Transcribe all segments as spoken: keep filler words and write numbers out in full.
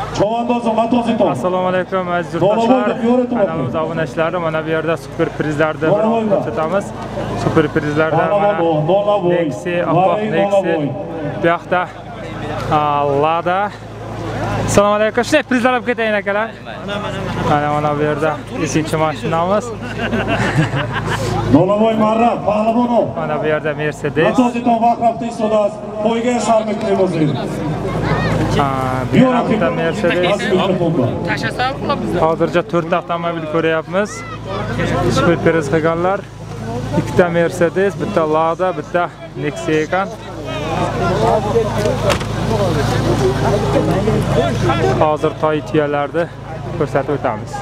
Assalomu alaykum aziz yurtdoshlar. Kanalimiz obunachilari, mana bu yerda super prizlarni ko'rsatamiz. Super prizlardan mana Nexi, Apple Nexi, bu yoqda Lada. Assalomu alaykum. Shunday prizlar olib ketaylik akalar. Mana mana bu yerda ikkinchi mashinamiz. Dolavoy Marra, Pahlavonov. Mana bu yerda Mercedes. Asosiy vaqtda istodas, qo'yga sarmik limuzin. Bu yoqda Mercedes. Hozircha to'rt avtomobil ko'ryapmiz. Super priz qilganlar. Ikkita Mercedes, bitta Lada, bitta Nexi ekan. Hozir toy tuyalarni ko'rsatib o'tamiz.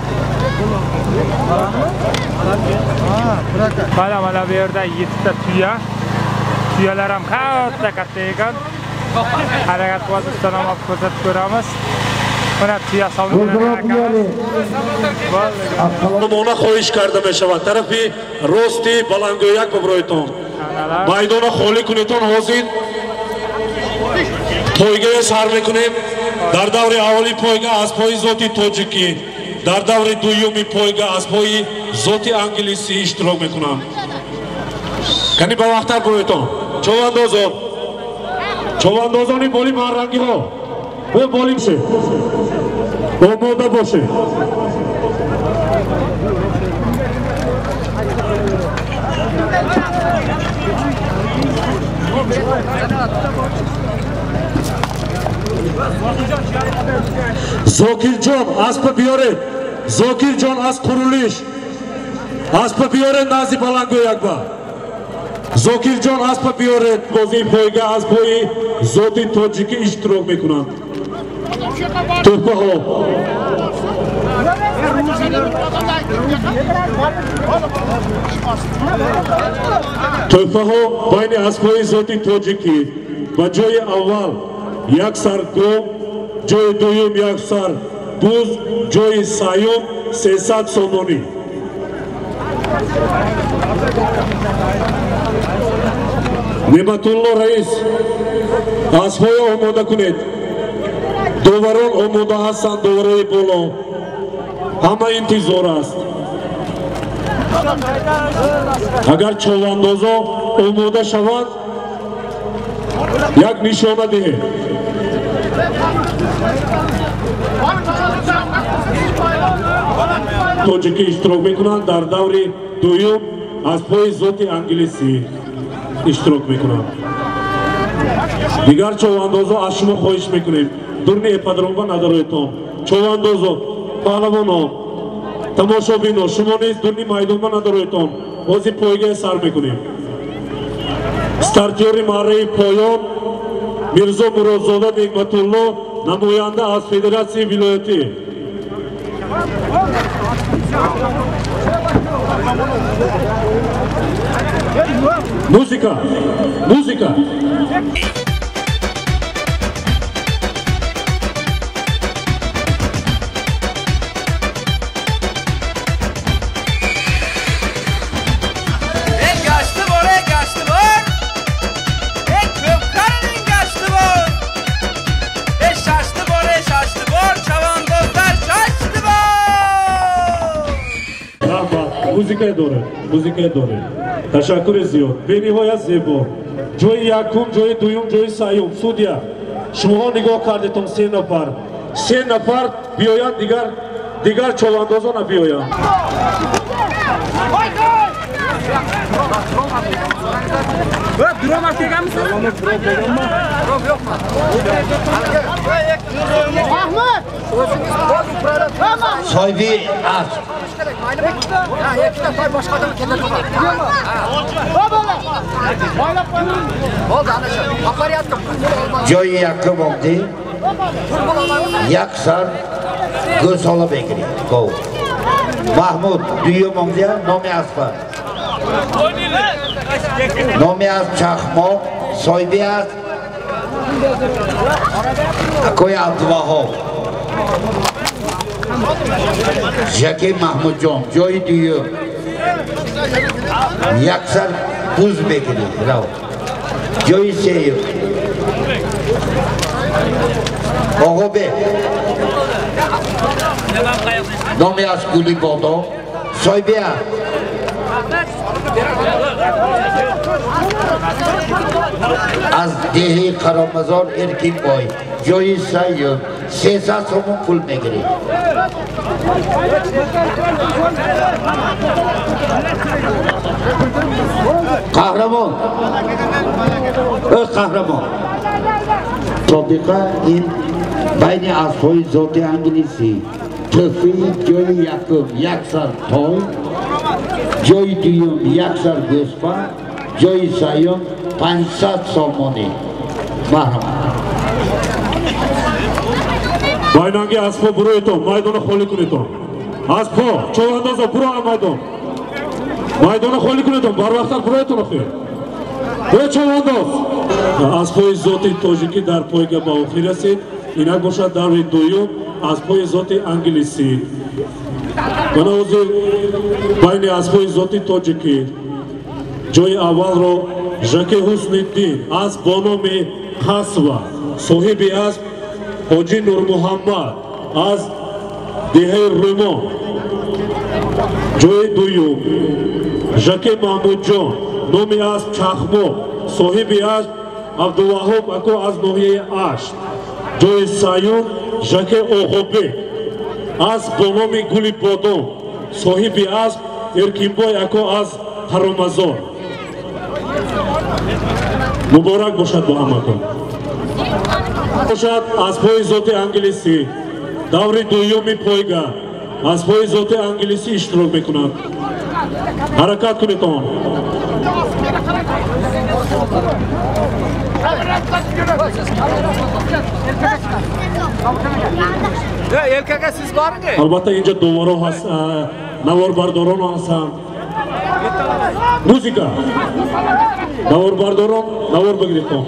Mana mana bu yerda yettita tuya. Tuyalar ham katta katta ekan. Harakat qilishdan ham ko'rsatib ko'ramiz. Mana tuya solingan ekan. Ona xohish kardam eshava tarafi rosti balangoyak bobroyton. Maydona xoli kuniton hozir to'yga sar mekunib. Dar davri avvali poyga az poyi zoti tojiki, dar davri duyumi poyga az poyi zoti anglisi ishtirok mekunam. Kani ba vaqtlar boroyton. Chovandozon. Chovandozoni bolim rangi ho. Bu bolimshi. Omoda boshi. Zokirjon aspa biyore. Zokirjon as qurilish. Aspa biyore nazi balangoyakba. Zokirjon aspa biyore bozi poyga az poyi zoti tojiki ishtirok mekunam. To'pa ho. To'pa ho bayni az poyi zoti tojiki. Bajoyi avval yak sar do, joy doyum yak sar buz, joy sayum sesat somoni. Nematullo reis asfoya omoda kunet. Dovaron omoda hasan dovaroyi bolo. Hama intizor ast. Agar cholvandozo omoda shavad yak nishona dehe. Tojiki ishtirok mekunan dar davri duyum az poyi zoti anglisi ishtirok mekunan. Digar cholvandozo ashmo xohish mekunim. Durni epadronba nadaroyton. Cholvandozo, Pahlavono, tamoshobino, shumoniz durni maydonba nadaroyton. Ozi poyga sar mekunim. Startyori Marrai Poyon Mirzo Murodzoda Nigmatullo namoyanda az Federatsiya viloyati. Muzika, muzika. Muzikaya doğru, muzikaya doğru. Teşekkür ediyorum. Beni hoya zebo. Joy yakum, joy duyum, joy sayum. Sudya. Şuha nigo kardetom sen napar. Sen napar biyoyan digar, digar çolandozona biyoyan. Drone atacak mısın? Drone yok mu? Mahmut! Soybi az. Ya iki defa başka adamı kendine toplar. Oldu anlaşıldı. Hakları yattım. Joy yakım oldu. Yaksar göz ola bekliyor. Go. Mahmut duyuyor mu diye nomi asfa. Nomi as çakmo. Soybi az. Koya advaho. Jackie Mahmudjon, Joy duyuyor. Yaksar buz bekliyor. Bravo. Joy seyiyor. Oğube, Nomi az Guli Bodo, Soybia. Az Dehi Karamazor Erkin Boy, Joyi Sayyum, Sesa Somun Pul Megri. Kahraman, ö kahraman. Topika in Bayni Asfoy Zote Angilisi, Tıfi Joyi Yakum Yaksar Toy, Joyi Duyum Yaksar Guspa, Joyi Sayyum Pansat Somoni. Mahram. Baynangi Aspo Buroito, Maydona Holikunito. Aspo, Chovandoza Bura Maydon. Maydona Holikunito, Barvaktar Buroito Nofi. Ve Chovandoz. Aspo Zoti Tojiki Dar Poiga Baukhirasi, Inagosha Darvi Duyu, Aspo Zoti Angilisi. Ganauzi Bayni Aspo Zoti Tojiki, Joy Avalro, Jake Husniddin, As Bonomi Khasva, Sohibi As Hoji Nur Muhammad, Az Dehay Rumo, Joy Duyu, Jake Mahmud John, Nomi Az Chakhmo, Sohibi Az Abdulwahab Ako Az Nohiye Ash, Joy Sayum, Jake Ohobe, Az Bonomi Guli Bodon, Sohibi Az Erkinboy Ako Az Haromazor. Mubarak boshad ba amaton. Boshad Aspoy Zote Angilisi, Davri Duyumi Poiga, Aspoy Zote Angilisi ishtirok mekunad. Harakat kuned on. Erkakka siz bormi? Albatta inja dovaro has, navar bardoron hasan. Muzika. Navar bardoron, navar bagriton.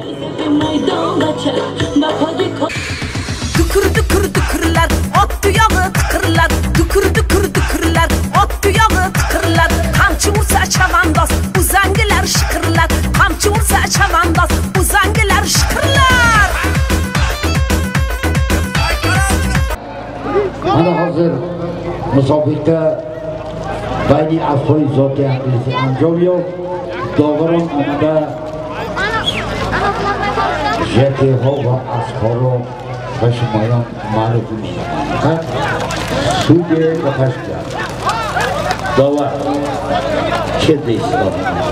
Dukur dukur dukurlar, ot tuyağı tıkırlar. Dukur dukur dukurlar, ot tuyağı tıkırlar. Kamçı vursa çamandoz, uzangiler şıkırlar. Kamçı vursa çamandoz, uzangiler şıkırlar. Mana hazır musobaqada Bayni Asfoy Zote Angilisi anjom Doğrum onda Jeki Hova Asforo Başımayan Marifimi Suge Bakashka Doğar Çede İslam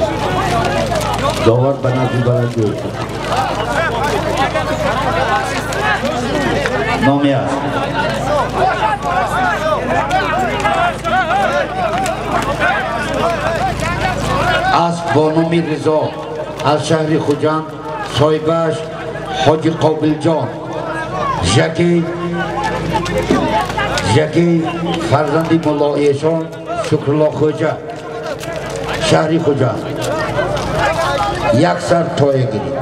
Doğar bana zibara diyor Nomiyaz Az Bonomi Rizo, Az Şahri Xujan, Soybaş, Hoji Qobiljon, Jaki, Jaki, Farzandi Mullo Eshon, Shukrullo Xo'ja, Shahri Xujan, Yaksar To'yagiri.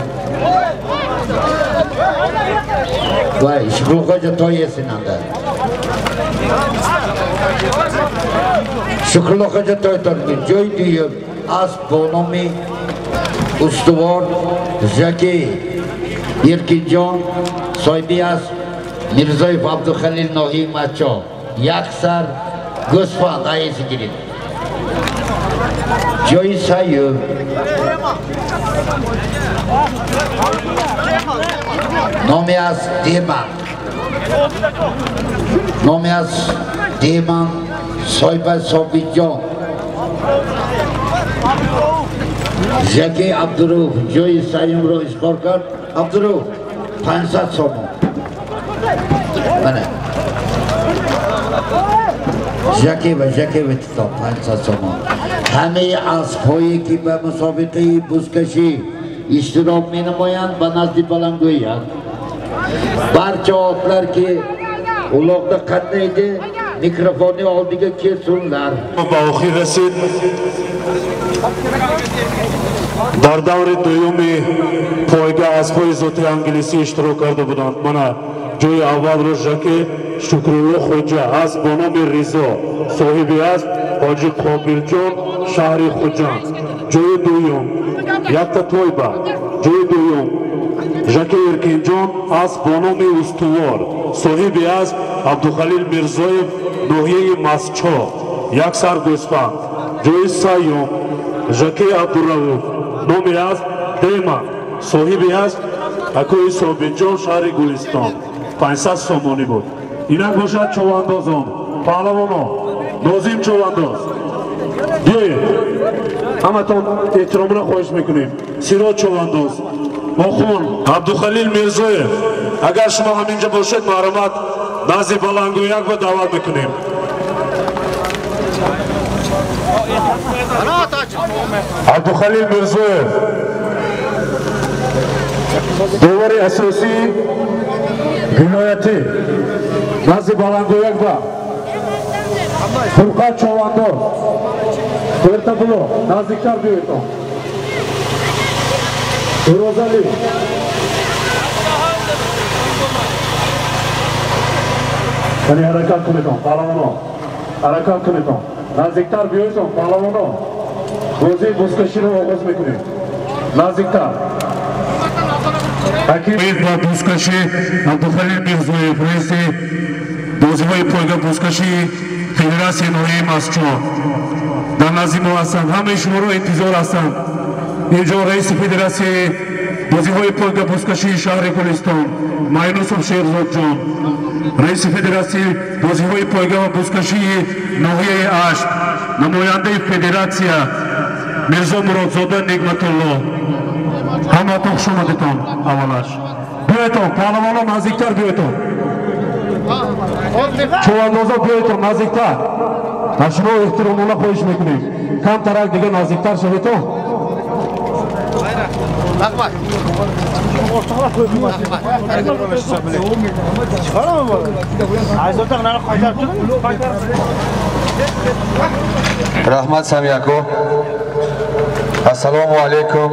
Vay, Shukrullo Xo'ja to'y esinanda. Shukrullo Xo'ja to'y torgin, joy duyib, Az Bonomi Ustuvor Zaki Erkinjon Soybiyaz Mirzoyev Abdukhalil Nohi Macho Yaksar Guspan ayesi girin Joy Sayyum Nomiyaz Deman Nomiyaz Deman Soybaz Sobijon Zeki Abduruf, Joy Sayyum ro iskor kar, Abduruf, pansat somo. Mana? Zeki ve Zeki ve tito, pansat somo. Hame Asfoyi ki be musobaqayi buzkashi ishtirok menamayan va nasib balango'yan. Barcha otlar ki uloqda qatnaydi, mikrofonni oldiga kelsunlar. Bauxir rasid Dar davri duyumi Poiga Aspoy Zote Angilisi ishtirok kardi budan. Mana joy avval ro Jake Shukrullo Xo'ja Az Bonomi Rizo Sohibi Az Hoji Qobiljon Shahri Xujan joy duyum Yakta To'yba joy duyum Jake Erkinjon Az Bonomi Ustuvor صاحبی است عبدالخلیل میرزویف ناحیه مسچو یک سر گوسفند جای سیوم ژاکی عبدالرؤوف نامی است دیما صاحبی است اکوی صابینجان شهر گلستان پانصد سومانی بود اینک باشد چواندازان پهلوانان نازیم چوانداز بیایید همتون احترامونه خواهش میکنیم سیرا چوانداز آخون عبدالخلیل میرزویف اگر شما همینجا باشید محرمت نزد بلنگویک با دعوت میکنیم عبدالخلیل میرزویف دوباره اساسی ولایتی نزد بلنگویک با فرقت چوانداز برتا بلو نزدیکتر بیایید روزالی کنی حرکت کنیتون پهلوانان حرکت کنیتون نزدیکتر بیایتون پهلوانان بازی بزکشی رو آغاز میکنیم نزدیکتر اکید با بزکشی عبدالخلیل میرزویف رئیس بازی‌های پایگاه بزکشی فدراسیون ناحیه مسچو در نزد ما هستند همه شما رو انتظار هستند اینجا رئیس فدراسیون بازی‌های پایگاه بزکشی شهر گلستان ماینوسوف شیرزاد جان رئیس فدراسیون بازی‌های پایگاه بزکشی ناحیه اشت نماینده فدراسیون میرزا مرادزاده نعمت الله همتون خوش اومدید اولش بیایید پهلوانان نزدیکتر بیایید چواندازا بیایید نزدیکتر شما احترامونه خواهش میکنیم کم ترک دیگه نزدیکتر شوید رحمت سمیاکو السلام علیکم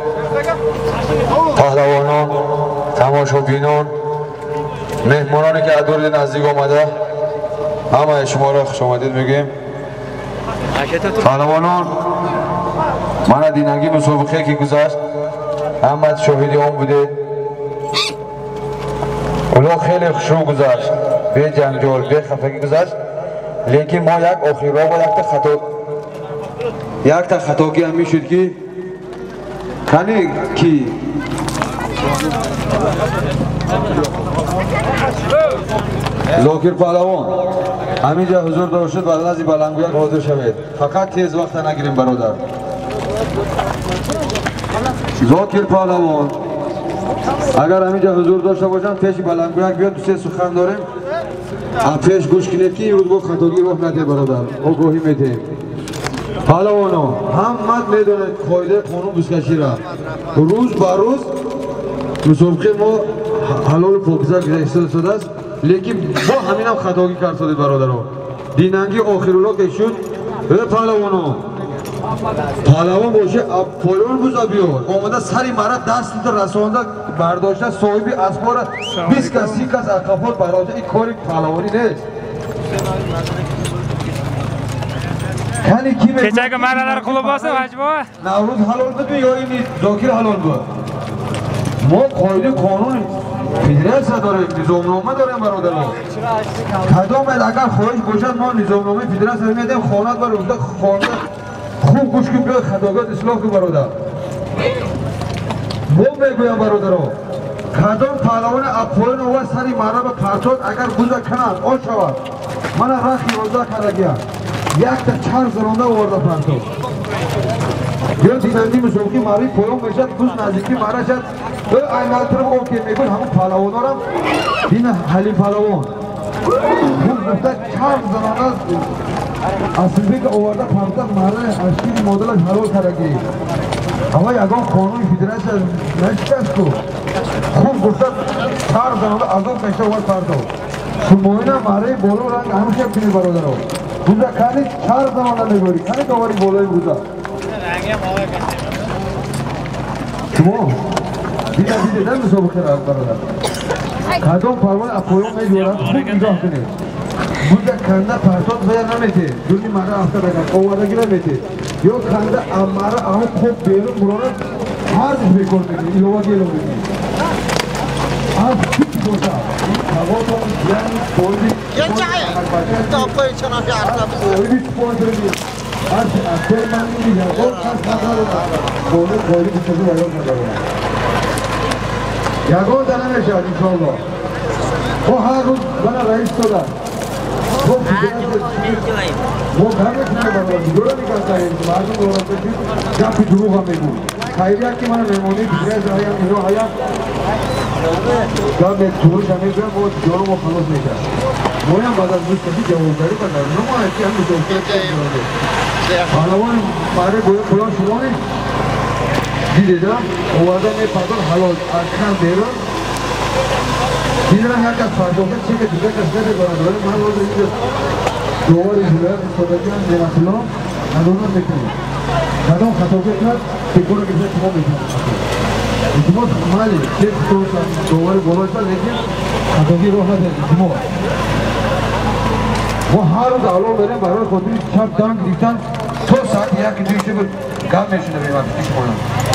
پهلوانان تماشابینان مهمانانی که ادور نزدیک آمده همه شما را خوش آمدید میگیم پهلوانان من دینگی مسابقه که گذاشت همه شاهدی آن بوده اولا خیلی خوشو گذاشت به جنجال به خفگی گذاشت لیکن ما یک آخری را با یک تا خطا یک تا خطاگی هم میشد که کنی کی زاکر پهلوان همینجا حضور داشتید بعد از بلنگویک حاضر شوید فقط تیز وقت نگیریم برادر زاکر پهلوان اگر همینجا حضور داشته باشم پیش بلنگویک بیاد دوسته سخن داریم پیش گوش کنید که امروز با خطاگی راه نده برادر آگاهی میده پهلوانا همت میدونید قاعده قانون بزکشی را روز با روز مسابقه ما حلال پاکیزه گذاشته شده است لیکن با همین هم خطاگی کرد شدید برادران دیننگی آخرولا که شد ای پهلوانا پهلوان باشه پایان بزا بیار آمده سری مرا دست رسانده برداشته صاحبی اسبا را بیست کس سی کس عقبات برادر این کاری پهلوانی نیست کنی کی میگه کچه که مرادر کلوب باسه حجبا نوروز حلال بود یا این زاکر حلال بود ما قاعده قانون فدراسیون داریم نظامنامه داریم برادران کدام اگر خواهش باشد ما نظامنامه فدراسیون میدیم خانت بر روزده خانه خوب گوش کن بیاید خطاگات اصلاح کن برادر ما میگویم برادران کدام پهلوان اپوین و سری مرا به پرچات اگر گوزه کنند آن شود من رخی روزده کرده یک تا چهار زرانده آورده پرچات یا دینندی مسابقی ماری پایان میشد گوز نزدیکی مارا شد و اینال طرف اوکی میگن همون پهلوان ها دین حلیم پهلوان گوز گفته چهار زرانده اصلی که آورده پرچات مارا اشکی مدلش حلال کرده اما یکان قانون فدراسیون نشکست کو خوب گفته چهار زرانده از اون پیشه آورد پرچات شماینا ماره بولو رنگ همیشه کنی برادرها بوده کنی چهار زرانده میگوری کنی دواری بولوی بوده شما دیده دیده نمی مسابقه را برادر کدام پروان اپویون میگورد خوب نگاه کنید بوده کنده پرسات ویا نمیده دونی مرا افته بگم آوردگی نمیده یا کنده امارا اما خوب بیرون برانه هر دیش بکن بگی ایلوه گیلو بگی از کچ بوده Gençay. Topu için abi arkamızda. Öyle bir sponsor değil. Aç, Erman'ın bir yago, kaç kadar var. Böyle böyle bir çocuğu yago kadar var. Yago denemiş ya inşallah. O her gün bana reis sorar. Bu वो घर में खाने वाला जोड़ा नहीं करता है मालूम हो रहा है कि क्या पिछड़ू का मेरे को खाइया कि मैंने मेमोरी बिगड़े जाया मेरे आया जब मैं छोड़ जाने पे वो जोड़ों को खलोस नहीं था वो यहाँ बाजार में कभी जाओ गाड़ी पर ना ना मैं क्या मैं दोस्त के हालवान मारे बोले बोला शुरू में जी देता वो वादा में पागल हालो आखिर देरो इधर यहाँ का फाटो के चीज़ दिखा करते थे बड़ा बड़ा माल वो तो दोवर इधर सोचते हैं मेरा सुनो अदोना देखते हैं अदों खातों के साथ टिकोड़ों के साथ वो देखते हैं इसमें माली चेक तो दोवर बोलो सा लेकिन खातों की रोहा दे इसमें वो हार डालो मेरे बारे को भी सब दांग दिखता तो साथ या किसी से भी काम में शुरू में बात किस बोला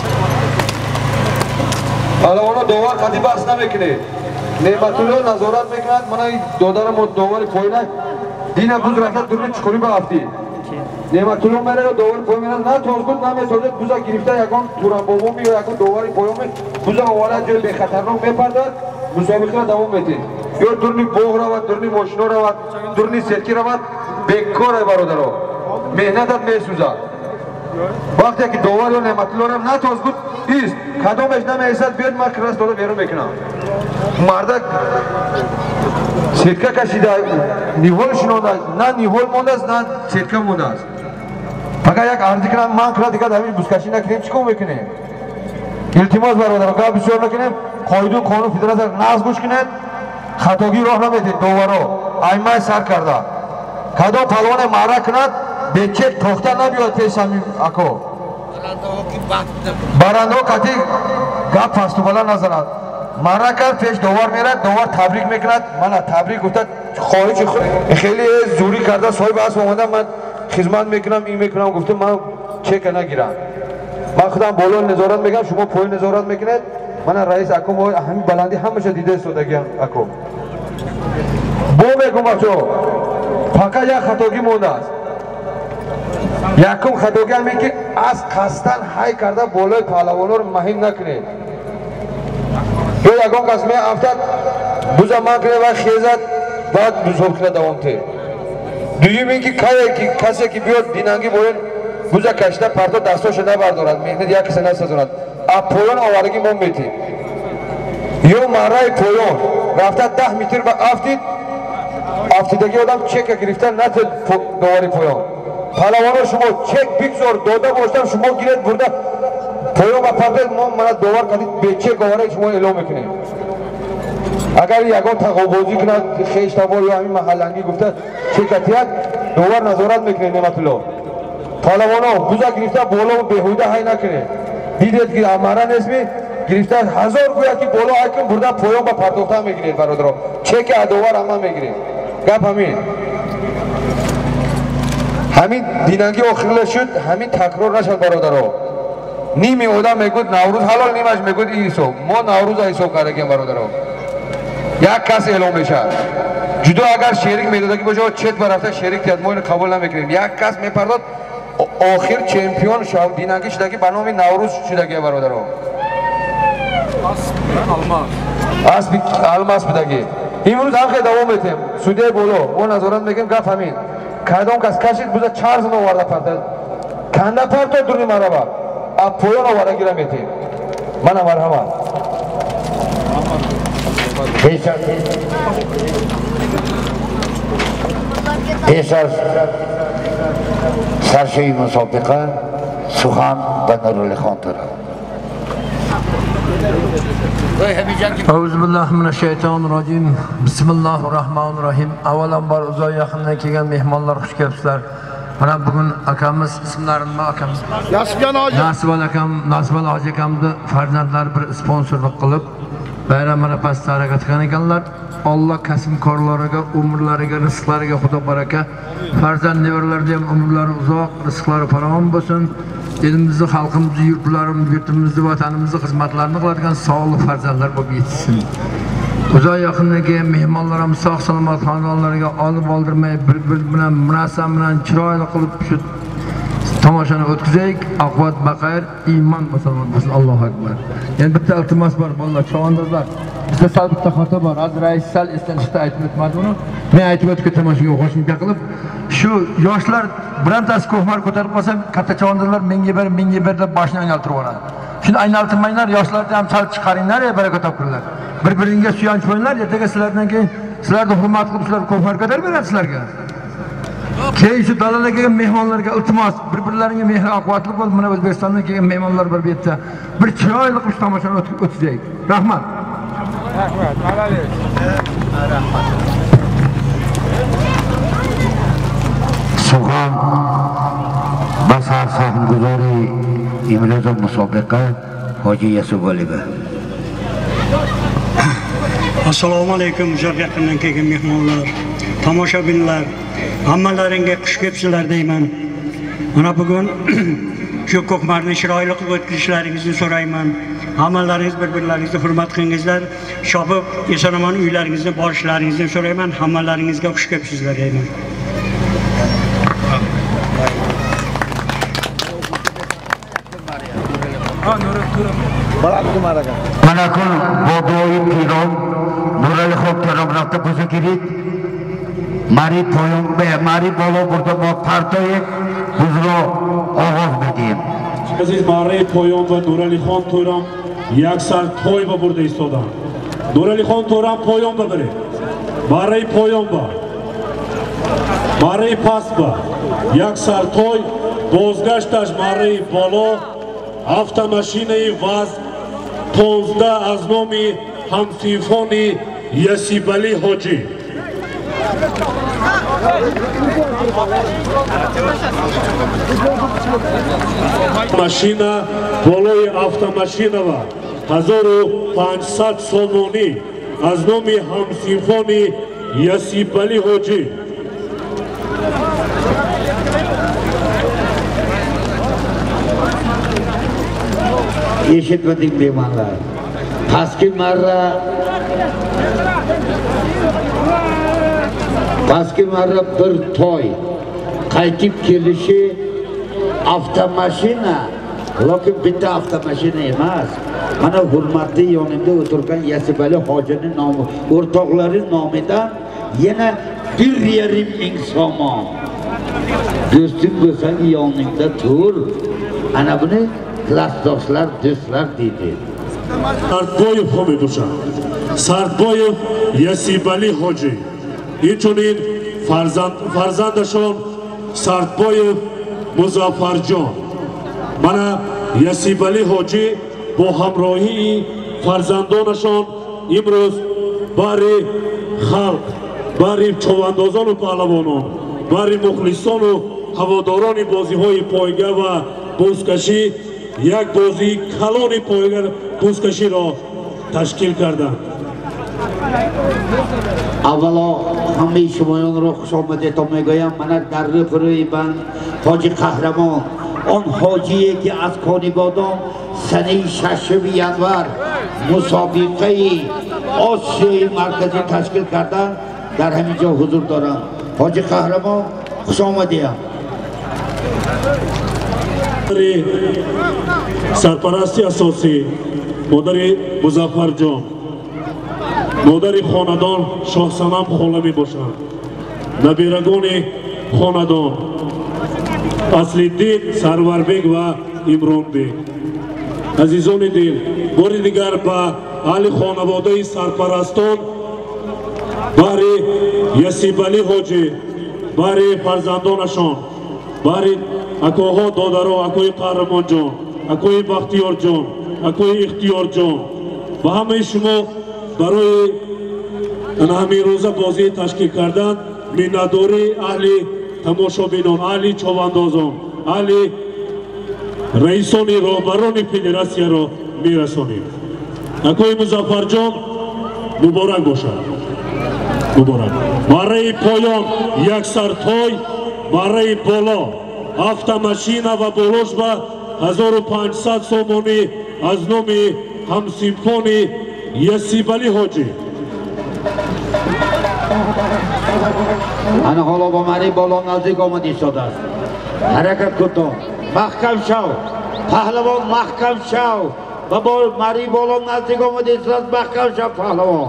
अलावा दोवर खाती बात ना में किने नेमतुल्लाह नज़ारत میکنند من دادارم دوباره پایین دینا بوز رفته دوربین چخوری به افتی नेमतुल्लाह میره دوباره پایین نه توزگود نه میسازد بوزا گرفته یکان توران بابو میو یکان دوباره پایین بوزا والا جای به خطرناک میپرداد مسابقه دوام میده یا دورنی بوغ رود دورنی ماشین رود دورنی سرکی رود بیکاره برادرها مهنتت میسوزد وقتی که دوباره नेमतुल्लाह را نه توزگود است کدومش نمیسد بیاد من کراس داده بیرون میکنم مردک سیتکا کشیده نیول شنونده نه نیول مونده است نه سیتکا مونده است فقط یک عرضی کنم من کرا دیگه دوید بوزکشی نکنیم چی کن میکنیم التماس برادر که بسیار نکنیم قاعده قانون فدراسیون نقض گوش کنید خطاگی راه نمیدید دوباره ایمای سر کرده کدام پهلوان معرکه کند بچه پخته نبیاد پیش همین اکو برنده کتی گپ پستو بالا نزند معرکه پیش دوار میرد دوار تبریک میکند من تبریک گفتم خواهش خیلی زوری کرده صاحب اسب اومدم من خدمت میکنم این میکنم گفتم من چک نگیرم من خودم بالا نظارت میکنم شما پایین نظارت میکنید من رئیس اکو همین بلندی همش دیده سودگی اکو بو میگم بچو فقط یک خطاگی مونده است یکم خطاگی همی که از خستن های کرده بالای پهلوانا رو مهم نکنید یا یکم کس می افتاد بوزا من کنه و خیزد بعد مسابقه دوام ته دویم اینکه کسی که بیاد دینانگی باید بوزا کشته پرتو دستاش نبردارد مهنت یک کسی نسازاند اب پایان آوارگی من میتید یا مرای پایان رفته ده متر به افتید افتیدگی آدم چک گرفتن نتید دواری پایان پهلوانا شما چک بگذار داده باشتم شما گیرید برده پایان و پرده ما من دوار کردید به چک آواره شما اعلام میکنید اگر یکان تقابوزی کند خیش تبار یا همین محلنگی گفته چکتیت دوار نظارت میکنید नेमतुल्लाह پهلوانا بوزا گرفته بالا و بهوده های نکنید دیدید که اماره نسمی گرفته هزار گویا که بالا های کن برده پایان و پرداخته میگیرید برادرها چک دوار همه میگیرید گپ همین همین دینانگی آخر شد همین تکرار نشد برادرها نیمی آدم میگود نوروز حلال نیمش میگود ایسو ما نوروز ایسو کردیم برادرها یک کس اعلام میشه جدا اگر شریک میداده که باشه چت برفته شریک تیاد ما اینو قبول نمیکنیم یک کس میپرداد آخر چمپیون شد دینانگی شده که برنامه نوروز شده که برادرها الماس الماس بدگی امروز هم خیلی دوام میتیم سودی بولو ما نظارت میکنیم گفت همین کدام کس کشید بوده چهار زن آورده پرده کنده پرده دونی مرابا اب پایان آورده گیره میتیم من مرحبا پیش از سرشوی مسابقه سخن به نورالله خان دارد اعوذ بالله من الشیطان الرجیم بسم الله الرحمن الرحیم اولا بار uzoq yaqindan kelgan mehmonlar xush kelibsizlar mana bugun akamiz ismlarini nima akamiz Nasibjon hoji Nasibjon akam Nasibjon hoji akamni farzandlari bir sponsorlik qilib bayram arafasida harakat qilgan ekanlar Alloh kasbkorlariga umrlariga rizqlariga xudo baraka farzand nevarlarga ham umrlari uzoq rizqlari farovon bo'lsin elimizni xalqimizni yurtlarimizni yurtimizni vatanimizni xizmatlarini qiladigan sog'liq farzandlar bo'lib yetishsin Uzoq yaqindan kelgan mehmonlarimiz sog' salomat xonadonlariga olib oldirmay bir-bir bilan munosab bilan chiroyli qilib shu tomoshani o'tkazaylik. Oqibat baqayir, iymon musulmon bo'lsin. Allohu akbar. Yana bitta iltimos bor bolalar, chavandozlar. Bizda sal bitta xato bor. Hozir rais sal eslanishda aytib o'tmadi uni. Men aytib o'tib tomoshaga qo'shimcha qilib, shu yoshlar birontasi ko'hmar ko'tarib qolsa, katta chavandozlar menga ber, menga ber deb boshini aylantirib oladi. Shuni aylantirmanglar, yoshlarni ham sal chiqaringlar, baraka topinglar. Bir-biringga suyanch bo'linglar, ertaga sizlardan keyin sizlarni hurmat qilib sizlar ko'hmar ko'tarib beradi sizlarga. Keyin shu dalalarga kelgan mehmonlarga iltimos, bir-birlaringga mehr oqibatli bo'lib, mana O'zbekistondan kelgan mehmonlar bir betda bir chiroyli qilib tomoshani o'tkazaylik. Rahmat. Rahmat, malalik. Rahmat. So'g'on Basar Sohibguzori Imroza musobaqa Hoji Yasubolova. Assalomu alaykum, uzoq yaqindan kelgan mehmonlar, tomoshabinlar, hammalaringga xush kelibsizlar deyman. Mana bugun shu ko'kmarni chiroyli qilib o'tkazishlaringizni so'rayman. Hammalaringiz bir-birlaringizni hurmat qilingizlar. Shobib eson-omon uylaringizga borishlaringizni so'rayman. Hammalaringizga xush kelibsizlar deyman. Mana kun boboyi pirom Nurali xo'p tarom rafta bo'lsa kerak. Mari poyom be, mari bolo burada bu partoy huzuro ovoz bedeyim. Aziz Mari poyom ve Nurali Xon To'ram yaksar to'y va burada istodan. Nurali Xon To'ram poyom va biri. Mari poyom va. Mari pasba. Yaksar to'y bozgashtash Mari bolo avtomashinayi vaz Tozda az nomi Hamsimfoni Yasibali Hoji. Машина, болои автомашинава ҳазору панҷсад сомонӣ аз номи Ҳамсимхони Ясибали Ҳоҷӣ. Eshitmadik mehmonlar. Pastki marra Pastki marra bir to'y qaytib kelishi avtomashina, lekin bitta avtomashina emas. Mana hurmatli yonimda o'tirgan Yasibali hojining nomi, o'rtoqlari nomidan yana bir yarim ming somon. Do'sting bo'lsang yoningda tur. Ana buni klassdoshlar, do'stlar deydi. Sardboyev Homidusha, Sardboyev Yasibali Hoji. Inchunin farzand farzandashon Sardboyev Muzaffarjon. Mana Yasibali Hoji bo hamrohi farzandonashon imroz bari xalq, bari chavandozon va pahlavonon, bari muxlison va havodoroni bozihoyi poyga va buzkashi یک بازی کلانی پایگر بوزکشی را تشکیل کردند. اولا همه شمایان را خوش آمدید میگویم. من در روی من حاجی قهرمان، آن حاجیه که از کانیبادان سنه ششم ینور مسابقه آسیای مرکزی تشکیل کردن در همینجا حضور دارم. حاجی قهرمان خوش آمدید. سرپرستی اساسی مادری مظفرجان، مادری خاندان شاه صنم خالمی باشند، نبیرگان خاندان اصلیدین سروربگ و عمران بگ. عزیزان دل، باری دیگر با اهل خانواده سرپرستان باری یسیبالی حاجی، باری فرزندانشان، باری اکوها دادارو، اکوی قهرمان جان، اکوی بختیار جان، اکوی اختیار جان و همه شما برای همین روزه بازی تشکیل کردن مینداری اهل تماشابینان، اهل چواندازان، اهل رئیسانی رهبران فدراسیون را میرسانیم. اکوی مظفر جان مبارک باشد. مبارک. برای پایان یک سر توی، برای بالا автомашина ва болош ба ҳазору панҷсад сомонӣ аз номи Ҳамсимхони Ясибали Ҳоҷӣ. Ana hala با مری بالا نزدیک آمد ایستاده است. حرکت کن. محکم شو. پهلوان محکم شو. و با مری بالا نزدیک آمد ایستاده است. محکم شو پهلوان.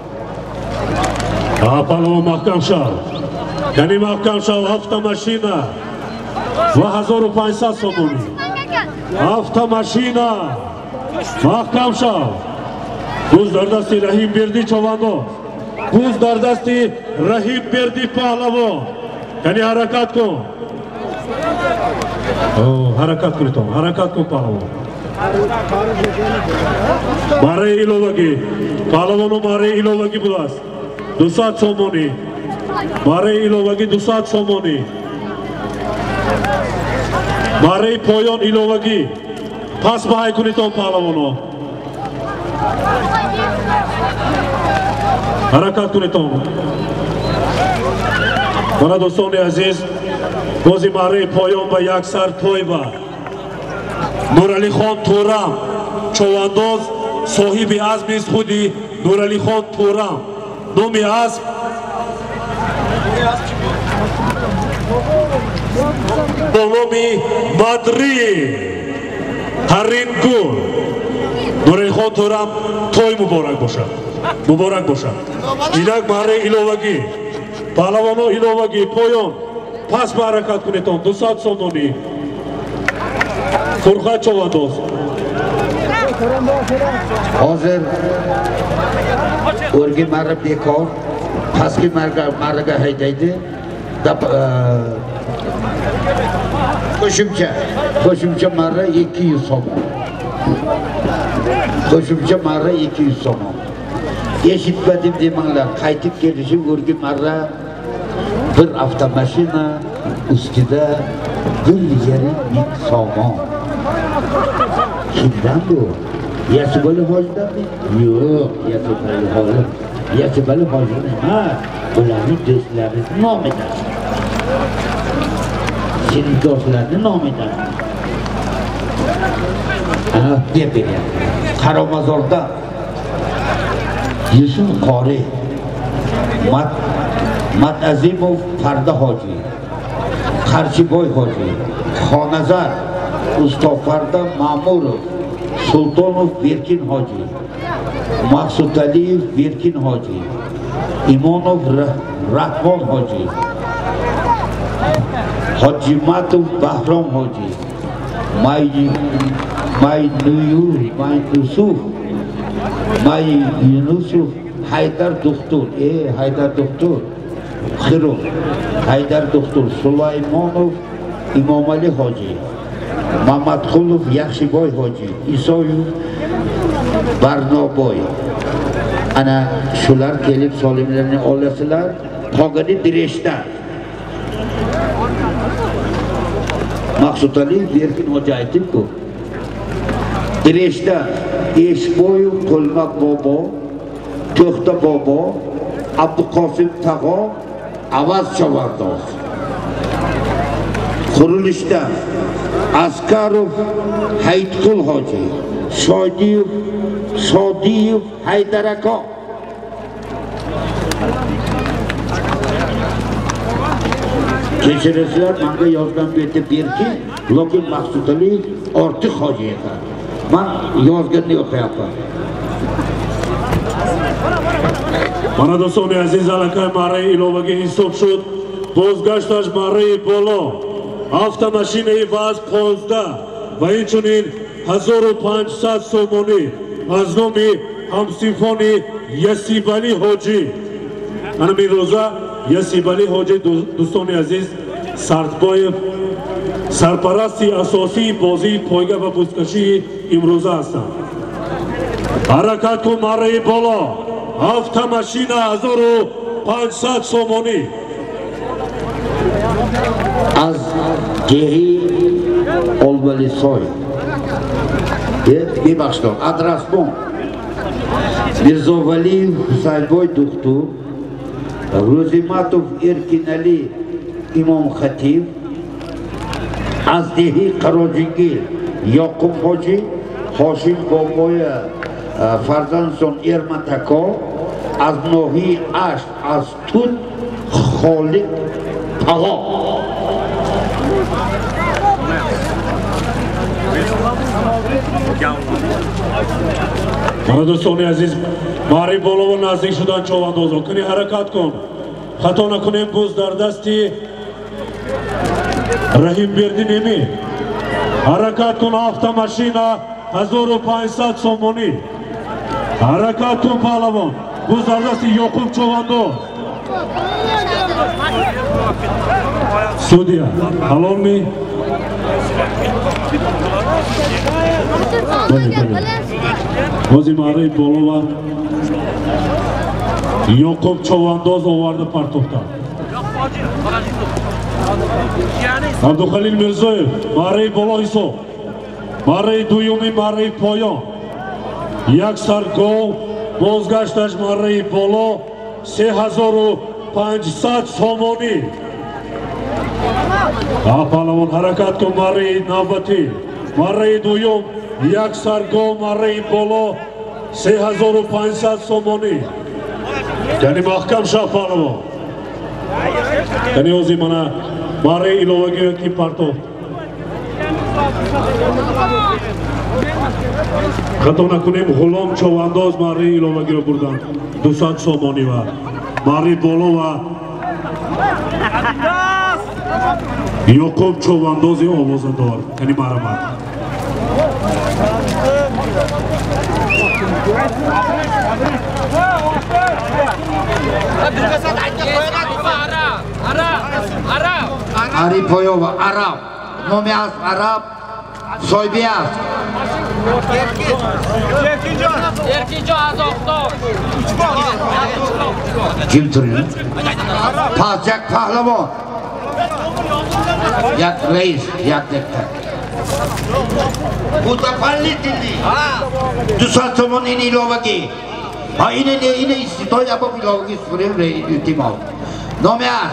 آ پهلوان محکم شو. یعنی محکم شو هفت ماشینا و هزار و پانصد سومونی. هفت ماشینا. محکم شو. Buz در دستی رحیم بردی چواندو. Buz در دستی رحیم بردی پهلوان. یعنی حرکت کن. حرکت کنی تو. حرکت کن پهلوان. ماره ایلوگی. پهلوانو ماره ایلوگی بوداست. دوصد سومونی. ماره ایلوگی دوصد سومونی. ماره پایان ایلوگی. پس بهای کنی تو پهلوانو. حرکت کنید تو. من دوستان عزیز بازی ماره پایان به یک سر توی با نورعلی خان تورم چوانداز صاحب عزم است خودی نورعلی خان تورم نومی عزم نومی مدری هرینگور نورعلی خان تورم توی مبارک باشد مبارک باشد. اینک ماره ایلوگی پهلوانو ایلوگی پایان پس به حرکت کنیتون دوصد سومونی فرخت چوانداز حاضر ارگی مره بیکار پس که مرگه هیدیده خوشمچه خوشمچه مره یکی yüz سومون خوشمچه مره یکی yüz سومون Eşitmedim demenler, kaytıp gelişim örgü marra bir avtomaşina üstüde bir yeri bir soğan. Kimden bu? Yasıbalı hocdan mı? Yok, Yasıbalı hocdan. Yasıbalı hocdan ha, onların dostlarını nam eder. Senin dostlarını nam eder. Ha, diye beni. Karamazor'da Yusuf Qori, Mat, Mat Azimov Farda Hoji, Qarchiboy Hoji, Xonazar, Ustofarda Ma'murov, Sultonov Berkin Hoji, Maqsud Aliyev Berkin Hoji, Imonov Rahmon Hoji, Hojimatov Bahrom Hoji, May Maynuyur, Maynusuf, May Yunusuf Haydar Doktor, e Haydar Doktor, Xiro, Haydar Doktor, Sulaymonov İmamali Hoji, Mamatxulov Yaxshiboy Hoji, İsoyev Barnoboy. Ana shular kelib solimlarni olasizlar, qolgani direshda. Maqsud Aliyev Berkin Hoji aytibku. Direshda Eshboyev Qo'lmaq bobo, To'xta bobo, Abduqosim tag'o, Avaz chavandoz. Qurilishda Askarov Hayitqul Hoji, Shodiyev Shodiyev Haydar aka. Kechirasizlar, menga yozgan beti Berkin, lekin Maqsud Aliyev ortiq Hoji ekan. Ben yozganni o'qiyapman. Mana do'stoni aziz alakay mare ilovaga hisob shud. Bozgashtash mare bolo. Avtomashinayi vaz pozda va inchunin هزار و پانصد سومونی از نومی همسیمفونی یسیبالی حاجی. انا می روزا یسیبالی حاجی دوستان عزیز سردبایف سرپرستی اساسی بازی پایگاه و بزکشی امروزه هستند. حرکت کن ماره بالا هفت ماشینا هزار و پانصد سومونی از گهی olmalı soy. Bir başka adres bu. Mirzovaliyev Husaynboy Doktor, Rozimatov Erkin Ali İmam Hatip, Azdehi Karojingil Yoqub Hoji, Hoshim Boboya Farzandson Ermatako, از نوحی عشق از تون خالق تقا mana do'stoni aziz ma'ri bo'lov nazik shudan chovandozlar kuni harakat kun xato nakunem bo'z dar dasti rahim berdi nemi harakat kun avtomashina hazar و پانصد somoni harakat kun pahlavon bo'z dar dasti yoqub chovandоз sudya halolmi O'zi ma'ri bo'lova yoqub chovandоз ovardi partovdan Abduhalil Mirzoyev ma'ri bo'lo hisob ma'ri duyumi ma'ri poyon yak sar gol bozgashtash ma'ri bo'lo سه هزار و پانصد somoni پهلوان حرکت کن ماری نوبتی ماری دویم یک سرگو ماری بالا سه هزار و پانصد somoni یعنی محکم شاه پهلوان یعنی اوزی منا ماری ایلوه گیرد کی پرتو خطا نکنیم غلام چوانداز ماری ایلوه گیرد بردن دویست somoni و ماری بالا و yoqub chovandozی ovozador یعنی مرمت عری پایوبا عرب نومی است عرب صایبی است kim duruyor? Pazak pahlavon yak reis yak dektar bu da palli dindi dusat somon ini ilovagi ha ini ne ini istidoy yapıp ilovagi sürüyor reis ultimal nomer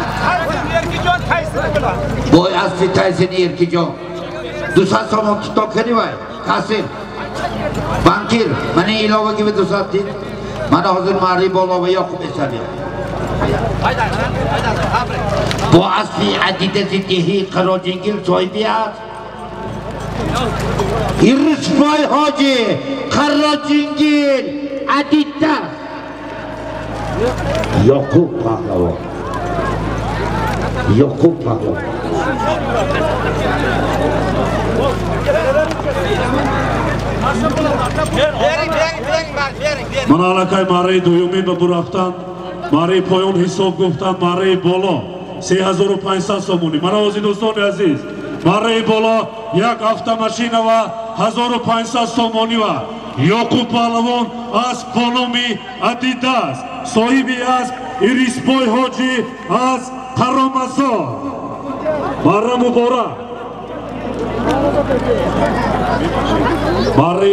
boy asli taysini erkijon dusat somon tutok keni vay kasim bankir mani ilovagi ve dusat din mana hazır ma'ri bo'lova yoqub esali bu asli adide ziddihi qarojingil sohibi است irrisboy hoji qarojingil adidda yoqub pahlavon yoqub pahlavon mana alakay ma'ri duyumi va bu raftan ma'ri poyon hisob guftan ma'ri bolo سه هزار و پانصد somoni mana o'zi do'stoni aziz ma'ri bolo yak avtomashina va هزار و پانصد somoni va yoqub pahlavon az polomi adidas sohibi az irisboy hoji az qaromasor marra muborak ma'ri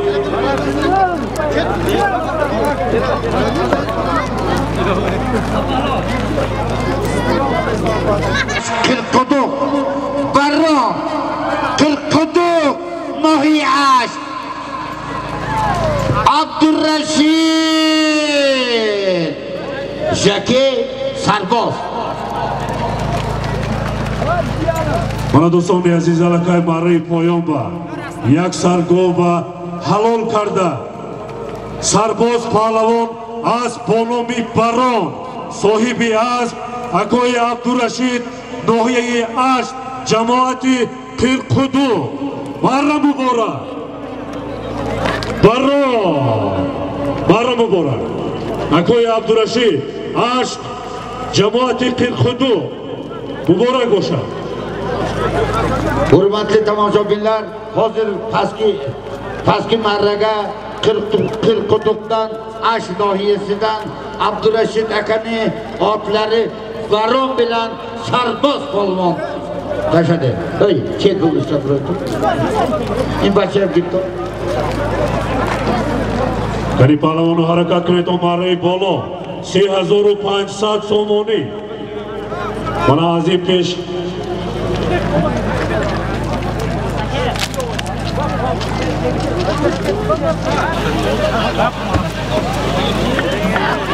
Kırkuduk, Barron, Kırkuduk, Nohi Aşk, Abdurrashid, Jaki Sarboz. Mana do'stoni aziz alakay ma'ri poyon va yak sargov va halol karda Sarboz pahlavon az polomi baron sohibi az Akoy Abdurrashid Nohiye Ash Cemaati Kırkudu Barra Muborak Barra Barra Muborak Akoy Abdurrashid Ash Cemaati Kırkudu Muborak Goşa Hurmatli tomoshabinlar, hozir pastki pastki marraga Qirqquduqdan Ash nohiyasidan Abdurrashid akani otlari Baron bilan Sarboz polvon tashadi. Ey, chet bo'lishda turibdi. In bachab gitdi. Qani pahlavon harakat qiladi ma'ri bolo سه هزار و پانصد somoni mana azim pesh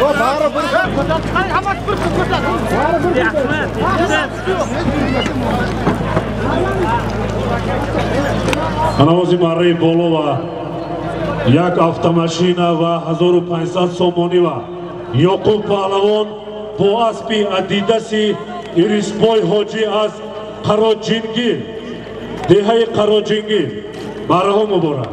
Anaozi Marie Bolova, jak avtomashina va hazor u panjsad somoni va Yoqub Pahlavon bo aspi Adidasi Irispoy Hoji az Qarojingil, dehai Qarojingil, baraho muborak.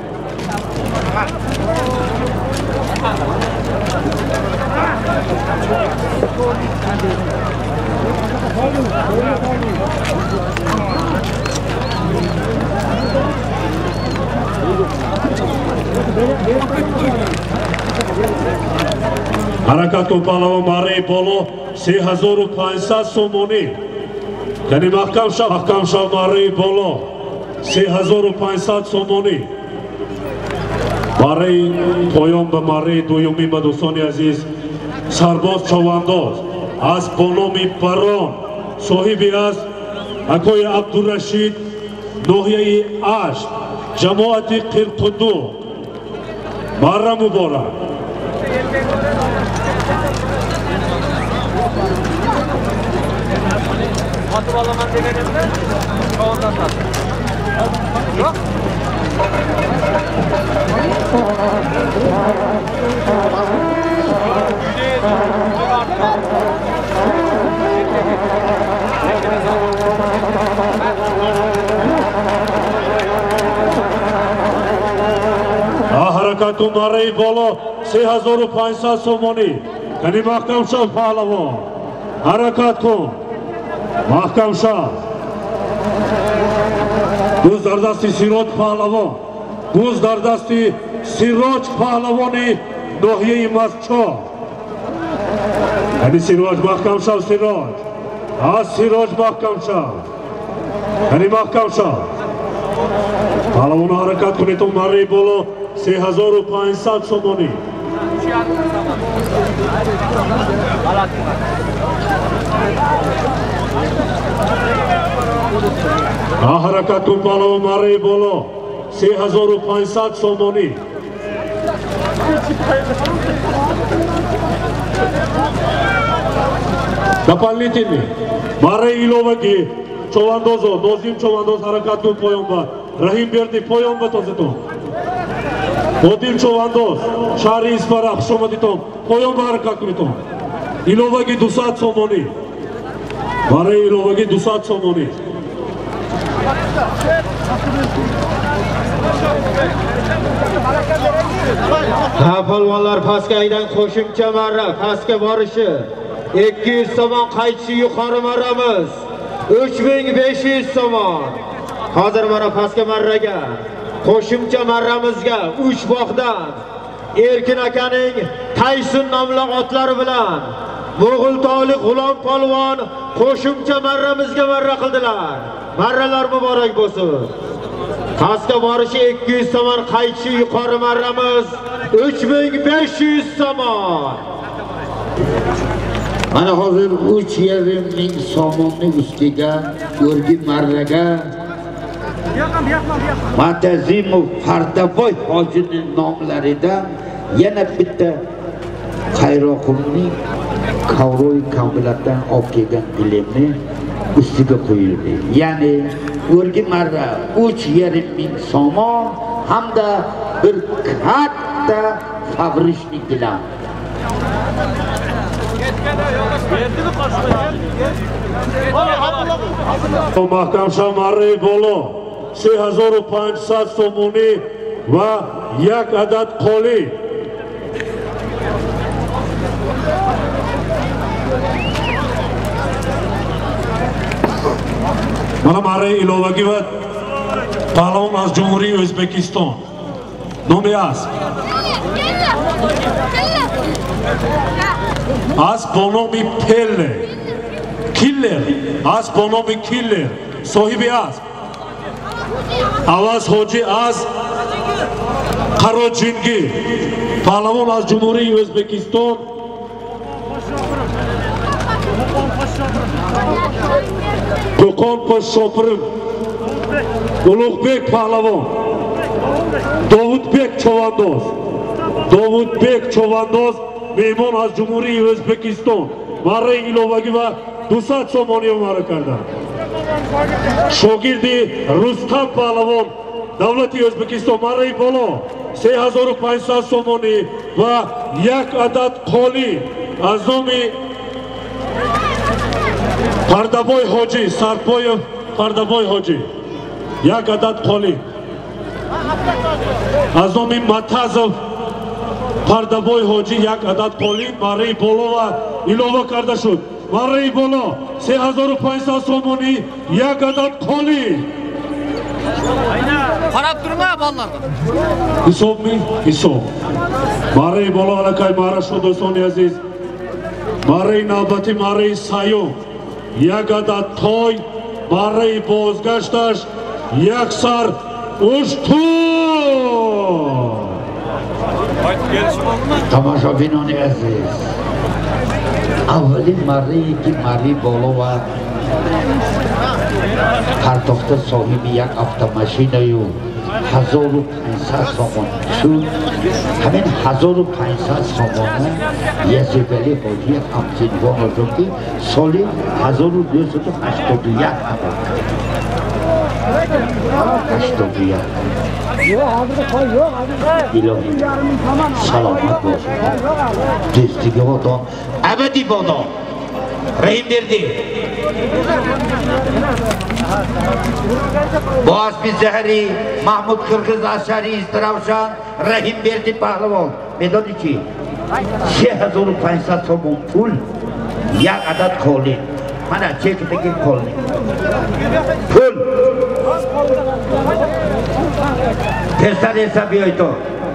Harakatu Pahlavon Marie Bolo seh hazar u panjsad somoni. Yani mahkamsha mahkamsha Marie Bolo seh hazar u panjsad somoni. Marie poyom ba Marie duyumi ba dostoni aziz Sarboz Chavandoz az Bonomi Baron sohibi az Akoy Abdurrashid Nohiyai Ash Jamoati Qirqudu Barra Muborak. Atıp alaman denedim mi? Çoğundan da. Yok. Harakatu Marie Bolo seh hazar u panjsad somoni. Yani mahkamsha Pahlavon. Harakat kun. Mahkamsha. Buz dardasti Siroj Pahlavon. Buz dardasti Siroj Pahlavoni Nohiyai Mazcho. Yani Siroj mahkamsha Siroj. Az Siroj mahkamsha. Yani mahkamsha. Pahlavon harakat kunetum Marie Bolo seh hazar u panjsad somoni. Harakatu Pahlavon Marie Bolo seh hazar u panjsad somoni. Kapalnitini Marie Ilovagi Chavandozo Nozim Chavandoz harakatu poyomba Rahim Berdi poyomba tozeton Odim Chavandoz Shari Isparaq shomaditon poyomba harakat kuniton Ilovagi dusad somoni. Marie Ilovagi dusad somoni. Ha polvonlar pastkagidan qo'shimcha marra pastga borishi ikki yuz somon qaytishi yuqori marramiz uch ming besh yuz somon. Hozir mana pastga marraga qo'shimcha marramizga uch bog'dan Erkin akaning Tayson nomli otlari bilan Mo'g'ultoylik G'ulom polvon qo'shimcha marramizga marra qildilar. Marralar muborak bo'lsin. Pastga borishi ikki yuz somon, qaytishi yuqori marramiz uch ming besh yuz somon. Mana hozir uch yarim ming somonni ustiga o'rgi marraga Matazimov Fardaboy hojining nomlaridan yana bitta Qayroqulning Kavroy Kambilatdan olib kelgan bilimni ustiga qo'yildi. Ya'ni o'rgi marra uch yarim ming somon hamda bir katta fabrishnik bilan. Mahkamsha Marie Bolo seh hazar u panjsad somoni va yak adad qoli. Mana Marie Ilovagi va Pahlavon az Jumhuriy O'zbekiston. Nomi az. Az Bonomi Pelle. Killer. Az Bonomi Killer. Sohibi az. Avaz Hoji az Qarojingil. Pahlavon az Jumhuriy O'zbekiston. Qo'qon Poshshopirim Ulug'bek Pahlavon Dovudbek Chavandoz Dovudbek Chavandoz меҳмон аз ҷумҳурии Ӯзбекистон марраи иловагӣ ва дусад сомонӣ омада карданд. Шогирди Рустам паҳлавон давлати Ӯзбекистон марраи боло се ҳазору панҷсад сомонӣ ва як адад қолӣ аз номи Пардабой ҳоҷӣ, Сарпоев Пардабой ҳоҷӣ, як адад қолӣ аз номи Матазов Пардабой ҳоҷӣ, як адад қолӣ марраи боло ва илова карда шуд. Марраи боло се ҳазору панҷсад сомонӣ, як адад қолӣ. Qarab turma ballar. Hisobmi? Hisob. Marraи боло алакай марра шуд дӯстони азиз. Марраи навбати марраи саём, як адад той, марраи бозгашташ, як сар уштун. Тамошобинони азиз, аввалин марраи ки марраи боло ва партохта соҳиби як автомашинаю ҳазору панҷсад сомон шуд. Ҳамин ҳазору панҷсад сомона Ясефали ҳоҷӣ ҳамчинвон озо ки соли ҳазору дӯсаду ҳаштоду як ҳаштоду як илоҳӣ саломат бошед, дӯстигиҳотон абадӣ бодо. Раҳимбердӣ бо аспи заҳри Маҳмуд Қирғиз аз шаҳри Истиравшан Раҳимбердӣ паҳлавон медони чӣ? се ҳазору панҷсад сомон пул, як адад қолӣ. Мана чекдаги қолӣ пул. Песар эса биёй то.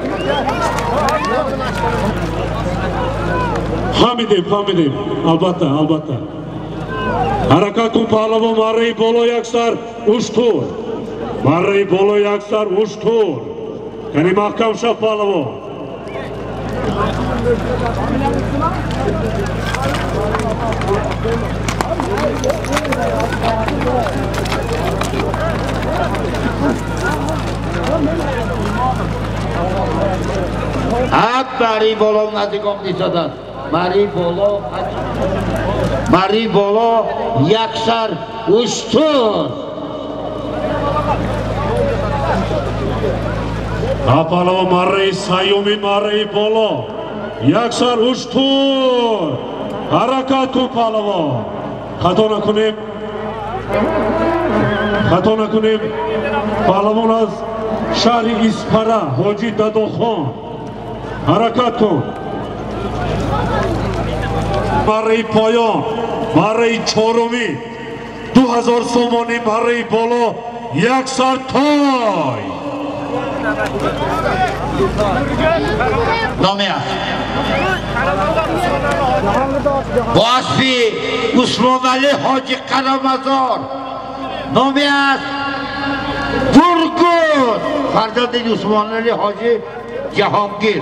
Ҳамидем, ҳамидем, албатта, албатта. Ҳаракат кун паҳлавон, марраи боло як сар уштур. Марраи боло як сар уштур. Яъни маҳкам шав паҳлавон. ҳақ марраи боло назиком дисадад. Марраи боло марраи боло як сар уштур. ҳа паҳлавон, марраи саёми марраи боло як сар уштур. ҳаракат кун паҳлавон. хато накунем, хато накунем. паҳлавон аз шаҳри Испара ҳоҷӣ Дадохон. ҳаракат кун. марраи поён, марраи чорумӣ ду ҳазор сомонӣ, марраи боло як сар той. номе аст бо аспи Усмонали ҳоҷи Қарамазор, номе аст Бургут фарзанди Усмонали ҳоҷи Ҷаҳонгир.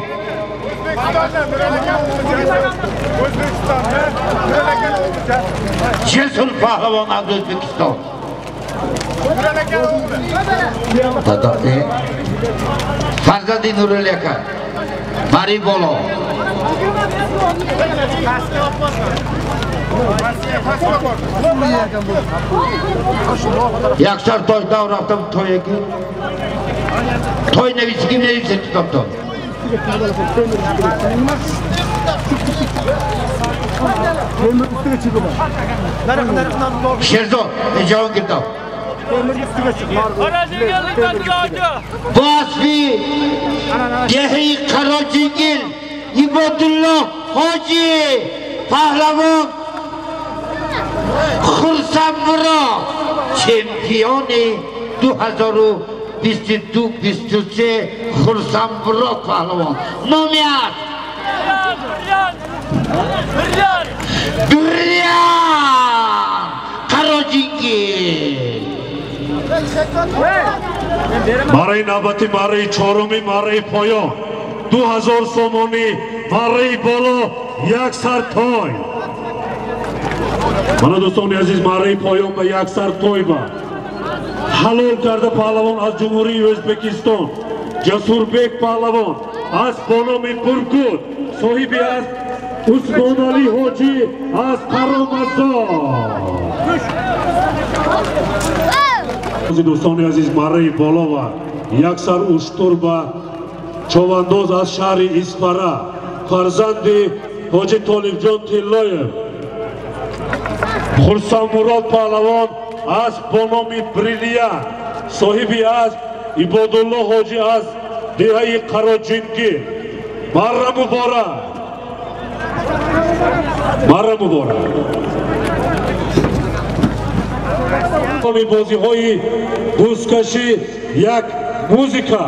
Чесул паҳлавон аз Ӯзбекистон. Дадоқи фарзанди Нурали ака, марраи боло як сар той дав рафтам тояги. Той нависигим нависе китобдон. Шерзод Ҷаҳонгир дав. бо аспи деҳаи Қароҷингил Ибодулло ҳоҷӣ паҳлавон Хурсаммуро чемпиони ду ҳазору бисту ду бисту се Хурсаммуро паҳлавон. номе аст Дурян Қароҷингил. марраи навбати марраи чорумӣ, марраи поён ду ҳазор сомонӣ, марраи боло як сар той. Мана дӯстони азиз, марраи поён ба як сар той ба ҳалол карда паҳлавон аз ҷумҳурии Ӯзбекистон Ҷасурбек паҳлавон аз бо номи Бургут соҳиби аст Usmonali Hoji az Qaramazor. Do'stoni aziz, Marrai Bolova, Yaksar Ushturba, Chovandоз az shahri Ispara, farzandi Hoji Tolibjon Tilloyev. Xursamurod Pahlavon az Bonomi Brilliant, sohibi az Ibodullo Hoji az Dihai Qarojinki. Marra Muborak. Marra Muborak. بازی‌های بوزکشی یک موزیکا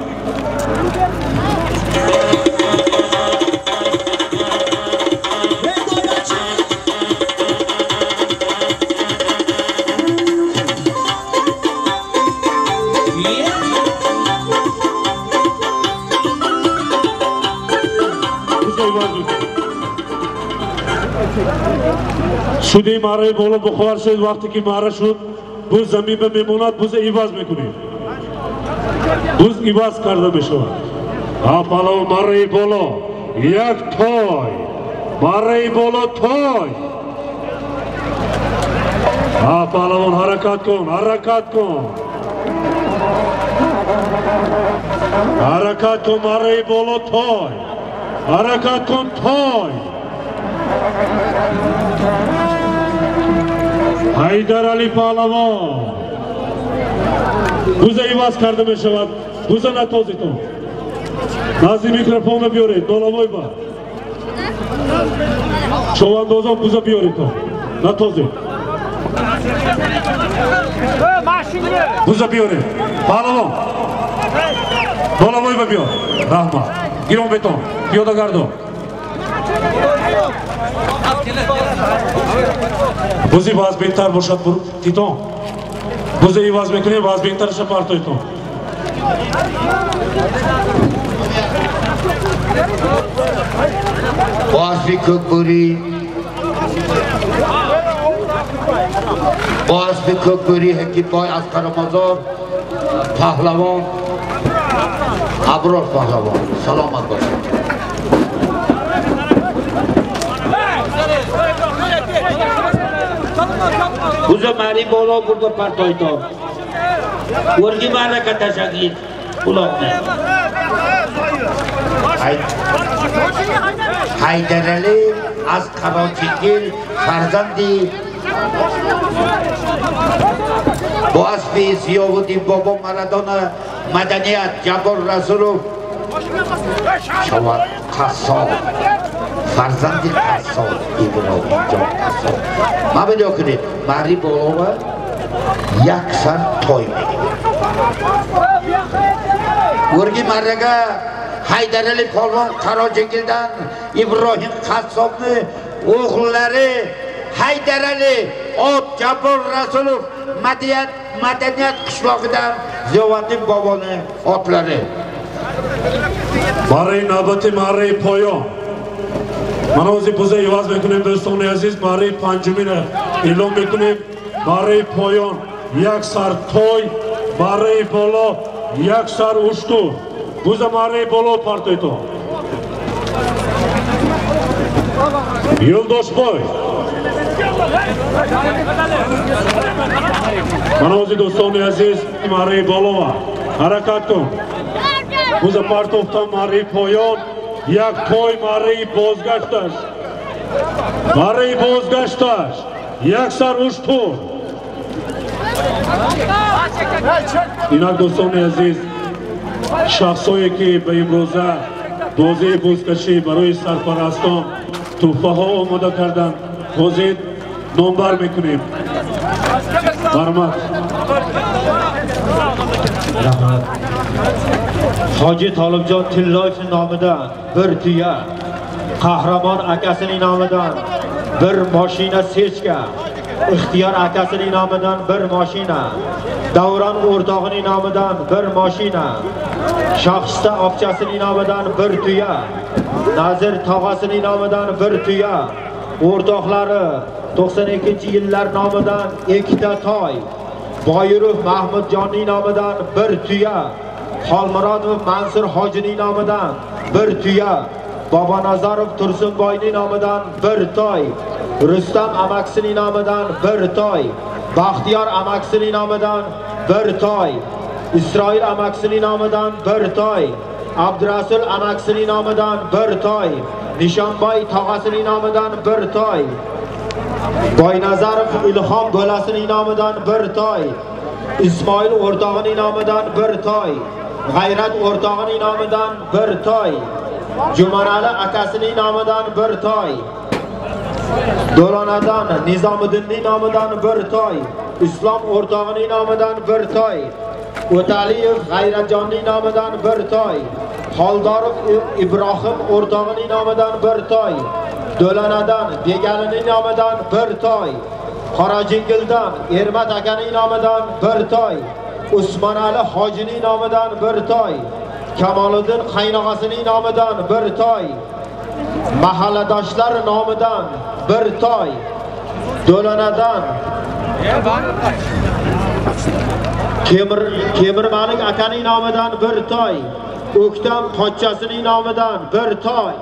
شدی مارای بالا بخوار شد وقتی که مارا شد بوز زمین به میموند بوز ایواز میکنیم بوز ایواز کرده میشود آپالا مارای بالا یک تای مارای بالا تای آپالا حرکت کن حرکت کن حرکت کن مارای بالا تای حرکت کن تای حیدر علی پهلوان بوزه ایواز کرده می شود بوزه نتازی تو نازی میکروفون بیارید دولوی با چواندازان بوزه بیارید تو نتازی بوزه بیارید پهلوان دولوی با بیار رحمت گیرون بیتون پیاده گردو بوزی باز بهتر باشد تیتون بوزی ایواز میکنی باز بهتر شه پارتوی تو باز کوکبوری باز کوکبوری حکیم بای از قرمازار پهلوان ابرار پهلوان سلامت باشد Buza mari bolo burada partoyto. Urgi mara kata shagid ulokne. Haydar Ali az Qarojingil farzandi bu asbi Ziyovuddin Bobo Maradona Madaniyat Jabor Rasulov Shovan Qassob farzandi Qassob Ibrohimjon Qassob ma video kunid Mari Bolova yaksan to'y Urgi marraga Haydar Ali polvon Qarojingildan Ibrohim Qassobni o'g'illari Haydar Ali Ot Jabor Rasulov Madaniyat Madaniyat qishlog'idan Ziyovuddin Boboni otlari Barri navbati Marrai poyon mana o'zi buza ivoz میکنیم دوستان عزیز Marrai panjumini e'lon میکنیم Marrai poyon یک سر to'y Marrai bolo یک سر ushtur buza Marrai bolo partoy to Yo'ldoshboy mana o'zi do'ston aziz Marrai bolo harakat kun buza partofdan Marrai poyon یک توی Marrai bozgashtash Marrai bozgashtash یک سر ushtur اینک دوستان عزیز شخصایی که به امروزه بازی بازکشی برای سرپرستان تحفه ها آماده کردند حاضر نامبر میکنیم برمت Hoji Tolibjon Tilloyev nomidan bir tuya, Qahramon akasining nomidan bir mashina sechka, Ixtiyor akasining nomidan bir mashina, Davron o'rtog'ining nomidan bir mashina, Shohista opchasining nomidan bir tuya, Nazir tog'asining nomidan bir tuya, o'rtoqlari to'qson ikkinchi yillar nomidan ikkita toy, Boyirov Mahmudjonning nomidan bir tuya, Xolmurodov Mansur hojining nomidan bir tuya, Bobanazarov Tursunboyning nomidan bir toy, Rustam amaksining nomidan bir toy, Baxtiyor amaksining nomidan bir toy, Isroil amaksining nomidan bir toy, Abdurasul amaksining nomidan bir toy, Nishonboy tog'asining nomidan bir toy, Boynazarov Ilhom bolasining nomidan bir toy, Ismoil o'rtog'ining nomidan bir toy, G'ayrat o'rtog'ining nomidan bir toy, Jumanali akasining nomidan bir toy, Do'lonadan Nizomiddinning nomidan bir toy, Islom o'rtog'ining nomidan bir toy, O'taliyev G'ayratjonning nomidan bir toy, Xoldorov Ibrohim o'rtog'ining nomidan bir toy, Do'lonadan Begalining nomidan bir toy, Qorajingildan Ermat akaning nomidan bir toy, Usmonali hojining nomidan bir toy, Kamoliddin qaynog'asining nomidan bir toy, mahalladoshlar nomidan bir toy, Do'lonadan Kemir Kemir Malik akaning nomidan bir toy, O'ktam pochchasining nomidan bir toy.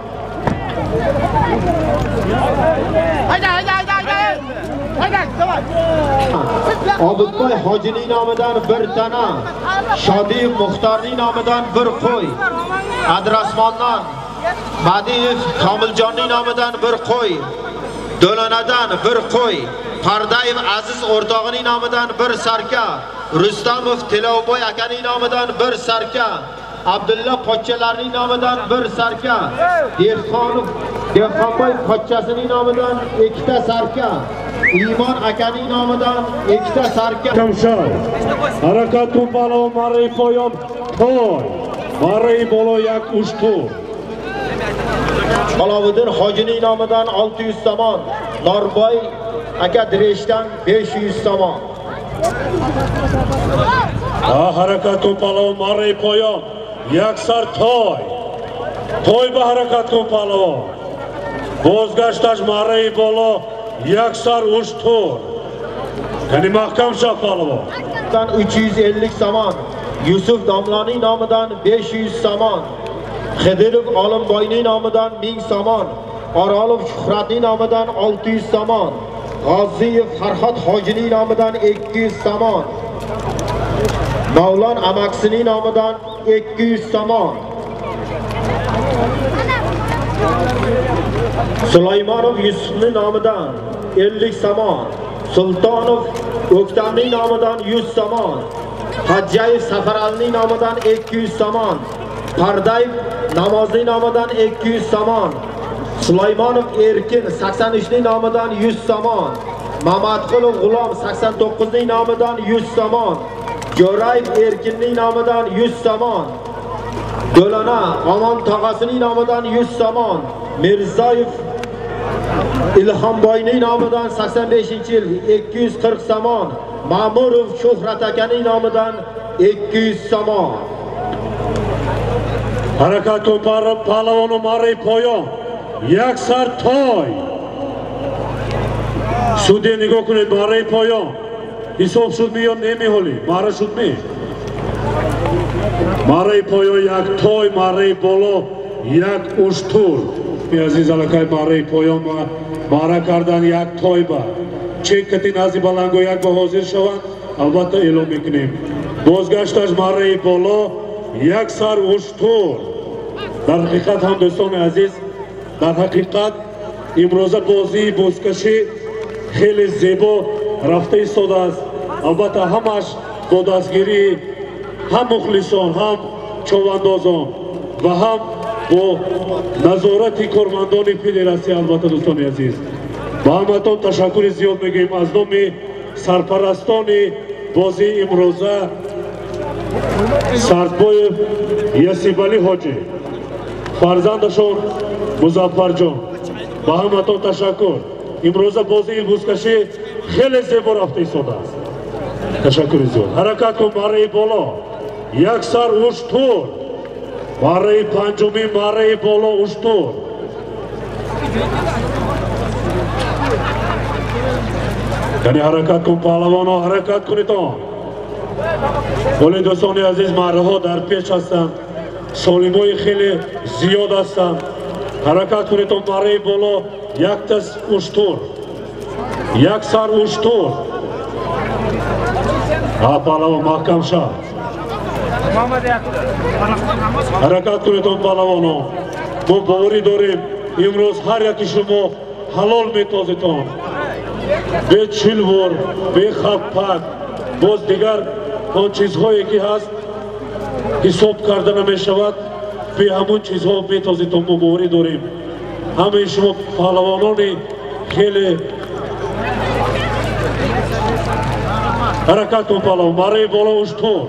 Hayda hayda hayda hayda. Hayda, davay. Obidboy hojining nomidan bir tana, Shodiyev Muxtorning nomidan bir qo'y, Adrasmondan Badiyev Komiljonning nomidan bir qo'y, Do'lonadan bir qo'y, Pardayev Aziz o'rtog'ining nomidan bir sarka, Rustamov Tilovboy akaning nomidan bir sarka, Abdulla pochchalarining nomidan bir sarka, Dehqonov Dehqonboy pochchasining nomidan ikkita sarka, Iymon akaning nomidan ikkita sarka. Kamshar harakat to'palo mari poyon toy mari bolo yak ushtu Aloviddin hojining nomidan olti yuz somon, Norboy aka Direshdan besh yuz somon. Ha harakat to'palo mari poyon yaksar toy toy ba harakat to'palo Bozgashtash mari bolo yaksar ushtur. Ya'ni mahkam shapalvo. Dan uch yuz ellik somon, Yusuf Domloning nomidan besh yuz somon, Xidirov Olimboyning nomidan ming somon, Orolov Shuhratning nomidan olti yuz somon, G'oziyev Farhod hojining nomidan ikki yuz somon, Mavlon amaksining nomidan ikki yuz somon, Sulaymonov Yusufning nomidan ellik somon, Sultonov O'ktamning nomidan yuz somon, Hajjayev Safaralning nomidan ikki yuz somon, Pardayev Namozning nomidan ikki yuz somon, Sulaymonov Erkin sakson uch ning nomidan yuz somon, Mamatqulov G'ulom sakson to'qqiz ning nomidan yuz somon, Jo'rayev Erkinning nomidan yuz somon, Do'lona Omon tog'asining nomidan yuz somon, Mirzoyev Ilhomboyning nomidan sakson beshinchi yil ikki yuz qirq somon, Ma'murov Shuhrat akaning nomidan ikki yuz somon. Harakat to'parib palavonu mari poyon yaksar toy sude nigoh kuned mari poyon hisob shudmi yo nemiholi mari shudmi mari poyon yak toy mari bolo yak ushtur aziz alakay mari poyon mara kardan yak toy ba chekati nazi balango yak ba hozir shawand albatta e'lon mekunیم bozgashtash mari bolo yaksar ushtur. در حقیقت هم دوستان عزیز در حقیقت امروز بازی بازکشی خیلی زیبا رفته ایستاده است. البته همش با دستگیری هم مخلصان هم چواندازان و هم با نظارت کارمندان فدراسیون. البته دوستان عزیز با همتون تشکر زیاد میگیم از نام سرپرستان بازی امروزه سردبای یاسیبالی حاجی فرزندشون مظفر جان با همتون تشکر. امروز بازی بازکشی خیلی زیبا رفته ایستاده است. تشکر زیاد. حرکت کن ماره بالا یک سر اشتور ماره پنجمی ماره بالا اشتور. یعنی حرکت کن پهلوانا حرکت کنیتان. ولی دوستان عزیز ماره ها در پیش هستند. سالیمای خیلی زیاد هستند. harakat kuned marayi bolo yaktas ushtur yaksar ushtur ha palavon mahkam shah harakat kuned palavon ما باوری داریم امروز هر یکی شما حلال میتازیتان به چلور به خفت باز دیگر آن چیزهایی که هست حساب کرده نمیشود به همون چیزها میتازیتان ما باوری داریم همه شما پهلوانانی خیلی حرکت کن پهلوان ماره بالا اشتور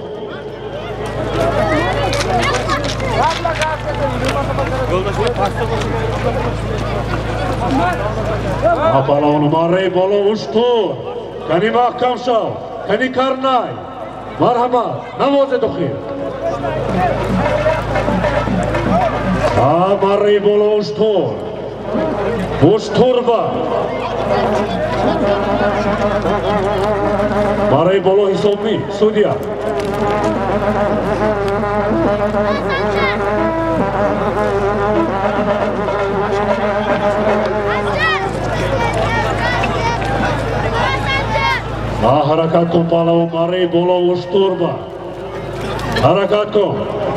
Ha palavon mare bolo ushtur kani mahkam shav kani karnay marhamat namoz dokhir ha mare bolo ushtur ushtur ba mare bolo hisobmi sudya Ha harakat kon palavon mare bolo ushtur ba harakat kon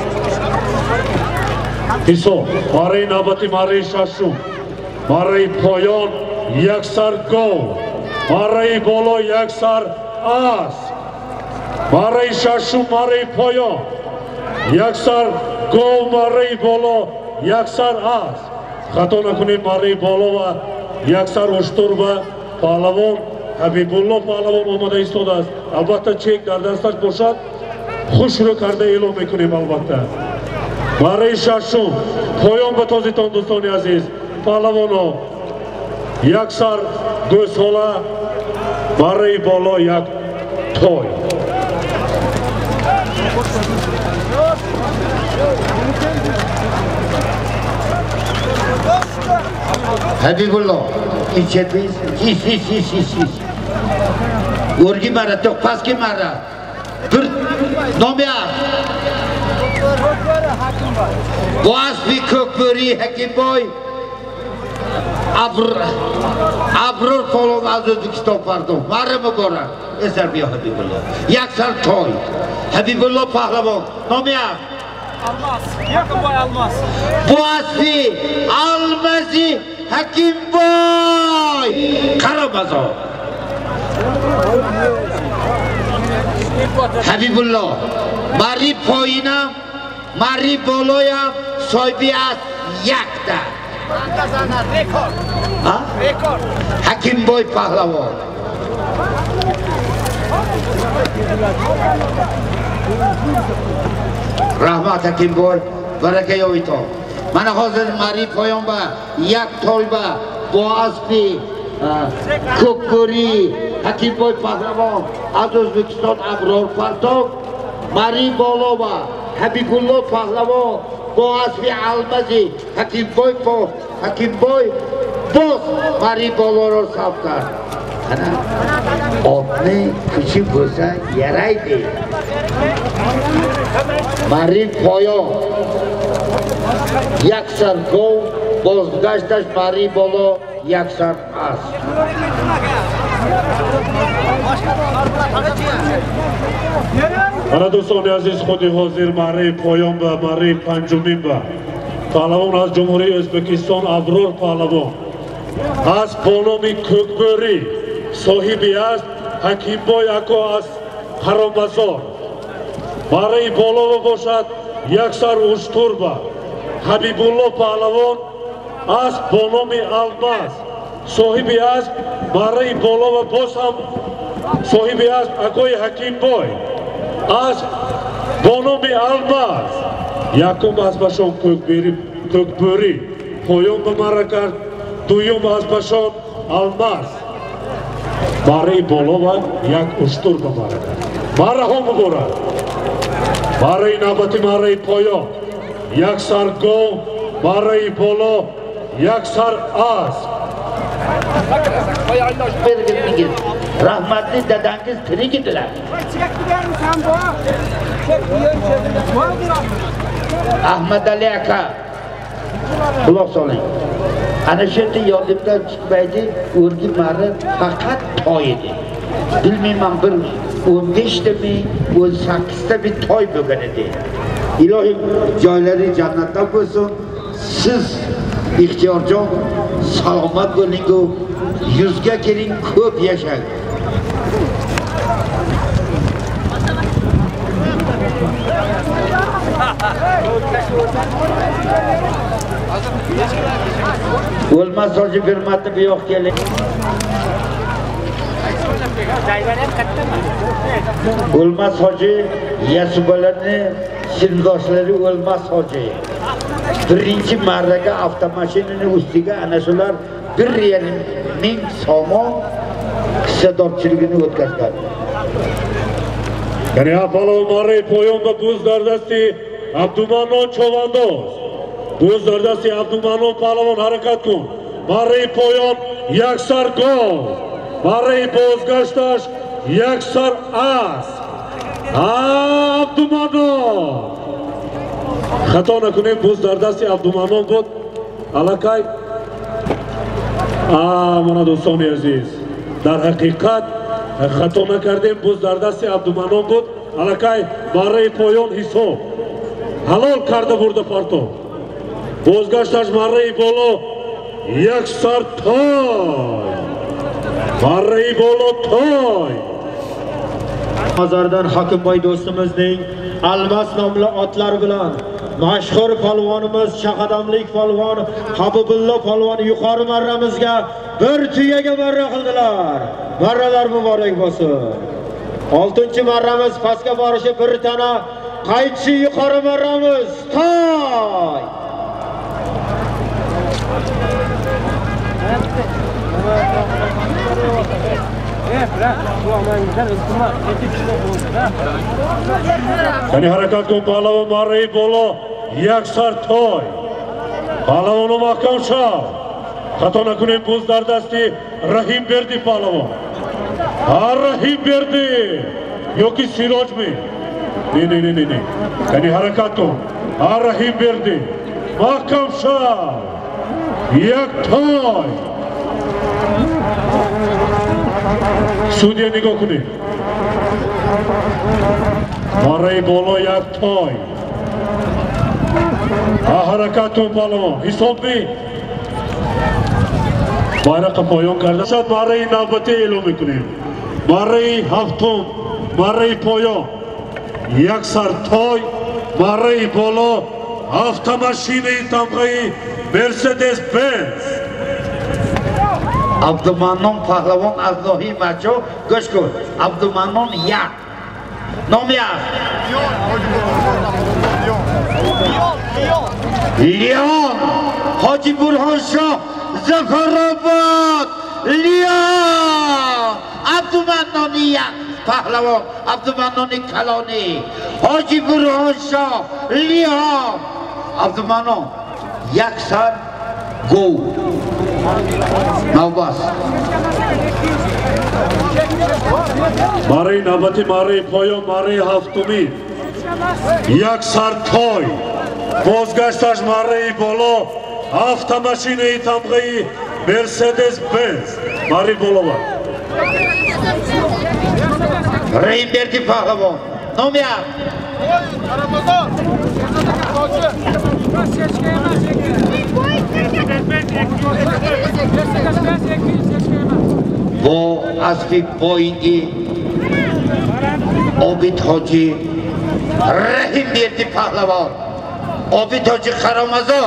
hisob mare nabati mare shashu mare poyon yaksar go mare bolo yaksar as mare shashu mare poyon yaksar go mare bolo yaksar as khatona kuni mare bolo va yaksar ushtur ba palavon Habibullah palavon omada istod ast albatta chek dar dastаш бошад хушро карда эълон мекунем албатта барои шашум поён ба тозитон дӯстони азиз палавоно як сар ду сола барои боло як той Habibullah içeriz si si si si si Urgi mara tok paski mara dur nomya Boğaz bir kökböri hakim boy Abr Abrur polon az Özbekistan pardon mara mı gora eser bir Habibullah yaksar toy Habibullah pahlavon nomya Almaz yakın boy almaz Boğaz bir almazı Hakim boy Karamazov Habibullah Mari poyinam Mari boloyam soybi ast yakta Rekord Rekord Hakim boy pahlavon Rahmat Hakim boy Baraka yoyito Mana hozir mari poyon ba yak tolba boğazpi ko'kko'ri Hakimboy pahlavon az O'zbekiston Abror Partok mari bolova Habibullah pahlavon boğazpi almazi Hakimboy po Hakimboy boz mari boloro saftar ana otni kuchi bo'lsa yaraydi mari poyon yaksar gov bozgashtash mari bolo yaksar as Ana do'stoni aziz xudi hozir mari poyon ba mari panjumim ba palavon az Cumhuriy O'zbekiston Abror palavon az polomi ko'kböri sohibi ast Hakimboy ako az Haromazor mari bolova boshad yaksar ushtur ba Habibullah palavon az bonomi almaz sohibi az mari bolova bosam sohibi az akoy Hakimboy az bonomi almaz yakum az bashon ko'kberi ko'kböri poyon ba marakar duyum az bashon almaz mari bolova yak ushtur ba marakar marahom bora mari nabati mari poyon yaksar go mari bolo yaksar az rahmatli dadangiz tirik edilar Ahmad Ali aka Quloq soling. Ana shu yerda yodimdan chiqmaydi, o'rgi mari faqat toy edi. Bilmayman bir o'n besh ta ming, o'n sakkiz ta ming toy bo'lgan edi. Ilohim joylari jannatda bo'lsin. Siz ixtiyorjon salomat bo'ling-ku, yuzga keling, ko'p yashang. O'lmas hoji bir marta bu yoqqa keling. O'lmas hoji Yasubalarni sindoshlari O'lmas hoji. Birinchi marraga avtomashinaning ustiga ana shular bir yarim ming so'm hissadorchiligini o'tkazgan. Yani Apollo Mare Poyon'da buz dardasti Abdumanon Çovandoz. Buz dardasti Abdumanon Palavon harakat kun. Mare Poyon yaksar gol. Mare Bozgaştaş yaksar as. Abdumanon. Xatona kunem buz dardasti Abdumanon bud. Alakay. Aa, mana do'stoni aziz. Dar haqiqat خطونه کردیم بوز در دست عبدالمنان بود علکای برای پایان حساب حلال کرده برده پارتو بازگشتش برای بالا یک سر تای برای بالا تای Mazardan Hakimboy do'stimizning Almas nomli otlar bilan mashhur polvonimiz Shahadamlik polvon Habibullo polvon yuqori marramizga bir tuyaga marra qildilar. Marralar muborak bo'lsin. oltinchi marramiz pastga borishi bir tana, qaytishi yuqori marramiz. Toy! Yani harakat kun Palavon Marreyi Bolo yaksar toy. Palavonu mahkam şav. Xatona kunem buz dardasti Rahim Berdi Palavon. Ha Rahim Berdi. Yoki Siroj mi? Ne ne ne ne ne. Yani harakat kun. Ha Rahim Berdi. Mahkam şav. Yak toy. Sudya nigoh kuni. Marreyi Bolo yak toy. Ha harakatun Palavon. Hisob mi? Bayraqa poyon karda. Shad Marreyi navbati e'lon mikunیم. Marreyi haftum, Marreyi poyon. Yaksar toy, Marreyi Bolo, avtomashinayi tamg'ayi Mercedes Benz. Abdulmanon Pahlavon Azlohi Macho go'sh ko'r. Abdulmanon yak. Nom yak. Leon Hoji Burhon Shoh Zafarobod Leon Abdulmanon yak. Pahlavon Abdulmanon Kaloni Hoji Burhon Shoh Leon Abdulmanon yaksar go. Navbas. Marreyi navbati Marreyi poyon Marreyi haftumi. Yaksar toy. Bozgashtash Marreyi Bolo. Avtomashinayi tamg'ayi Mercedes Benz. Marreyi Bolo var. Rahim Berdi Pahlavon. Nom yak. Bu asli boyingi Obid Hoji Rahim Berdi Pahlavon Obid Hoji Qaramazor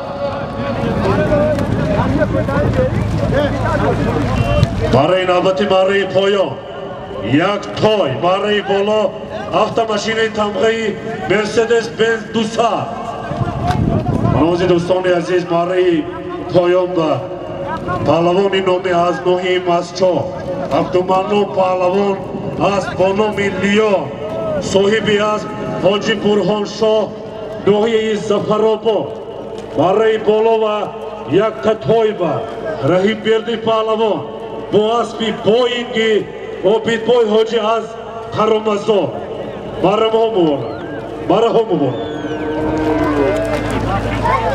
Marreyi navbati Marreyi poyon yak toy Marreyi Bolo avtomashinayi tamg'ayi Mercedes Benz Dusa. Manozi do'stoni aziz Marreyi poyon va Palavoni nomi az muhim az cho. Abdulmanon Palavon az bonomi Leon. Sohibi az Hoji Burhon Shoh Nohiyi Zafarobod. Marreyi Bolo va yakta toy va Rahim Berdi Palavon. Bu asbi boyingi Obid boy Hoji az Qaramazor. Maramo mor. Maramo mor.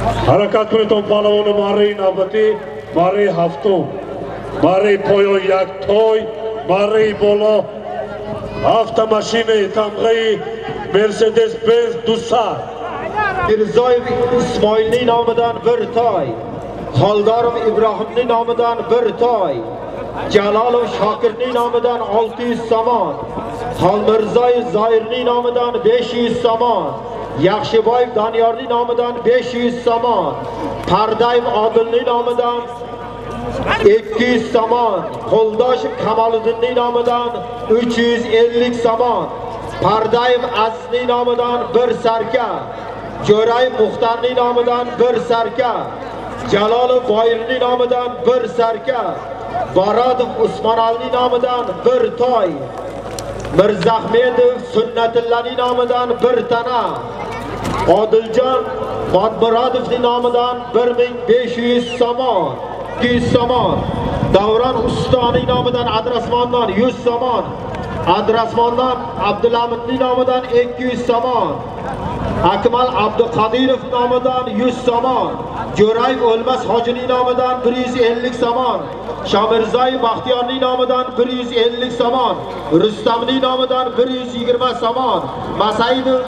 حرکت کنید اون پالوان ماری نبتی ماری هفتم ماری پایان یک توی ماری بالا هفت ماشین تمغی مرسدس بنز دو سر میرزای اسماعیلی نامدان bir toy Xoldorov Ibrohimni nomidan bir toy Jalolov Shokirning nomidan olti yuz somon Xolmirzoyev Zoirning nomidan besh yuz somon Yaxshiboyev Doniyorning nomidan besh yuz somon Pardayev Odilning nomidan ikki yuz somon Qo'ldoshev Kamoliddinning nomidan uch yuz ellik somon Pardayev Azizning nomidan bir sarka Jo'rayev Muxtarning nomidan bir sarka Jalolov Boyirning nomidan bir sarka Baradov Usmonalining nomidan bir toy Mirzahmedov Sunnatullaning nomidan bir tana Odiljon Modmurodovning nomidan bir ming besh yuz somon ikki yuz somon Davron Ustoning nomidan Adrasmondan yuz somon Adrasmondan Abdulhamidning nomidan ikki yuz somon Akmal Abduqodirov nomidan yuz somon Jo'rayev O'lmas Hojining nomidan bir yuz ellik somon Shomirzoyev Baxtiyorning nomidan bir yuz ellik somon Rustamning nomidan bir yuz yigirma somon Masaidov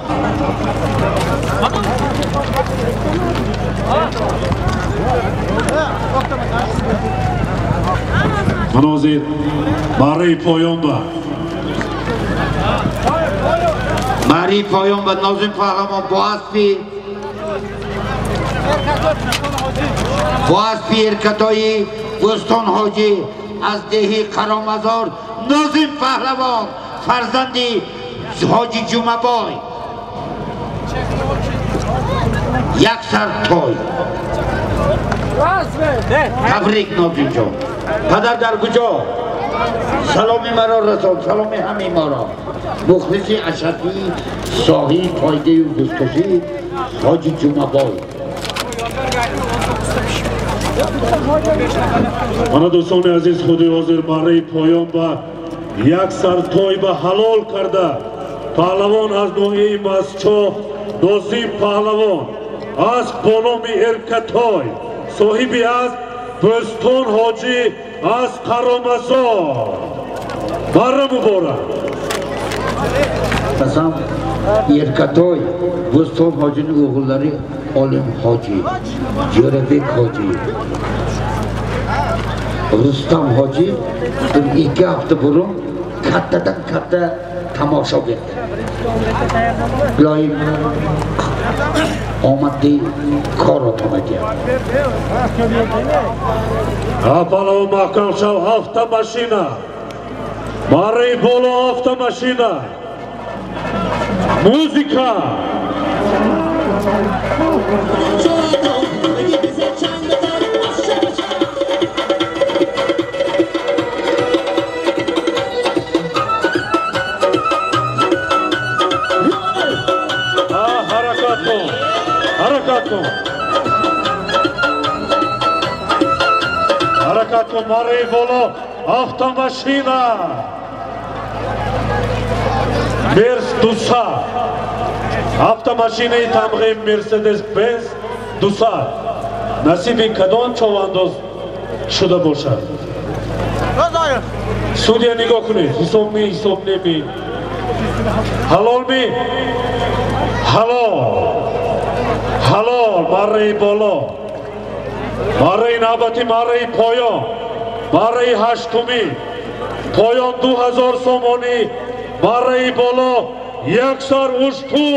Manozir Mari Poyonba Mari Poyonba Nozim Pahlamon Boaspi Boaspi Erkatoyi Bo'ston Hoji az dehi Qaromazor Nozim Pahlavon farzandi Hoji Jumaboy Yaksar toy Tabrik Nozimjon Padar dar kujo Salomi maro rason Salomi hami maro Muxlisi Ashadi Sohi Toyde yu Duskashi Hoji Jumaboy Ana do'stoni aziz Xudo hozir Mari Poyonba یک سر توی به حلال کرده پهلوان از نوعی مسچو نازیم پهلوان از بانومی ارکتای صاحبی از بستان حاجی از قرامزار بره مبارک قسم ارکتای بستان حاجی اوغلاری عالم حاجی جربک حاجی Rustam Hoji iki hafta burun kattadan katta tomosha berdi. Iloyim omadli kor o'tamagan. Apalo Makamshal avtomashina. Mari Bolo avtomashina. Muzika. Harakatko Harakatko Mari Bolo avtomashina Mers Dusa avtomashina tamg'im Mercedes Benz Dusa nasibi kadon chavandoz shuda boshad Sudya nigoh kunid hisobni hisob nemi halolmi halol halol Mari Bolo Mari Nabati Mari Poyon Mari Hashtumi Poyon du hazar somoni Mari Bolo yaksar ushtu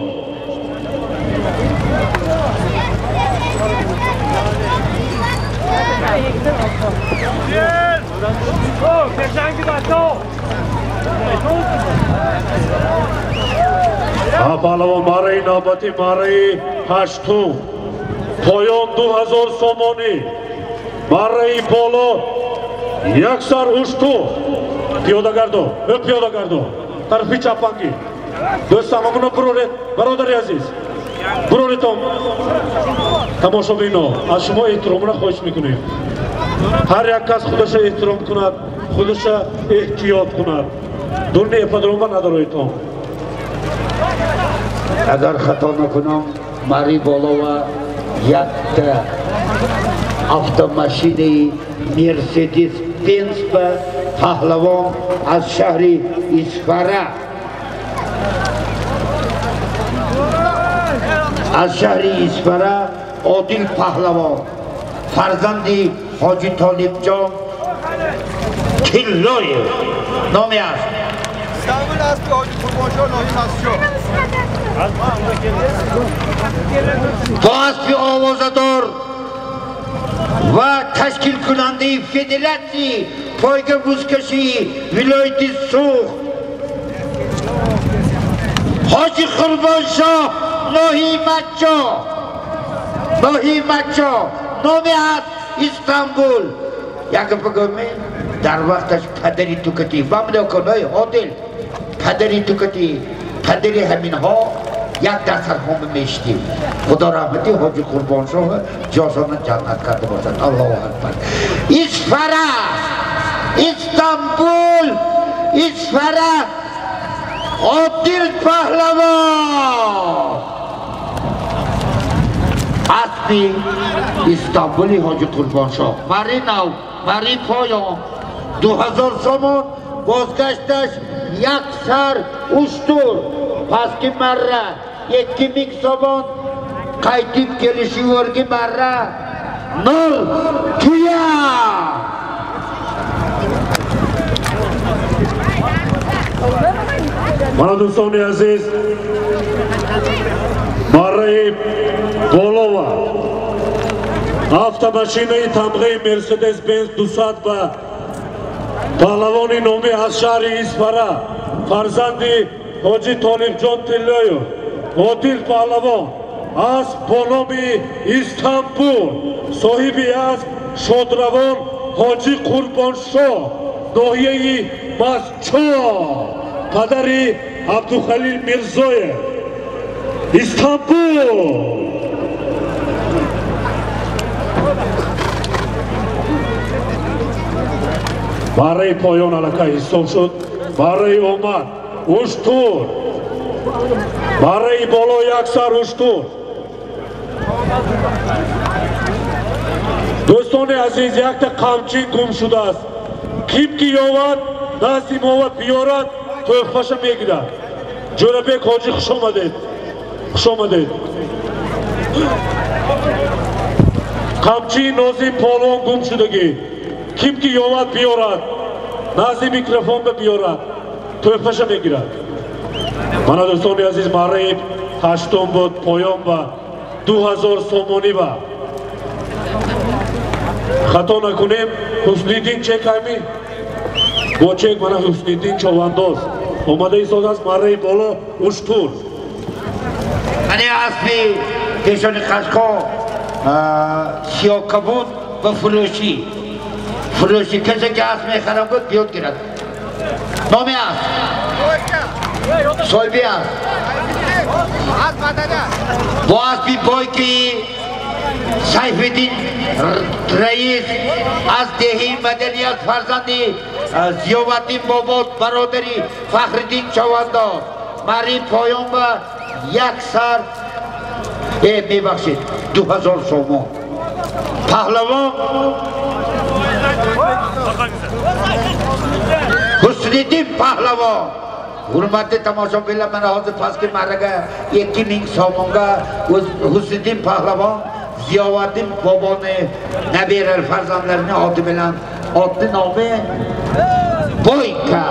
Apalavo Mari Nabati Mari Hashtu Poyon du hazar somoni Mari Bolo yaksar ushtu Piyoda gardo, ö piyoda gardo Tarfi chapangi Do'stam buni biroret, barodari aziz Biroretom Tomoshabino az shuma ehtiromini xohish mikunam Har yak kas xudosha ehtirom kunad xudosha ehtiyot kunad Durni ipodromba nadaroitom Agar xato nakunam Mari Bolo va yakta avtomashine Mercedes Benz ba pahlavon az shahri Isfara az shahri Isfara Odil pahlavon farzandi Hoji Tolibjon Tilloyev nomi است استانبول است که حاجی قربانشاه ناهی مسجد تو اسبی آوازدار و تشکیل کننده فدراسی پایگاه بزکشی ولایت سوخت حاجی قربانشاه ناهی مسجد ناهی مسجد نامی است استانبول یک بگویم در وقتش پدری تو کتی وامده کنای عادل پدری تو کتی پدری همین ها یک در سرخوم میشتی خدا رحمتی حاجی قربانشاه جاسان جنت کرده باشد الله اکبر اسفرا استانبول اسفرا عادل پهلوان اسمی استانبولی حاجی قربانشاه مری نو مری پایان دو هزار سامان بازگشتش یک سر اشتر پس که مره یکی میک سامان قیدیم کلیشی ورگی مره نل تویا mana do'stoni aziz Marai Bolova avtomashinayi tamg'ayi Mercedes Benz Dusat ba Pahlavoni nomi az shahri Isfara farzandi Hoji Tolibjon Tilloyev Odil Pahlavon az bonomi Istanbul sohibi az Shodravon Hoji Qurbonshoh nohiyayi Masjid Padari Abdukhalil Mirzoyev İstanbul Barray poyon alaka hissom shud Barray omad ushtur Barray bolo yaksar ushtur Do'stoni aziz yakta qamchi gum shudast kimki yovat Nasim ovat biyorat to'yxosha megida Jo'rabek hoji xush omaded xush omaded qamchi nozim polvon gum shudagi kimki yovat biyorat Nasim mikrofonda biyorat to'yxosha megirad mana do'stoni aziz Marib hashtom bod poyon va du hazor somoni va xato nakunem Husniddin chekami Bochek mana Husniddin Chovandoz omada isoz ast Marai bolo ushtur Ani asbi keshoni qashqo siyokabud va furoshi furoshi kese ke asmi kharam bod biyot girad nomi ast soybi ast bu asbi boy ki Sayfiddin Reis az dehi madaniyat farzandi Ziyovaddin Bobod barodari Fakhriddin Chavandoz Mari poyon ba yak sar e bebakshid du hazor so'm Pahlavon Husniddin Pahlavon hurmatli tomoshabinlar mana hozir pastki marraga ikki ming so'mga Husniddin Pahlavon Ziyovaddin Boboni nabirali farzandlarini oti bilan oti nomi Boyka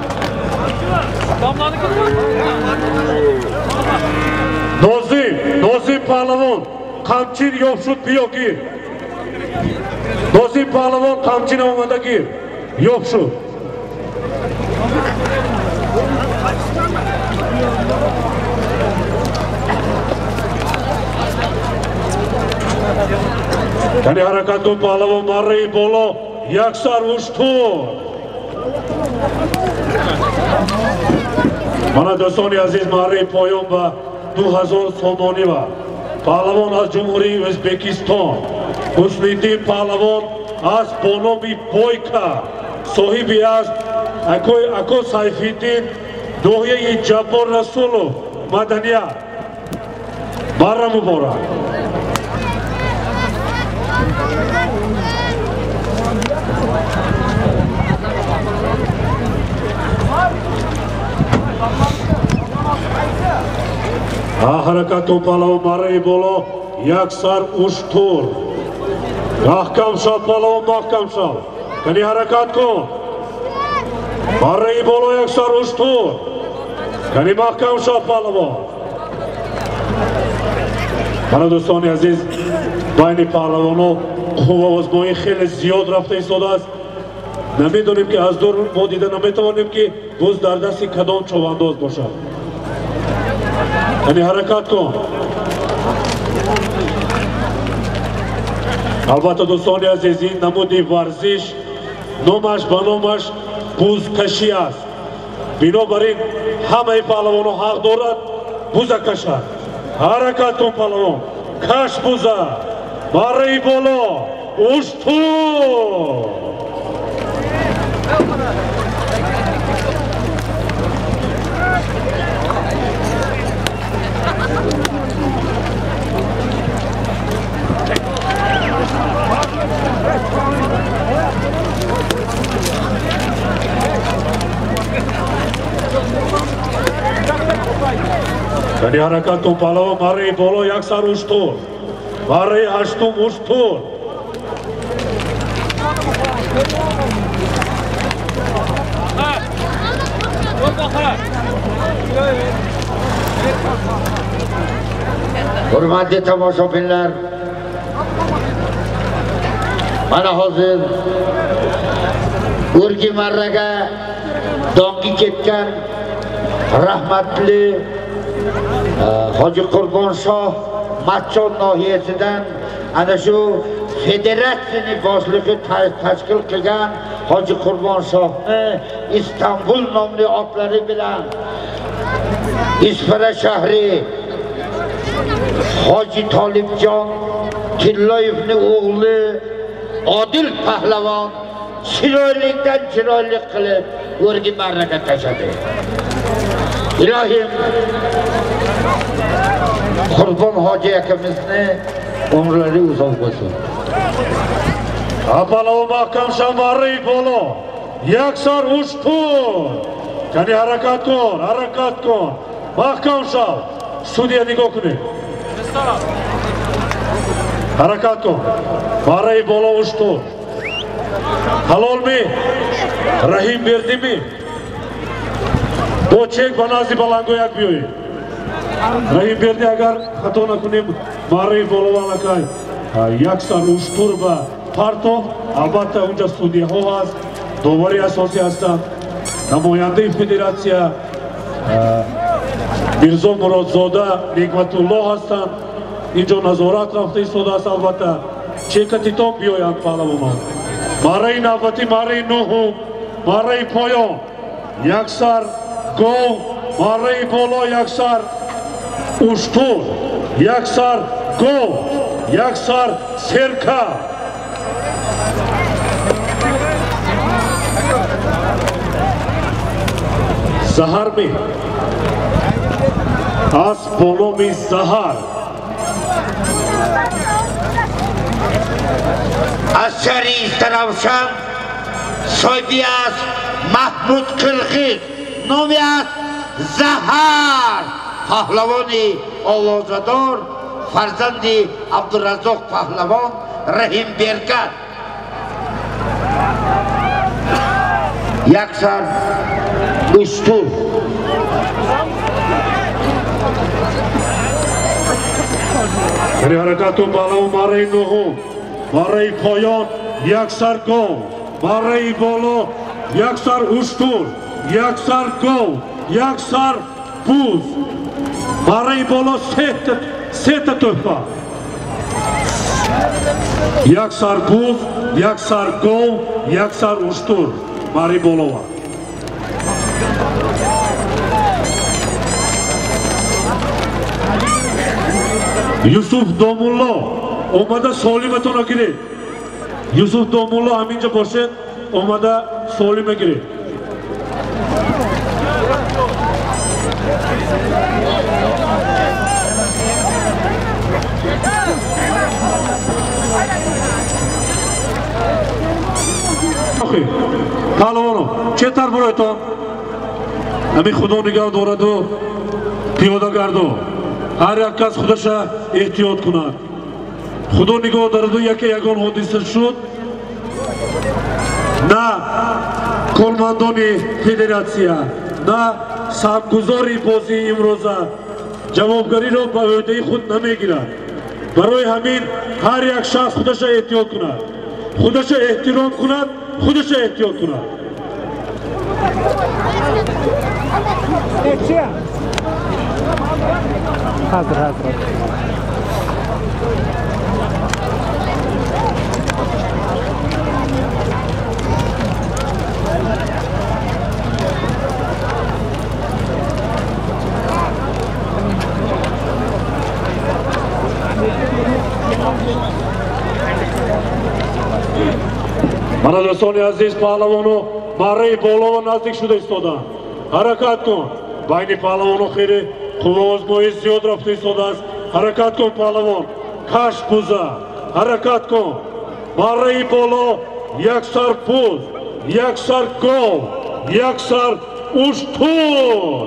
Nozim Nozim Pahlavon qamchin yo'qshut biyoki Nozim Pahlavon qamchin omadagi yo'qshut Tani harakat kun Pahlavon Marai bolo yaksar ushtur Mana do'stoni aziz Marai poyon va du hazor somoni va Pahlavon az Jumhuriy O'zbekiston Husniddin Pahlavon az bonomi Boyka sohibi az akoy ako Sayfiddin Dohiyayi Jabbor Rasulov madaniyat barra muborak حرکت پالو ماری بولو یک سر اشتور محکم شد پالو محکم شد کنی حرکت کن ماری بولو یک سر اشتور کنی محکم شد پالو من دوستان عزیز بین پهلوانو قوه آزمایی خیلی زیاد رفته ایستاده است نمیدونیم که از دور ما دیده نمیتوانیم که باز در دست کدام چوانداز باشد یعنی حرکت کن البته دوستان عزیز این نمودی ورزش نامش به نامش بوزکشی است بنابراین همه پهلوانو حق دارد بوز کشد حرکت کن پهلوان کش بوزه برای بالا اشتور یعنی حرکت کن پهلوان برای بالا یک سر اشتور برای هشتم اشتور hurmatli tomoshabinlar, mana hozir O'rgi marraga dongi ketgan rahmatli Hoji Qurbonshoh Matchon nohiyasidan ana shu federatsiyani boshlig'i tashkil qilgan Hoji Qurbonshohni Istanbul nomli otlari bilan Ispara shahri Hoji Tolibjon Tilloyevni o'g'li Odil Pahlavon chiroylikdan chiroyli qilib O'rgi marraga tashladi. Ilohim Qurbon hoji akamizni umrlari uzoq bo'lsin. Apalo mahkam shamari bolo yaksar ushtur kani harakat kon harakat kon mahkam shav studiya nigoh kuning harakat kon mari bolo ushtur halolmi Rahim berdimi bu chek banazi balangoyak biyoyi Rahim berdi agar xato nakunیم mari bolo valakay yaksar ushtur va parto albatta unja studiya ho hast dovari asosi hastand namoyandaи federatsiya Mirzo Murodzoda Nigmatullo hastand injo nazorat rafta istoda ast albatta chekati tom biyoyand pahlavonon maraи navbati maraи nuhum maraи poyon yaksar gov marai bolo yaksar ushtur yaksar gov yaksar serka Zahar mi? Az polo mi zahar. Az Şerif Taravşan soybi az Mahmud Kılgız nomi az Zahar Pahlavoni ovozador farzandi Abdurrazzoq Pahlavon Rahim Berkat yaksar ushtur Yeni harekatun pahlavon marayi nuhum marayi poyon yaksar gov marayi bolo yaksar ushtur yaksar gov yaksar buz marayi bolo seta to'pa yaksar buz yaksar gov yaksar ushtur marayi bolova Yusuf Domullo omada solimatona giring Yusuf Domullo aminja bo'lsin omada solima giring Pahlavon chetar burayton ami xudo nigoh do'radu piyoda gardo Har yakkas Xudoşa ehtiyot kunad. Xudo nigoh daradu yake yagon hodisa shud. Na kolmandoni federatsiya, na sabguzori bozi imroza javobgari ro ba o'ydayi khud namegirad. Baroy hamin har yak shaxs Xudoşa ehtiyot kunad. Xudoşa ehtirom kunad, Xudoşa ehtiyot kunad. Hazır, hazır. Mana do'stoni aziz pahlavonu Marray Bolova nazdik shuda istoda. Harakat kun. Bayni pahlavonu khiri Quvoz Moiz Ziyodrov istodas. Harakat kun pahlavon. Kash puza. Harakat kun. Marray Bolo yaksar puz, yaksar gol, yaksar ushtur.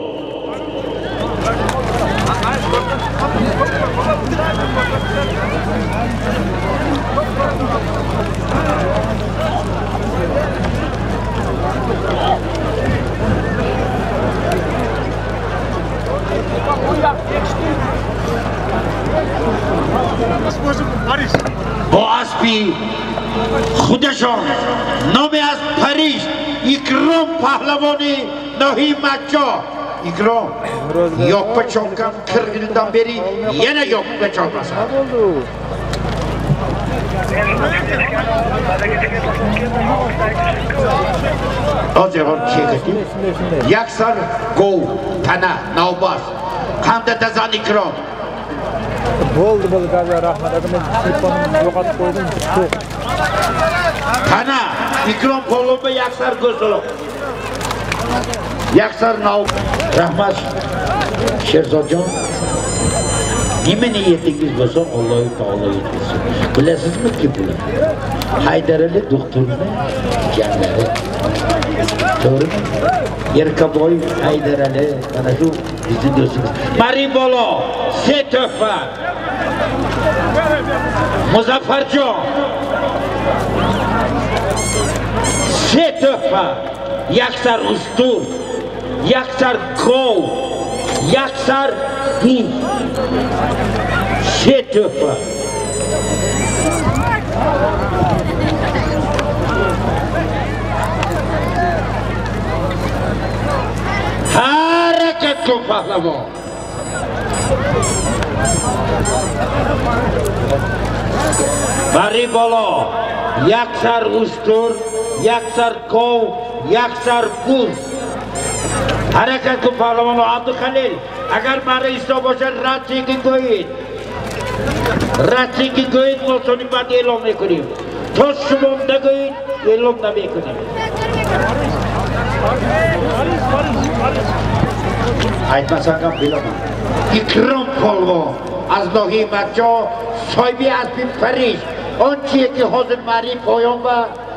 با اسبی خودشان نام از پریش اکرام پهلوانی نهی مچا اکرام یک بچاکم کرگیدم بری یه نه یک بچاک بسن از یه بار چه گفتی؟ یک سر گو تنه نوباز قمده دزان اکرام Bo'ldi, bo'ldi, Gazi rahmat. Men telefonimni yo'qotib qo'ydim. Qana, Ikrom Polomba yaksar Go'zaloq. Yaksar nav. Rahmat Sherzodjon. Nimani yetingiz bo'lsa, Alloh taolo yetkazsin. Bilasizmi-ki bular? Haydarali doktorni janlari. To'g'rimi? Yerkaboy Haydarali mana shu bizni do'stimiz. Maribolo, Setofa. Muzaffarjon. Setofa. Yaksar Ustur. Yaksar Kov. Yaksar Din. Setofa. Harakat kun pahlavon. Maribolo, yaksar Ustur, yaksar Kov, yaksar Puz. Harakat kun pahlavon Abdukhalil. Agar mari isto bo'lsa ratsiyaga qo'ying. Ratsiyaga qo'ying, so'ng ba'd e'lon qiling. Toshmonda qo'ying, e'londa qiling. Aytmasam ham bilaman. Ikrom polvon az Nohi Macho soybi az bin Paris. Onchiki hozir mari poyon va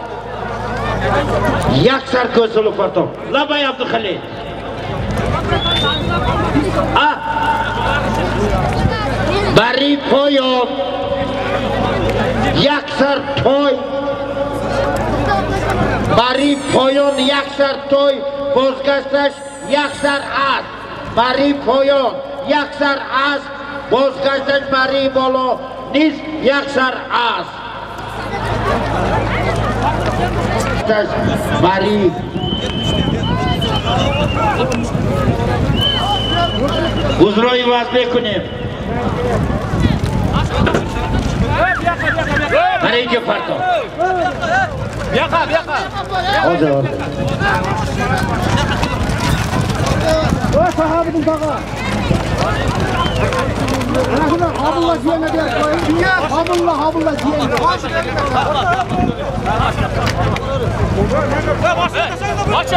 yaksar Go'zaloq farton. Labay Abdukhalil. Ah. Mari poyon. Yaksar toy. Mari poyon yaksar toy. Bozgashtash yaksar az. Mari poyon yaksar az. Bozgashtash mari bolo niz yaksar az. Mari Uzro'yi vaz bekunیم. Birinchi farton. Yoqa, yoqa. Hozir, hozir. O sahobining tog'i. Ana shuni Abdulloh jiyaniga berib qo'ying. Abdulloh, Abdulloh jiyaniga. Boshqa,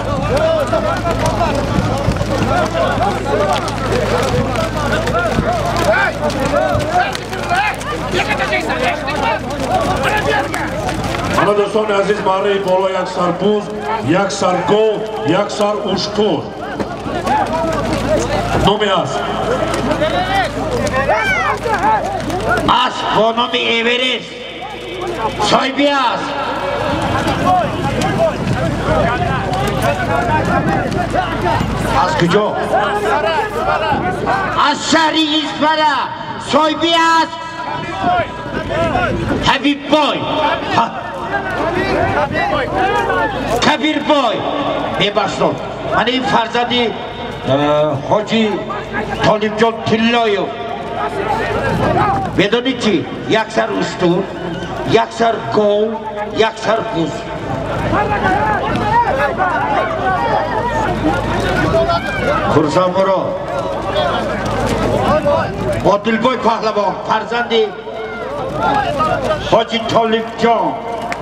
Ana do'stlar aziz Mari Bolo yaksar Puz, yaksar Gol, yaksar Ushtur. Nomi az. Az bu nomi Everest. Soybi az. Az kujo. Az şari ispara. Soybi az. Habib boy. Kabir boy. Bebaşlo. Hani farzadi Hoji Tolibjon Tilloyev. بدونید چی؟ یک سر اشتور، یک سر گو، یک سر بوز. خورسان برو با دلبوی پهلوان فرزندی حاجی طالب جان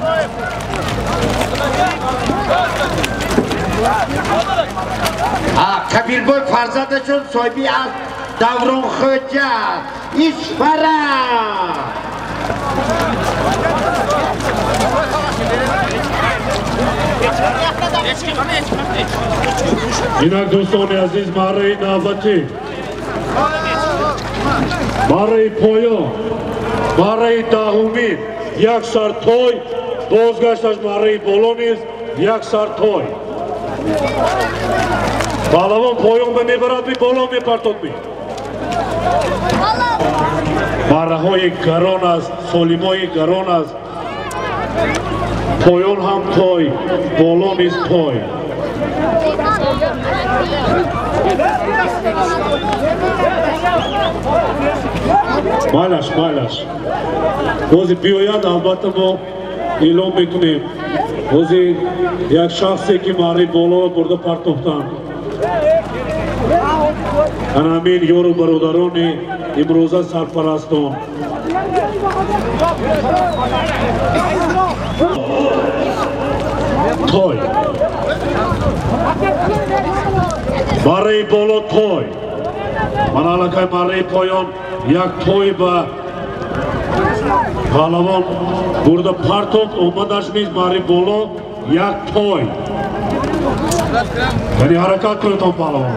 کبیر بوی فرزندشون صاحبی از دوران خجر ایشفره اینک دوستان عزیز برای نوبتی برای پایان برای دهمی یک سر توی بازگشتش برای بالا نیست یک سر توی پهلوان پایان به میبرد بی بالا میپرتد بی مرهای گران است سلیمای گران است پایان هم توی بالا نیست توی مالش مالش بازی بیاید البته ما اعلام میکنیم بازی یک شخصی که ماری بالا برده پرتوفتن همین یارو برادران امروزه سرپرستان توی برای بالا توی من علاقه برای پایان یک توی با پهلوان برده پرتوفت اومدش نیست برای بالا یک توی یعنی حرکت کنید پهلوان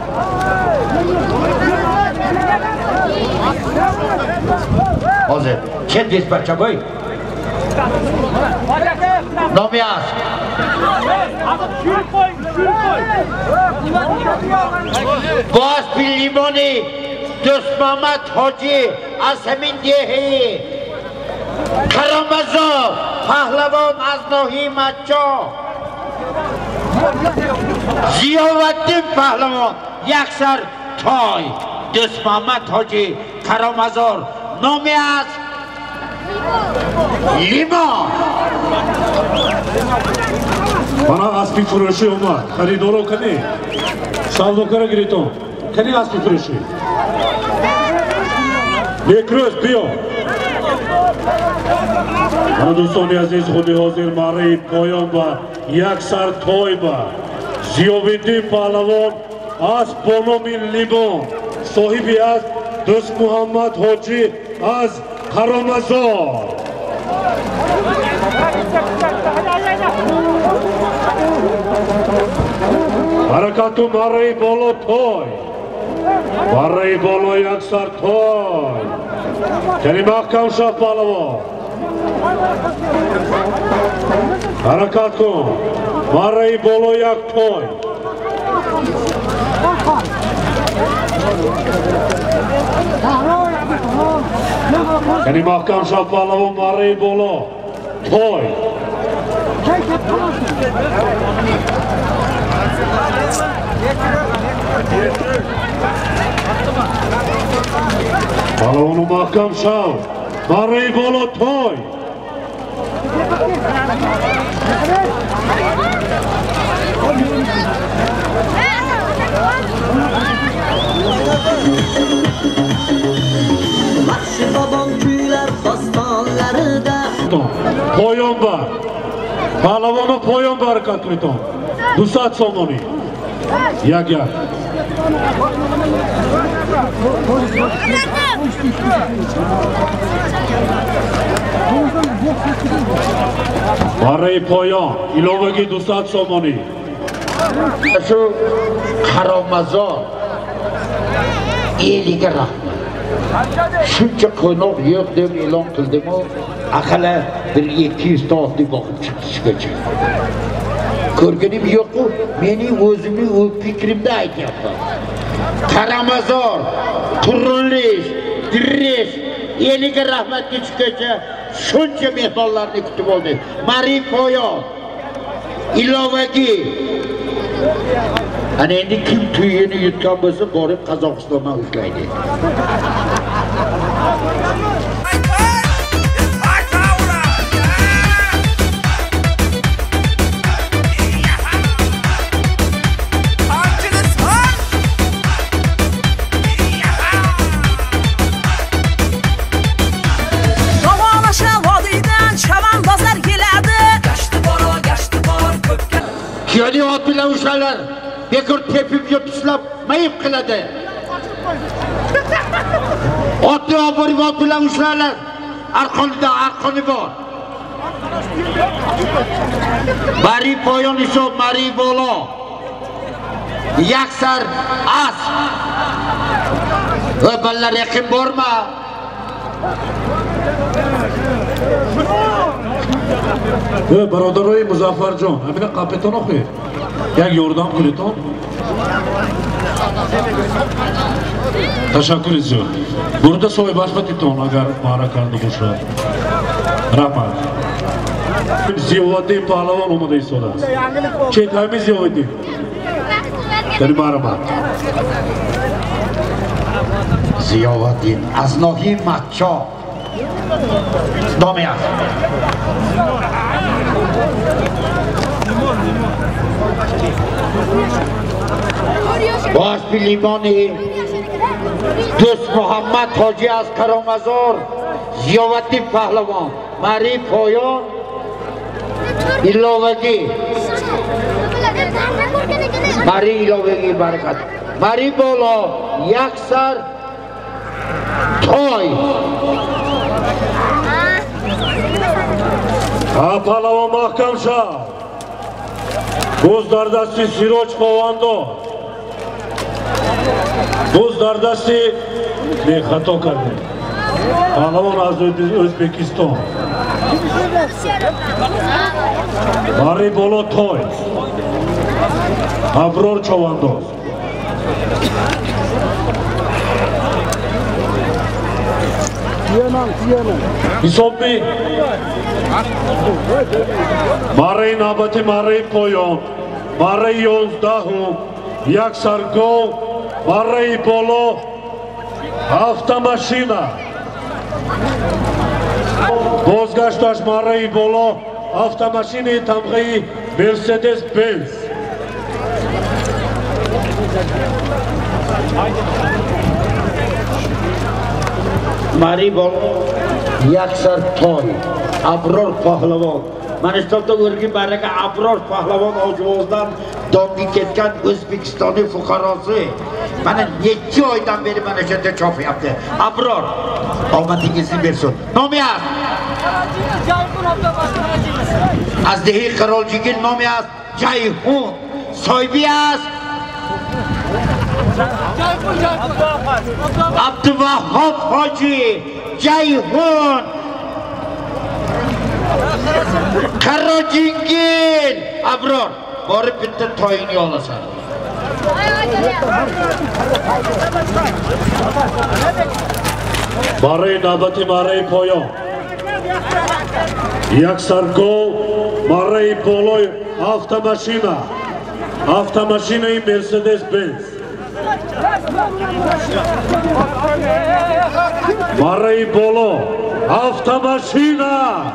حاضر چه دیست بچه بای؟ نامی است باز بیلیمانی دوست محمد حاجی از همین دیهی کرامزا پهلوان از ناحیه مچا ضیاءالدین پهلوان یک سر تای دوست محمد حاجی کرامزار نامی است لیما بنا اسبی فروشی اومد خریدارو کنی سوداگر گریتون کنی اسبی فروشی نیکروز بیا بنا دوستانی عزیز خودی حاضر ماره پایان با یک سر تای با ضیاءالدین پهلوان از بانومی لیما صاحبی از دوست محمد حاجی از کرامزار حرکتو برای بالا توی برای بالا یک سر توی یعنی محکم شد پهلوان حرکت کن برای بالا یک توی یعنی محکم شد پهلوان برای بالا توی پهلوانو محکم شد برای بالا توی پایان بر پهلوانو پایان بر حرکت میتون دو ساعت سامانی یک یک برای پایان ایلاوگی دو ساعت سامانی شو کرامزار eliga rahmat. Shuncha qo'noq yo'q deb e'lon qildim-u, aqala bir ikki yuz ta otni boqib chiqishgacha. Ko'rganim yo'q-ku, mening o'zimning o'z fikrimda aytyapman. Qaramazor, Turlish, Dirresh, eliga rahmatga chiqqacha shuncha mehmonlarni kutib oldik. Mari Poyon, ilovaki. Ana endi kim tuyini yutgan bo'lsa, borib Qozog'istondan ushlaydi. Kiyani ot bilan ushlanlar, bekor tepib yo'tishlab mayib qiladi. Otni olib borib ot bilan ushlanlar, arqonida arqoni bor. Mari Poyon hisob, Mari Bolo. Yaksar as. Va ballar yaqin borma. Ve barodaroy Muzaffarjon, hamina kapitan o'qi. Yak yordam qilaton. Tashakkur ediyorum. Burada soy başbatıton agar ma'rakarni bo'lsa. Rahmat. Ziyovatli pahlavon olmadı isolar. Çekamiz ziyovatli. Seni ma'ramat. Ziyovatli aznohi macho. Domiyaz. Bosh limoni Do'st Muhammad Hoji az Karamazor, Ziyovatli pahlavon, Mari Poyon, ilovagi. Mari ilovagi barakat. Mari Bolo, Yaksar, Toy. Ha pahlavon Mahkamşa. Buz dardasti Siroç Povando. Buz dardasti ne xato kardi. Pahlavon az O'zbekiston. Mari Bolo Toy. Abror Chovando. Hisobbi Mari Nabati Mari Poyon, Mari yozdahu, Yaksar Gov, Mari Bolo, avtomashina. Bozgashtash Mari Bolo, avtomashini tamg'i Mercedes Benz. Mari Bolo, Yaksar Toy, Abror pahlavon. Manishtabda o'rgi baraka Abror pahlavon Ojvozdan domga ketgan O'zbekistonning fuqarosi. Mana necha oydan beri mana shu yerda chopyapti. Abror, omadingizni bersin. Nomiyaz. Azdehi Qaroljigil nomiyaz Jayhun. Soybiyaz. Abduvahhab Hoji Jayhun. Qarojingil Abror, borib bitta toyini olasan. Mari Nabati Mari Poyon. Yaksar Gov, Mari Bolo, avtomashina. Avtomashina Mercedes Benz. Mari Bolo, avtomashina.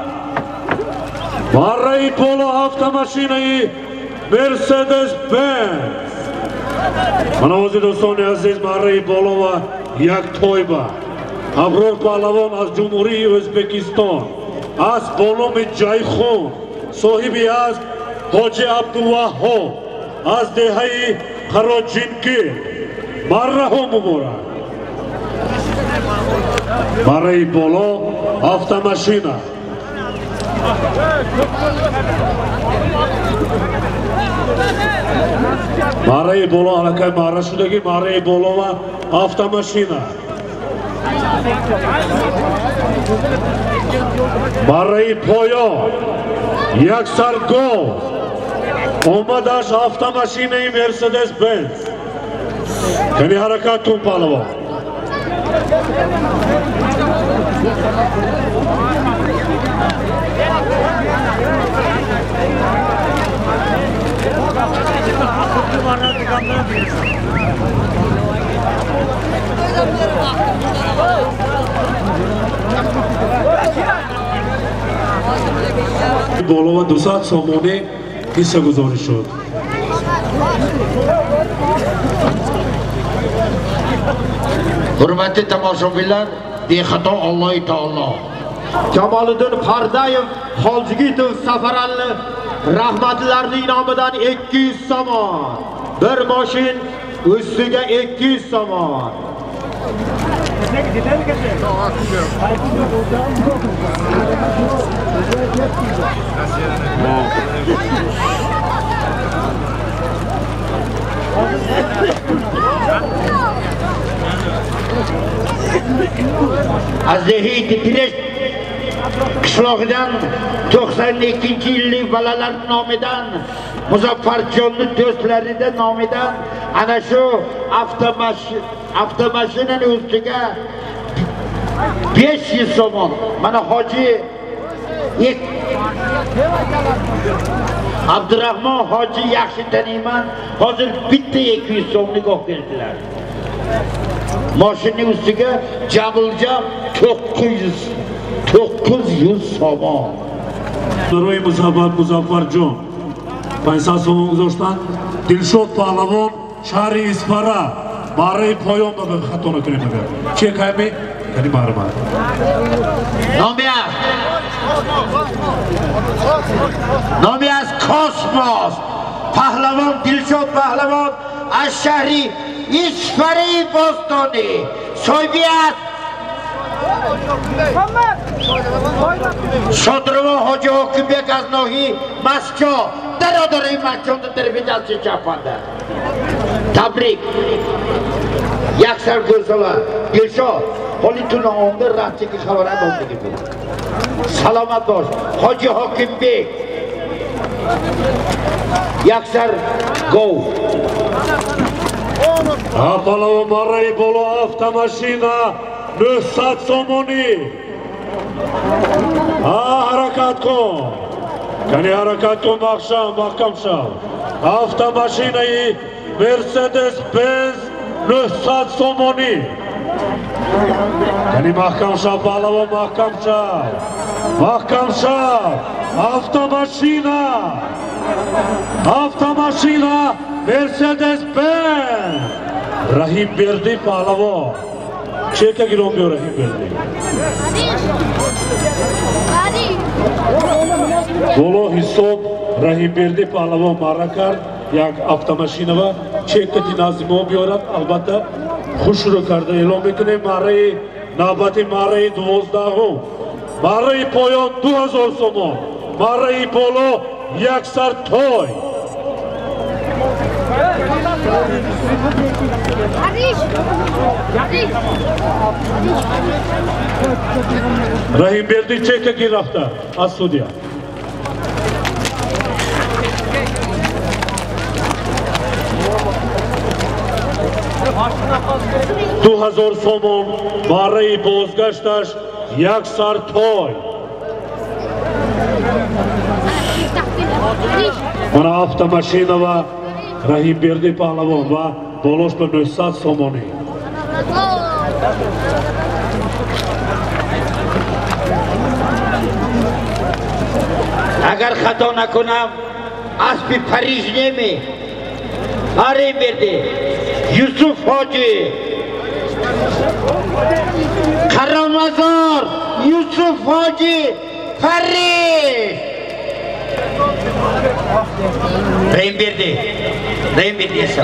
Mari Bolo, avtomashina Mercedes Benz. Mana o'zi do'stoni aziz Mari Bolo va yak to'yba. Abror pahlavon az Jumhuriy O'zbekiston. Az Bolomi Jayxun, sohibi az Hoji Abduvahhab, az Dehai Qarojingil. Marraho muborak. Mari Bolo, avtomashina. Marai Bolo alakay Maharashtra'dagi Marai Bolova avtomashina. Marai Poyo Yaksar Go Omadash avtomashinai Mercedes Benz. Kani harakat kun palava. Bolova dusat somoni hissa guzori shod. Hurmatli tomoshabinlar, bexato Alloh taolo. Kamoliddin Pardayev, Xoljigitov Safaralli rahmatlilarning nomidan ikki yuz somon. Bir mashin ustiga ikki yuz somon. Azdehi Titresh qishlog'idan to'qson ikkinchi yillik bolalar nomidan Muzaffarjonning do'stlarining nomidan ana shu avtomashina avtomashinaning ustiga besh yuz somon. Mana Hoji Abdurahmon Hoji yaxshi taniyman. Hozir bitta ikki yuz so'mlik olib keldilar. Mashinaning ustiga Jabiljon to'qqiz yuz somon. Ro'y Muzaffar Muzaffarjon Paysa so'm guzashtan Dilshod Pahlavon Shari Ispara Marai Poyon da xatona kirmagan. Chekami kani marma. Nomias Nomias Kosmos Pahlavon Dilshod Pahlavon Ash-Shahri Isfari Bostoni Sovyet Shodirov Hoji Hokimbek Aznohi Moskva Darodori Moskvada terbiyachi chapanda. Tabrik. Yaksar Go'zala Dilshod Polituna onda ratchiki xabaran bo'ldi. Salomat bo'l. Hoji Hokimbek Yaksar Go Apalov Marai Bolo avtomashina nusat somoni. Ha harakat kun. Kani harakat kun mahsham mahkam shav. Avtomashinai Mercedes Benz nusat somoni. Kani mahkam shav palov mahkam shav. Mahkam shav. Avtomashina. Avtomashina Mercedes Benz. Rahim Berdi Palavo. Cheka giromyo Rahim Berdi. Bolo hisob Rahim Berdi Palavo Marakar yak avtomashina va cheka dinazimo biorad albatta xushro karda e'lon mikune Marai navbati Marai do'zdahu Marai Poyon du hazor somon Marai Bolo yaksar toy Rahim Berdi cheka girafta az sudya. Du hazor somon Marai bozgashtash yaksar toy. Mana avtomashina va Rahim Berdi Pahlavon va bolosh bir nusat somoni. Agar xato nakonam asbi Parij nemi Rahim Berdi Yusuf Hoji Karamazor Yusuf Hoji Parij Rahim Berdi Rahim Berdi esa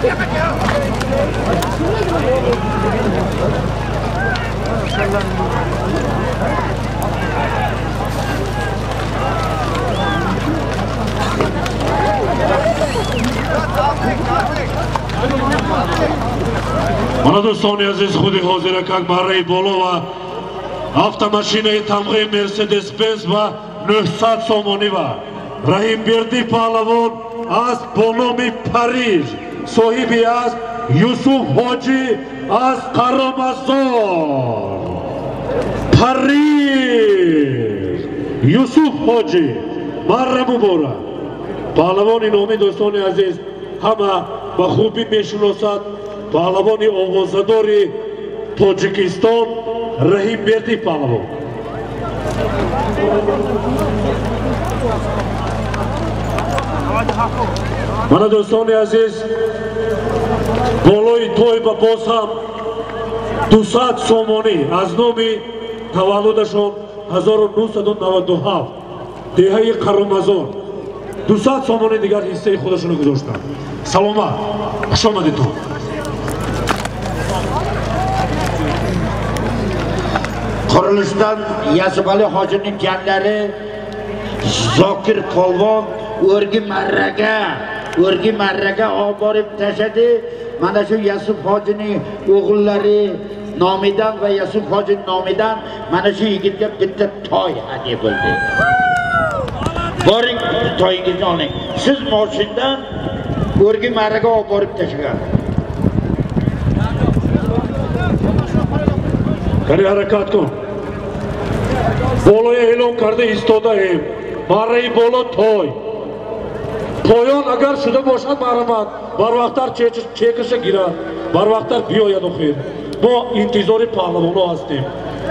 Mana do'stoni aziz, xudi hozir как Marray Bolo va avtomashinayi tamg'i Mercedes-Benz va nuhsad somoni va Rahimberdi Pahlavon az Bonomi Parij, sohibi az Yusuf Hoji az Qaramazor Parij Yusuf Hoji Marra Mubora Pahlavoni nomi do'stoni aziz hamma ba xubi meshunosad Pahlavoni ovozadori Tojikiston Rahimberdi Pahlavon. Mana do'stoni aziz, boloi to'y va boz ham dusad somoni az nomi tavalludashon hazar u nusad u novад و هفت dehayi Qaramazor dusad somoni digar hissai xudashoni guzashtan. Salomat, xush omadidton. Qurilishdan Yasubali hojining janlari Zokir Polvon o'rgi marraga o'rgi marraga olib borib tashadi. Mana shu Yasub hojining o'g'illari nomidan va Yasub hojining nomidan mana shu yigitga bitta toy hadya bo'ldi. Boring toyingizni oling. Siz moshindan o'rgi marraga olib borib tashagan. Qani harakat kun. Boloya e'lon kardi istoda ham. Marray Bolo to'y. Poyon agar shuda boshqa ma'lumot, barvaqtlar chekishga girar, barvaqtlar biyoyad o'qiydi. Bu intizori Pahlavoni astim.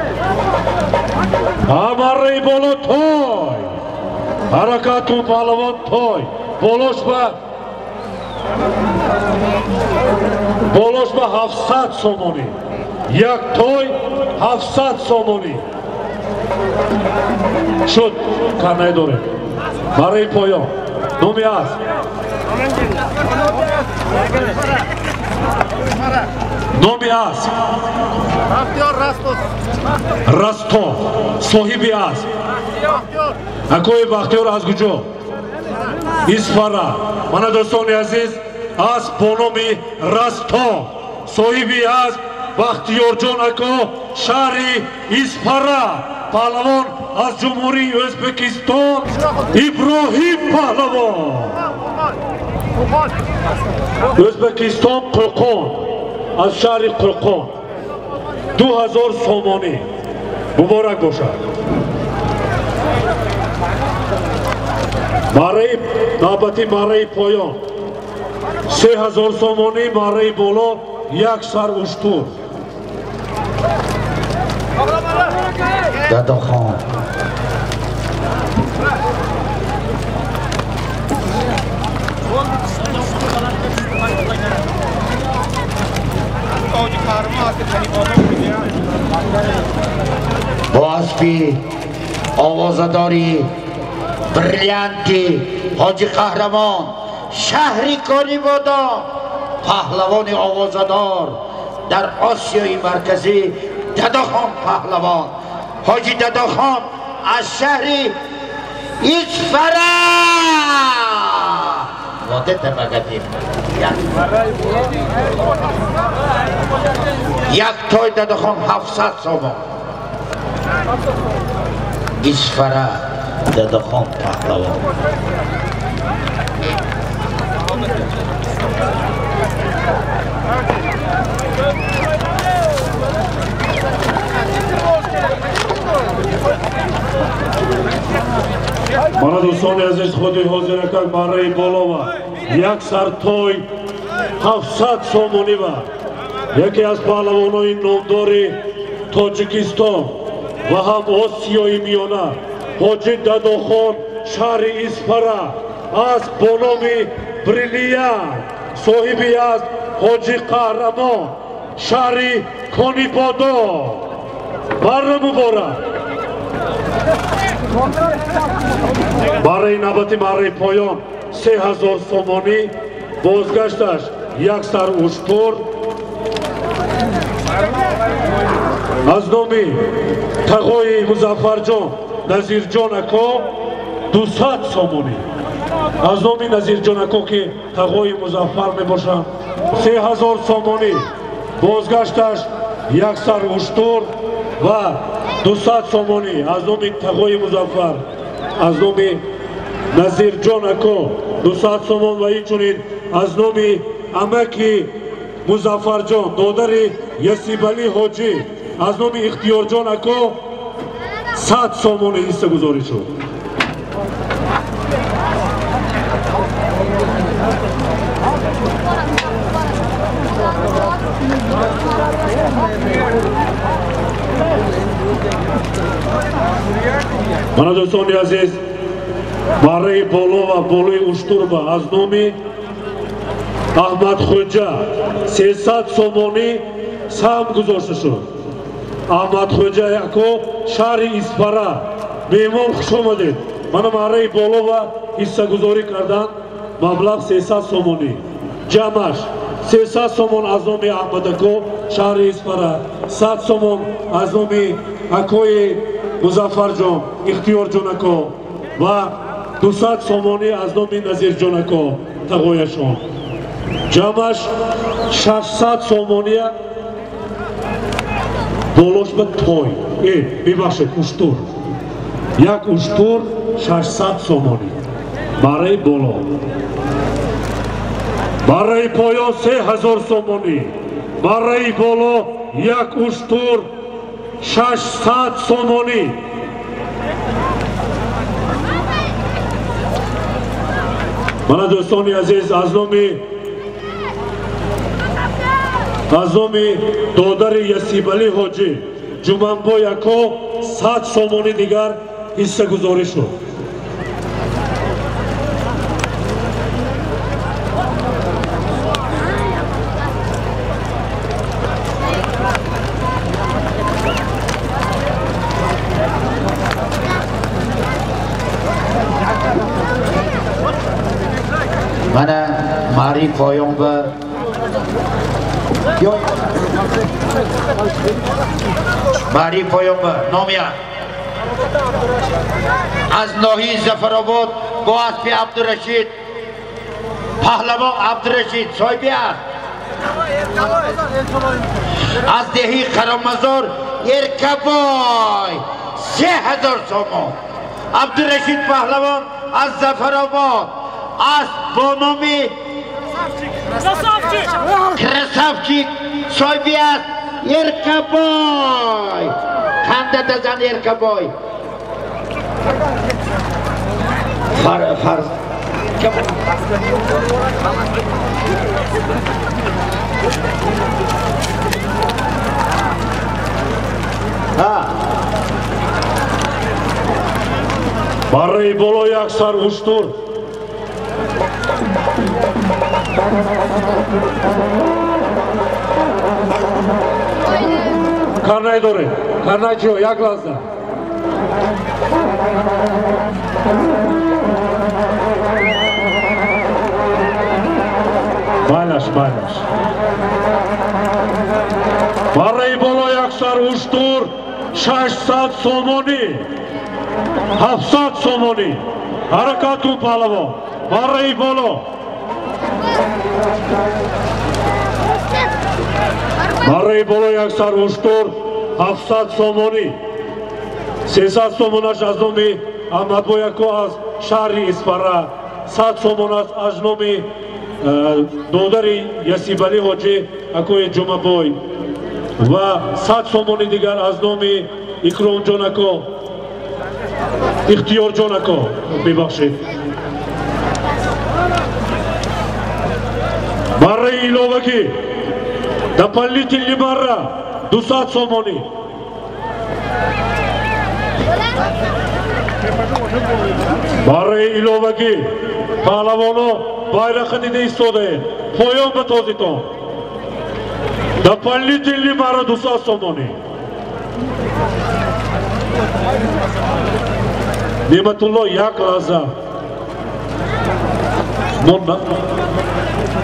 Ha Marray Bolo to'y. Harakat kun Pahlavon to'y. Boloshba Boloshba هفتصد somoni. Yak to'y هفتصد somoni. Shud kanay dore. Marray poyon. Nomi az. Nomi az. Baxtiyor Rastov. Rastov. Sohibi az. Akoy Baxtiyor az gujo. Isfara. Mana do'stoni aziz, az Bonomi Rastov. Sohibi az Baxtiyorjon ako shahri Isfara. Pahlavon az Cumhuri O'zbekiston Ibrohim Pahlavon O'zbekiston Qo'qon az shahri Qo'qon دو هزار somoni muborak boshad. Marray navbati Marray poyon سه هزار somoni Marray Bolo yak sar ushtur. Dadaxon Boğazpi ovozadori brillianti Hoji Qahramon shahri Konibodo Pahlavoni ovozador dar Osiyoyi markaziy Dadaxon Pahlavon Hoji Dadaxon az shahri Isfara Vodete magadim Yak to'y Dadaxon هفتصد somon Isfara Dadaxon Pahlavon Mana do'stoni aziz, xudi hozir akal Marray Bolo va yak sar to'y هفتصد somoni va یکی از پهلوانای نامدار تاجیکستان و هم آسیای میانه حاجی دداخان شهر اسپرا از بانام بریلیان صاحبی از حاجی قهرمان شهر کانیپادا بر مبارک برای نوبت مرای پایان سه هزار سومانی Bozgaçtaş Yaksar Ushtur az nomi Tag'oyi Muzaffarjon Nazirjon ako dusad somoni از نومی نظیر جانکو که تقوی مظفر می باشم سه هزار سومانی بازگشتش یک سر اشتر و دوصد سومانی از نومی تقوی مظفر از نومی نظیر جانکو دوصد سومان و اینچنین از نومی امکی مظفر جان دادری یسیبالی حاجی از نومی اختیار جانکو صد سومانی ایسته گذاری شد Mana do'stoni aziz, barri bolo va boloy ushturba az nomi Ahmad Xo'ja سیصد somoni sam guzashta shud. Ahmad Xo'ja ako shahri Ispara mehmon xush omaded. Mana barri bolo va hissaguzori kardan mablagh سیصد somoni. Jamash سیصد somon az nomi Ahmad ako shahri Ispara, صد somon az nomi akoy Muzaffarjon, Ixtiyorjon ako va دوصد somoni az nomi Nazirjon ako tag'oyashon. Jamash ششصد somoniya doloshba toy. E, bibashid ushtur. Yak ushtur ششصد somoni. Baray bolo. Baray poyon سه هزار somoni. Baray bolo yak ushtur ششصد somoni. Mana do'stoni aziz az nomi az nomi dodari Yasibali Hoji Jumanboy ako صد somoni digar hissa guzori shud. Mana mari poyon ba mari poyon ba nomia az Nohi Zafarobod bo aspi Abdurrashid Pahlavon Abdurrashid soybiya az Dehi Qaramazor Erkaboy سه هزار somon. Abdurrashid Pahlavon az Zafarobod az bonomi Krasavchik soybiyat Erkaboy qanda dazan Erkaboy far far ha barri bolo yaksar ushtur Karnay dore, Karnaychiyo, jak lazda. Maylash, maylash. Barray bolo yaksar ushtur ششصد somoni. هفتصد somoni. Harakat kun palavo. Barray bolo. Barray bolo yaksar ushtur هفتصد somoni. سیصد somonash az nomi Ahmadboy ako az shahri Ispara. صد somonash az nomi dodari Yasibali Hoji ako je Jumaboy. Va صد somoni digar az nomi Ikromjon ako Ixtiyorjon ako bibakshid. Barray ilovaki da pallitilli barra دوصد somoni. Barray ilovaki pahlavono bayraqi dide istode poyon ba toziton da pallitilli barra دوصد somoni. Ne'matullo yak laza Monna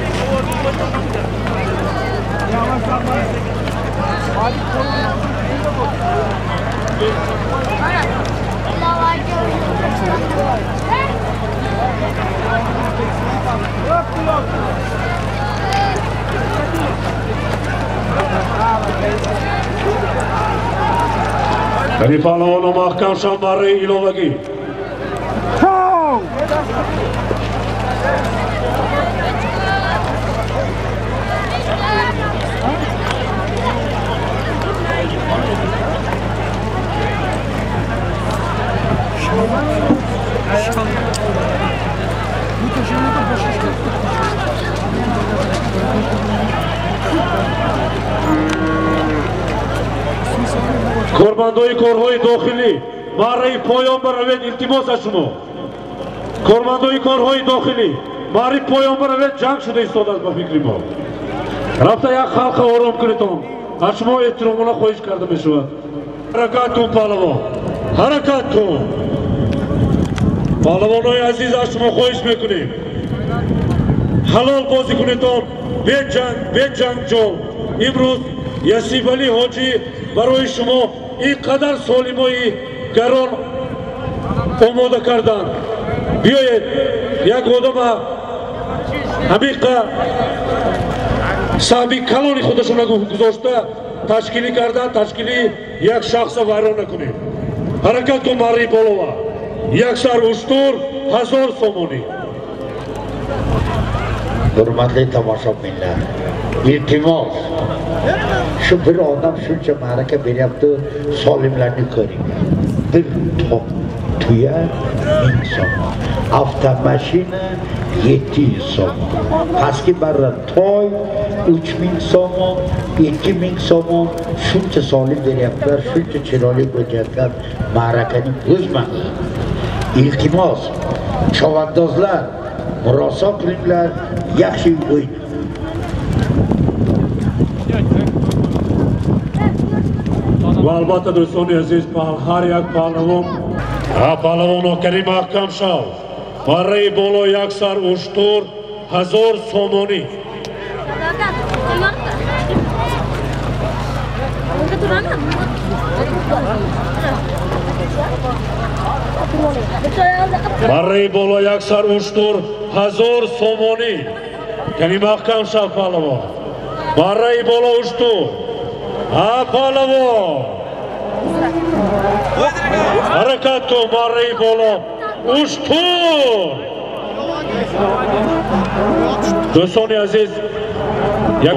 Kani Palavono mahkam Shamare ilovagi. Korbandoyi korhoyi dohili Mari poyon baravet iltimos ashmo Korbandoyi korhoyi dohili Mari poyon baravet jang shuda istodas ba fikrimo Rafta yak xalqa orom kiritom Ashmo ehtiromona qo'yish kardim eshuva Harakatun Palavon Harakatun Palavonoy aziz ashmo qo'yish mekunim Halol bozi kunitom Bejang bejang jol Imruz Yasifali hoji برای شما اینقدر سالمایی گران آماده کردن بیایید یک آدم عمیق صاحبی کلانی خودشون گذاشته تشکیلی کردن تشکیلی یک شخص ویران نکنید حرکت کن ماری بالوا یک سر اشتور هزار سومونی hurmatli tomoshabinlar iltimos shu bir odam shuncha ma'raka beryapti solimlarni ko'ring bir tuya ming so'm avtomashina yetti yuz so'm pastki barra toy uch ming so'm ikki ming so'm shuncha solim beryaptilar shuncha chiroyli bo'layotgan ma'rakani buzmanglar iltimos chavandozlar murosa qilinglar yaxshi o'yin و البته دوستان عزیز هر یک پهلوان پهلوان کریم محکم شو برای بالا یک سر اشتر هزار سومانی برای بالا یک سر اشتر هزار سومانی کریم محکم شو پهلوان برای بالا اشتر ها پهلوان حرکت تو ماری بالا اشتر دوستان عزیز یک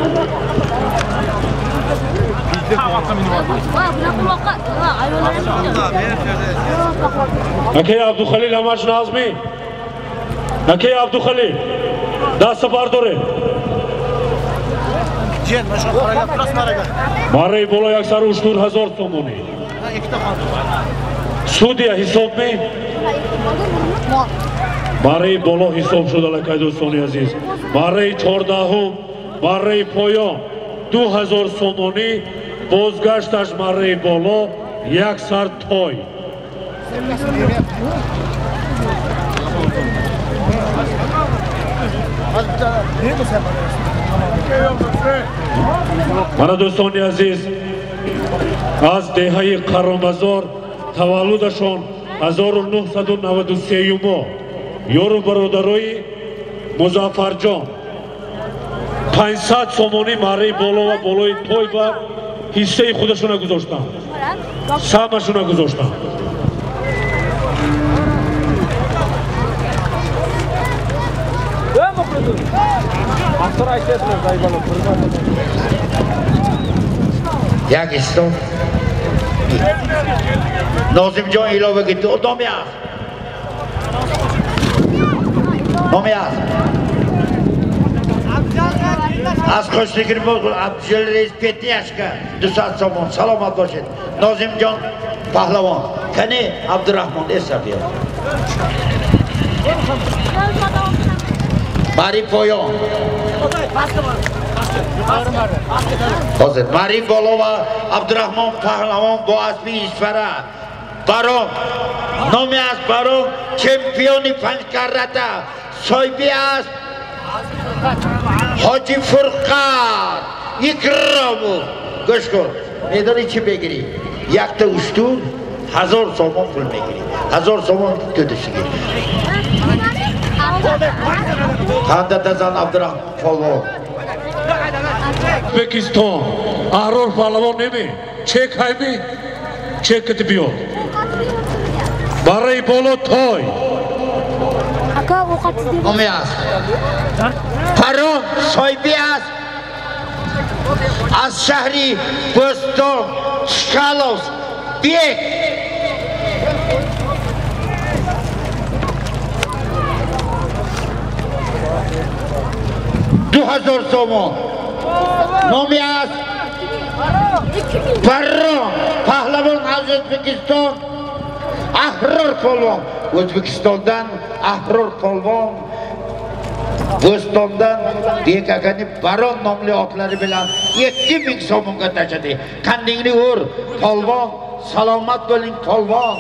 اکی عبدالخلیل همش نازمی اکی عبدالخلیل دست برداره ماری بالا یک سر اشتر هزار سومونی سودیا حساب می ماری بالا حساب شده لکه دوستانی عزیز ماری چهاردهم ماری پایان دو هزار سومونی بازگشتش ماری بالا یک سر تای مانا دوستانی عزیز از دهه قرامزار تولدشان هزار و نهصد و نود و سه ما یارو برادرای مظفر جان پانصد سومانی ماری بالا و بالای توی و حصه خودشون گذاشتن سهمشون گذاشتن یک استون نازم جان ایلاوه گیتی نامی هست نامی هست از خوشتگیری بازگل عبدالجلیل رئیس پیتیشکه دو ساعت سامان سلامت باشید نازم جان پهلوان کنی عبدالرحمن ایسا بیاد ماری پایان حاضر ماری بالا و عبدالرحمن پهلوان با اسبی ایشفره برام نامی است برام چمپیونی پنج کرده صاحبی است حاجی فرقان اکرامو گوش کن میدانی چی بگیری یک تا اشتون هزار سومان پول میگیری هزار سومان تو دشگیری خانده تزن عبدالرحمن پهلوان Uzbekistan, Ahror Palavon nemi, Çek haymi, чекати биёд. Барои боло той. Ака овқат истед. Номи аст. Паром соҳиби аст. Аз шаҳри Бӯстон, Чкаловс, Бек. ду ҳазор сомон. Номи аст. Паром, паҳлавон аз Ӯзбекистон, Аҳрор полвон. Ӯзбекистондан Аҳрор полвон. Bo'stondan Bek akani Baron nomli otlari bilan ikki ming so'mga tashadi. Qandingni ur, polvon, salomat bo'ling polvon.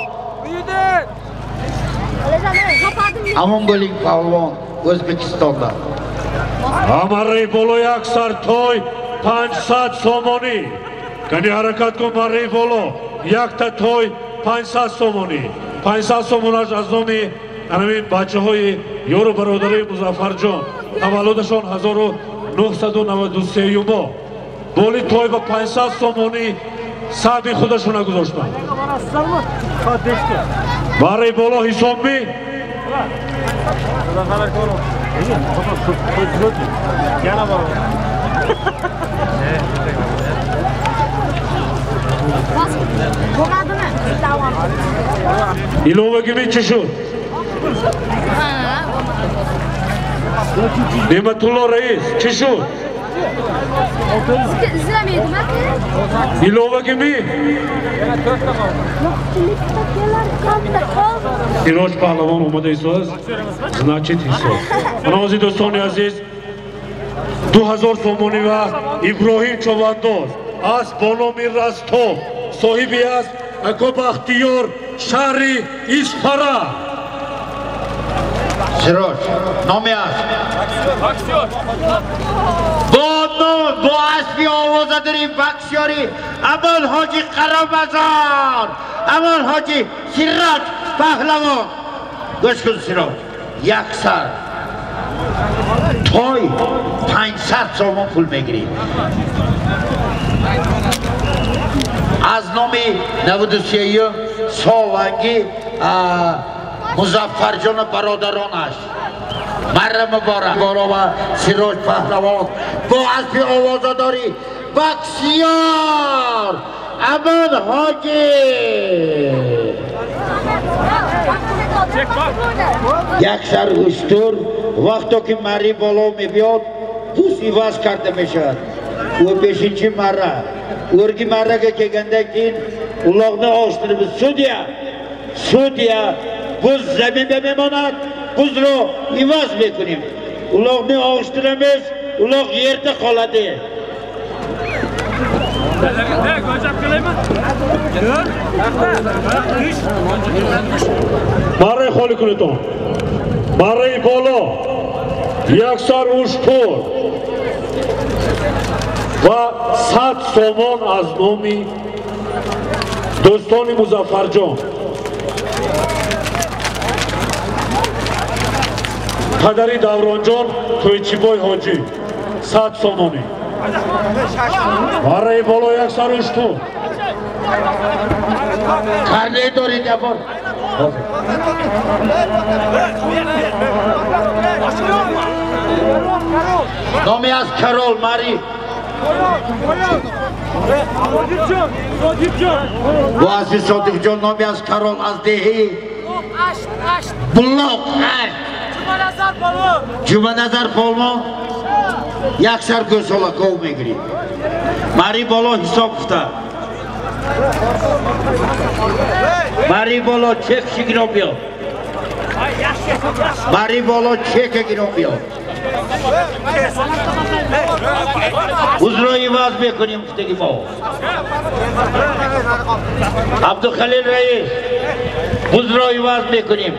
Amon bo'ling polvon, O'zbekistondan. Amari bolo yaksar toy panchsad somoni. Qani harakat kun mari bolo yakta toy panchsad somoni. panchsad somонаш аз номи ҳамин бачаҳои ёру бародарои Музаффарҷон таваллудашон ҳазору нуҳсаду наваду се юмо боли той ба панҷсад сомонӣ сабби худашона гузоштанд. Барои боло ҳисоб ми иловаги ми чӣ шуд? Неъматулло раис чӣ шуд? Иловаги ми Сироҷ паҳлавон омода ҳисоб аст? Значит ҳисоб. Нази дӯстони азиз ду ҳазор сомонӣ ва Иброҳим Човандоз аз бо номи Растов соҳиби аст Ако Бахтиёр шаҳри Ишпара. Сироҷ номи аст. Бо ном бо асби овозадори Бахтиёри Амон ҳоҷи Қаромазон, Амон ҳоҷи Сироҷ паҳлавон. Гӯш кун Сироҷ, як сар той панҷсад сомон пул мегирӣ. Аз номи навуду сеюм соланги Музаффарҷону бародаронаш марра муборак борова Сироҷ паҳлавон бо асби овозадори Бахтиёр Амон ҳоҷи як сар устур вақто ки марри боло мебиёд буз иваз карда мешавад. ӯ бешинчи марра ӯрги маррага келгандан кеyin улоғни оштирибиз. Судя судя буз заминда мемонад, бузро иваз мекунем. Улоғни оштирamiz, улоғ ерда qoladi. Барои холӣ кунедон. Барои боло яксар уштур ва сад сомон аз номи дӯстони Музаффарҷон падари Давронҷон Тӯйчибой ҳоҷӣ сад сомонӣ. Барои боло яксар уштур карне дорид ябор. Номи аст Карол Мари. бо асби Содиқҷон номи аст Карол аз деҳи Булоқ ашт Ҷуманазар полвон як сар гӯсолаков мегирӣ. Мари боло ҳисоб гуфта. Мари боло чекши гирон биёд. Мари боло чека гирон биёд. Бузро иваз мекунем гуфтаги мо. Абдухалил раис бузро иваз мекунем.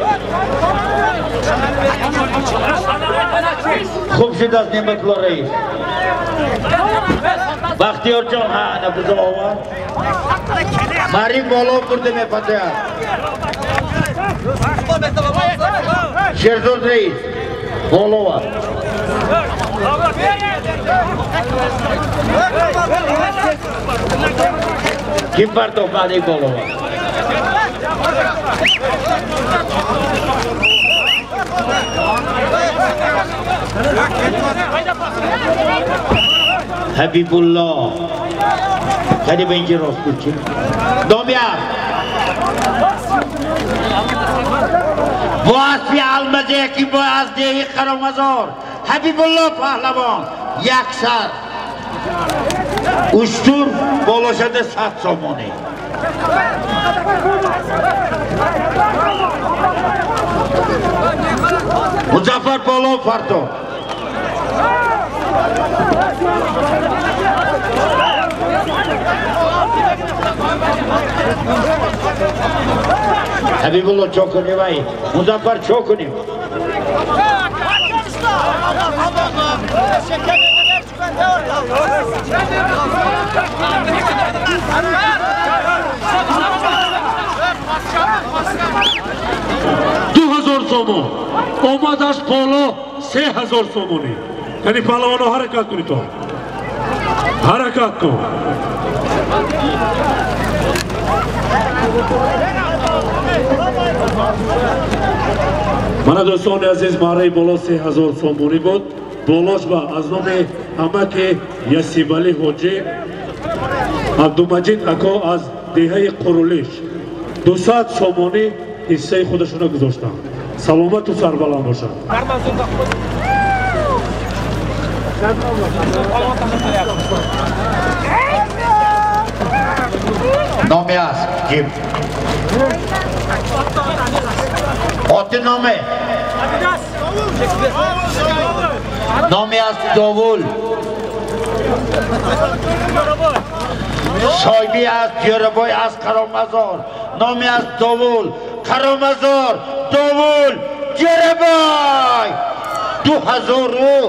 Хуб шуд аст Неъматулло раис. Бахтиёрҷон ҳа ана бузо овард. Мари боло бурда мепатояд. Шерзод раис боло аст. Kim Parto Bali Bolova? Habibullah. Kadi benci Roskucin. Domyar. Boğaz bir almaca ki boğaz değil karamazor. Habibullah Pahlavon. Yaksar. Uçtur Boloşa'da sat somoni. Muzaffer Bolov Parto. Habibullah çok önemli vay. Muzaffer çok önemli. दो हजार सोमो ओमादास पोलो से हजार सोमोनी यानी पहलवानो हरकत करी तो हरकत को मना दोस्तों ने अजीज मारे बोलो से हजार सोमोनी बोल बोलोश बा अज़नों में अम्मा के यसीबली होजे अब्दुल अको आज देहाई कुरुलिश दूसरा सोमोनी हिस्से खुदशुना गुज़ोश्ता सलामत तो सरबला मोशा Nomias kim? Otu nome? Nomias Dovul. Soybi az Yoroboy az Karamazor. Nomias Dovul. Karamazor. Dovul. Yoroboy. Du hazoru.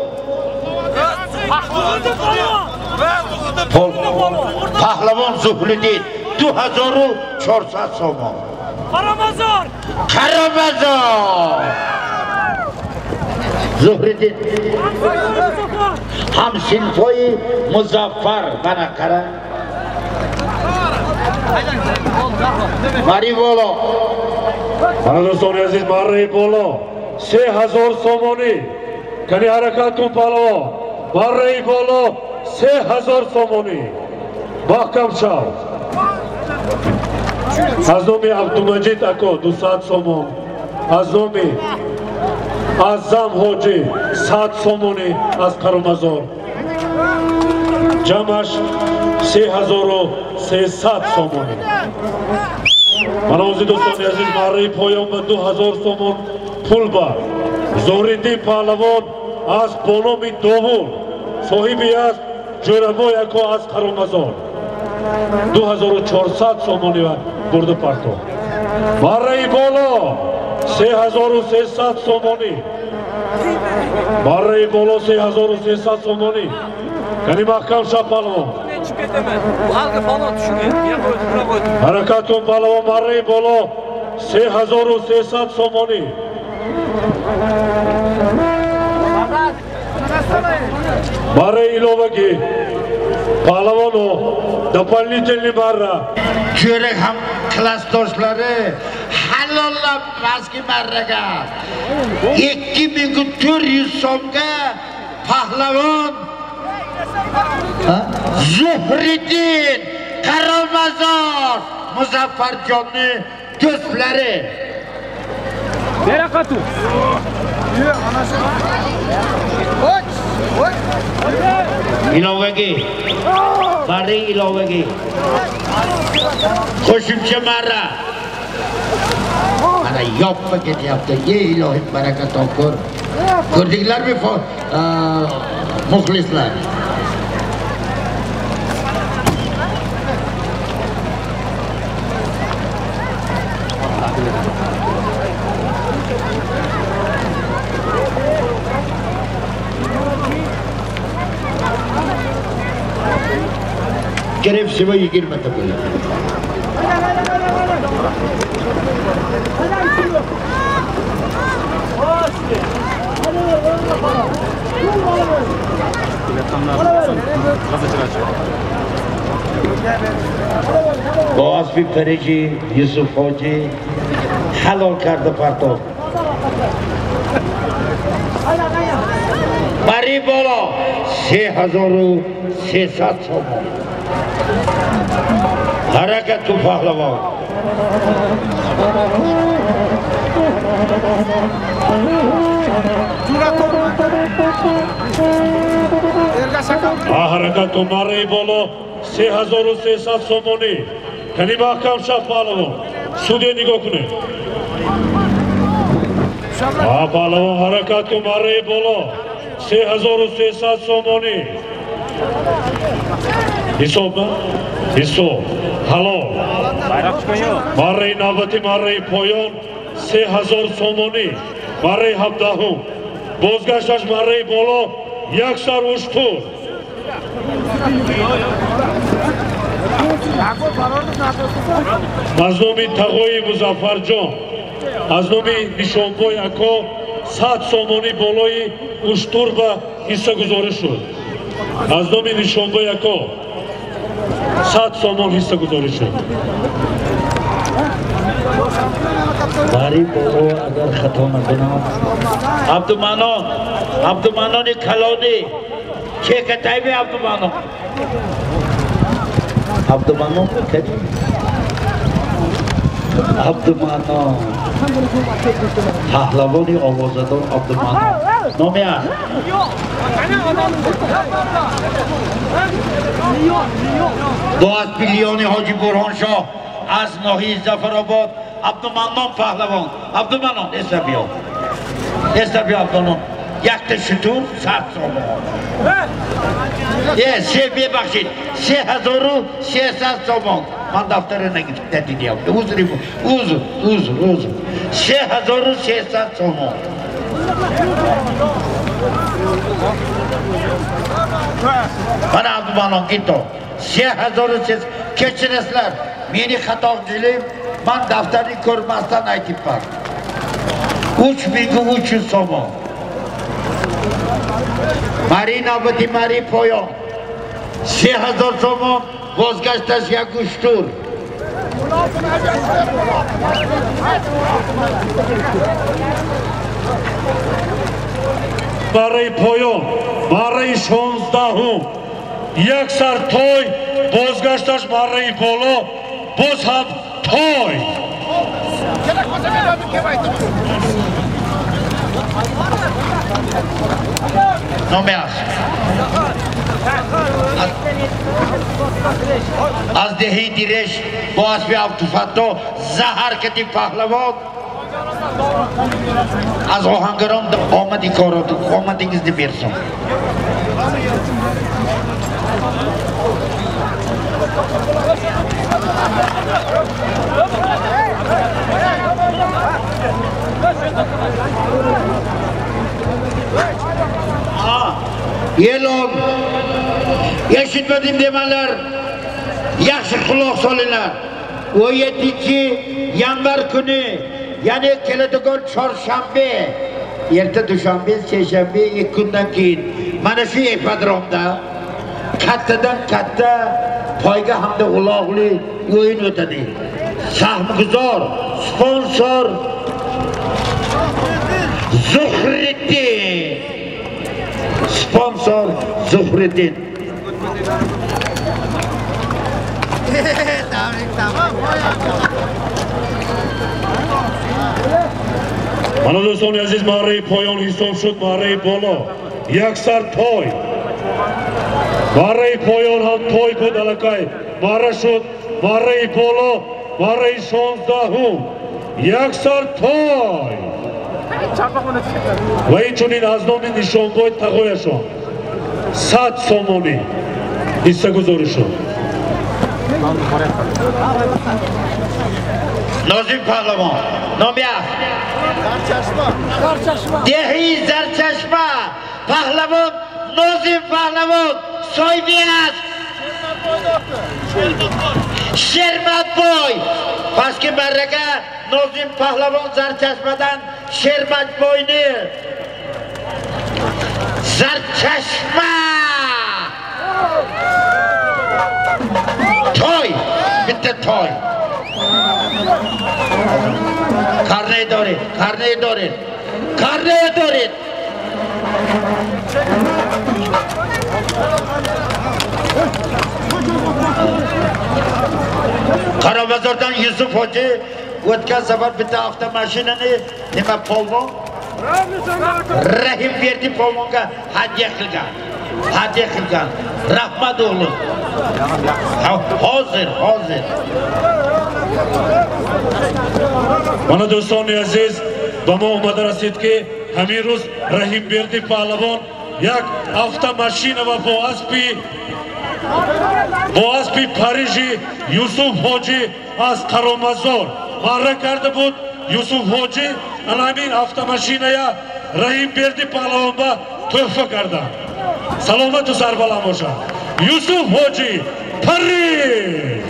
Pahlavon Zuhluddin du hazoru çorsa somo. Karamazor. Karamazor. Zuhluddin. Ham sinfoyi Muzaffar bana kara. Mari bolo. Bana dostum aziz mari bolo. Se hazor somoni. Kani harakat kun palo. Mari bolo. Se hazor somoni. Bakam çav. Aznomi Abdulmajid ako du saat somon. Aznomi Azam hoji saat somoni az Karamazor. Camaş se hazoro se saat somoni. Bana ozi dostum aziz mari poyom du hazor somon pulba. Zoridi Pahlavon az bonomi dovul. Sohibi az Juraboy ako az Karamazor. दो हजार चौसठ सोमोनी बुर्द पार्टो बारही बोलो से हजार से सात सोमोनी बारही बोलो से हजार से सात सोमोनी कनी mahkam şapalı harekatun palo बारही बोलो से हजार से सात सोमोनी बारही लोगी Palavonu doполнительный barra. Körek ham klasdoşları halolla maski marraga. iki bin dört yüz so'mga Pahlavon Zuhriddin Karamazor Muzaffarjonning do'stlari. Berakatu. İlovagi, bari ilovagi. Qo'shimcha marra. Mana yoppa ketyapti. Ey ilohim baraka topkur. Ko'rdinglarmi muxlislar? Kerem Siva yigirma tabii. Telefonlar gazeteciler. با اسب پریجی یوسف حاجی حلال کرده پرتاب بری بالا سه هزار و سیصد تومان حرکت تو پهلوان حرکت تو مره بالا سه هزار و سیصد تومانی کنی محکم شد پهلوان سوده نگاه کنه پهلوان حرکت تو مره بالا سه هزار و سیصد تومانی حساب نه؟ حساب حلال مره نوبتی مره پایان سه هزار تومانی مره هفدهم بازگشتش مره بالا یک سر اشتر از نومی تقوی مظفر جان از نومی نشانبای اکا صد تومانی بالای اشتر به حصه گذاری شد از نومی نشانبای اکا صد تومان حصه گذاری شد باری بولو اگر خطا نکنم عبدالمنان عبدالمنان کلانی چه کتایبی عبدالمنان عبدالمنان کجی عبدالمنان پهلوانی آوازدار عبدالمنان نامی هست دو از پیلیانی حاجی برهان شاه از ناحیه ظفرآباد عبدالمنان پهلوان عبدالمنان اسر بیا اسر بیا عبدالمنان یک تا شطور صد تومان یه سه ببخشید سه هزار و سیصد تومان من دفتر ندیدیم اوزری بود اوزر اوزر اوزر سه هزار و سیصد تومان من عبدالمنان گیتو سه هزار و سیصد keçiresler meni xato dilim man daftarni ko'rmasdan aytibman uch ming uch yuz so'm mari navbati mari poyon سه هزار so'm vozgashtash yak ushtur برای پایان برای شانزدهم یک سر توی بازگشتش برای بالا باز هم توی نامی هست از دهی دیرش با اسب عبدالفتاح زهر کتی پهلوان از آهنگران آمدی کارات آمدینگیز دی برسون Yelon, yaşıtmadım demeler, yaşı kulak solinler. O yedinci yanvar günü, yani Keledogor çarşambe, erta duşanbe, seşembe, ilk günden keyin. Mana şu ipodromda, kattadan katta, payga hamda ulağlı oyun ötedi. Sahmguzor, sponsor, Zuhreddin. Sponsor Zuhreddin. Mana do'stoni aziz ma'rif poyon hisob shud ma'rif bola yaksar to'y ma'rif poyon ham to'y bud alakay ma'ra shud ma'rif bola ma'rif shonzdahum yaksar to'y va ichunin az nomi nishonboy tag'oyashon sad somoni hissa guzori shud Nozim Pahlavon, nomiyat Dehi Zarchashma Pahlavon, Nozim Pahlavon Soybiyat Shermatboy Paski marraga Nozim Pahlavon Zarchashmadan Shermatboyni Zarchashma Toy bitta toy Karneyi دارید Karneyi دارید Karabazar'dan Yusuf Hoca o'tgan safar bitta avtomashinani nima polvon Rahim Berdi polvonga hadya qilgan. Hadya qilgan. Rahmat o'g'lim. Hozir, hozir. Mana do'stoni aziz, ba ma omada rasid ki hamин roz Rahim Berdi pahlavon yak avtomashina va bo aspi bo aspi Pariji Yusuf Hoji az Qaromazor marra kardi bud. Yusuf Hoji ana hamин avtomashinaya Rahim Berdi pahlavon ba tuhfa kardi. Salomat u sarbalam bosha. Yusuf Hoji Parij.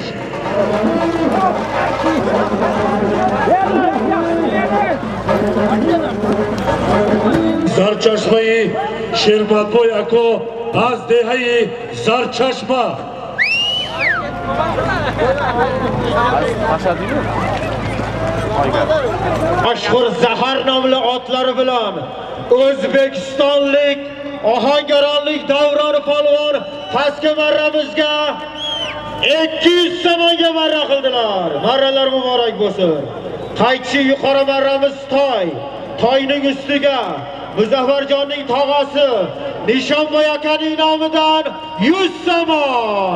Zarchashmai Shermatboy ako az dehayi Zarchashma. Mashhur Zahar nomli otlari bilan O'zbekistonlik Ohangaronlik Davron polvon pastki marramizga ikki yuz so'mga marra qildilar. Marralar muborak bo'lsin. Qaychi yuqori marramiz Toy. Toyning ustiga Muzaffarjonning tog'asi Nishonboy akaning nomidan yuz so'm.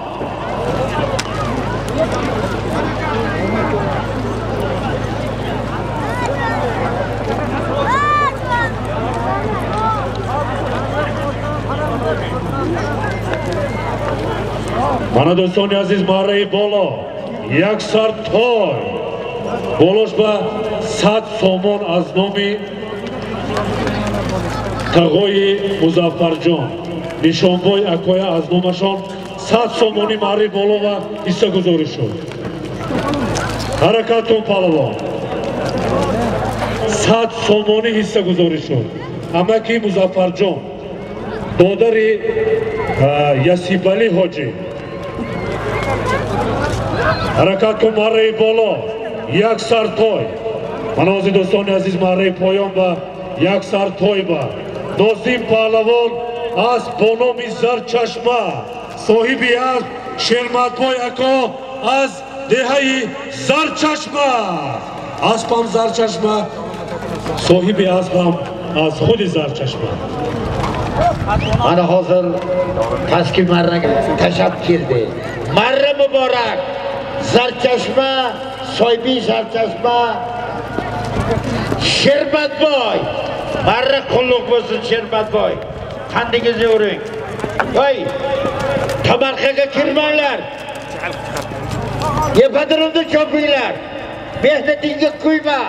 Mana do'stoni aziz marrai bolo yaksar toy boloshba sad somon az nomi Tag'oyi Muzaffarjon Nishonboy akoya az nomashon sad somoni marrai bolo va hissaguzori shud. Harakatun palvon sad somoni hissaguzori shud. Amaki Muzaffarjon dodari Yasibali Hoji Harakat kun marrai bolo yak sar toy. Mana o'zi do'stoni aziz marrai poyon ba yak sar toy ba. Do'stim pahlavon az bonomi Zarchashma sohibi az Shermatboy ako az dehayi Zarchashma. Aspam Zarchashma sohibi aspam az xudi Zarchashma. Ana hozir pastki marraga tashab kirdi. Marra muborak. Zarchashma, soybi Zarchashma, Shermatboy. Marra qulluq bo'lsin Shermatboy. Qandingizni uring. Voy, tabarqaga kirmanglar. Yepadirimni chopinglar. Mehnatingga kuyma.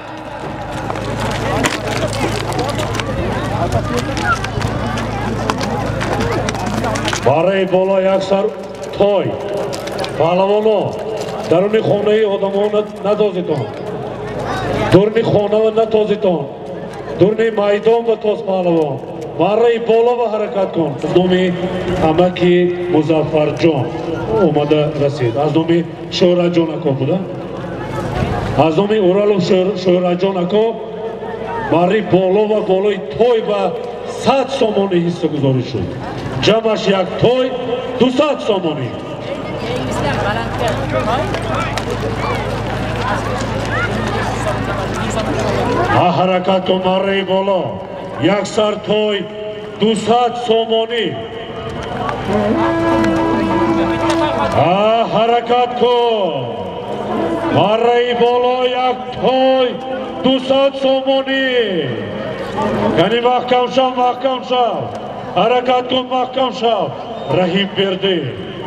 Marrai bolo yaksar toy. Pahlavono даруни хонаи одамон надозитон. Дурни хона ва натозитон. Дурни майдон ва тоз паҳлавон. Марраи боло ва ҳаракат кун. Аз номи амаки Музаффарҷон омада расид. Аз номи Шӯраҷон ако буда. Аз номи Уралов Шӯраҷон ако марраи боло ва болои той ва сад сомони ҳиссагузорӣ шуд. Ҷамъаш як той дусад сомонӣ. А ҳаракат кун марраи боло як сар той дусад сомонӣ. А ҳаракат кун марраи боло як той дусад сомонӣ. Яъни маҳкам шав, маҳкам шав. Ҳаракат кун, маҳкам шав. Раҳим Берди.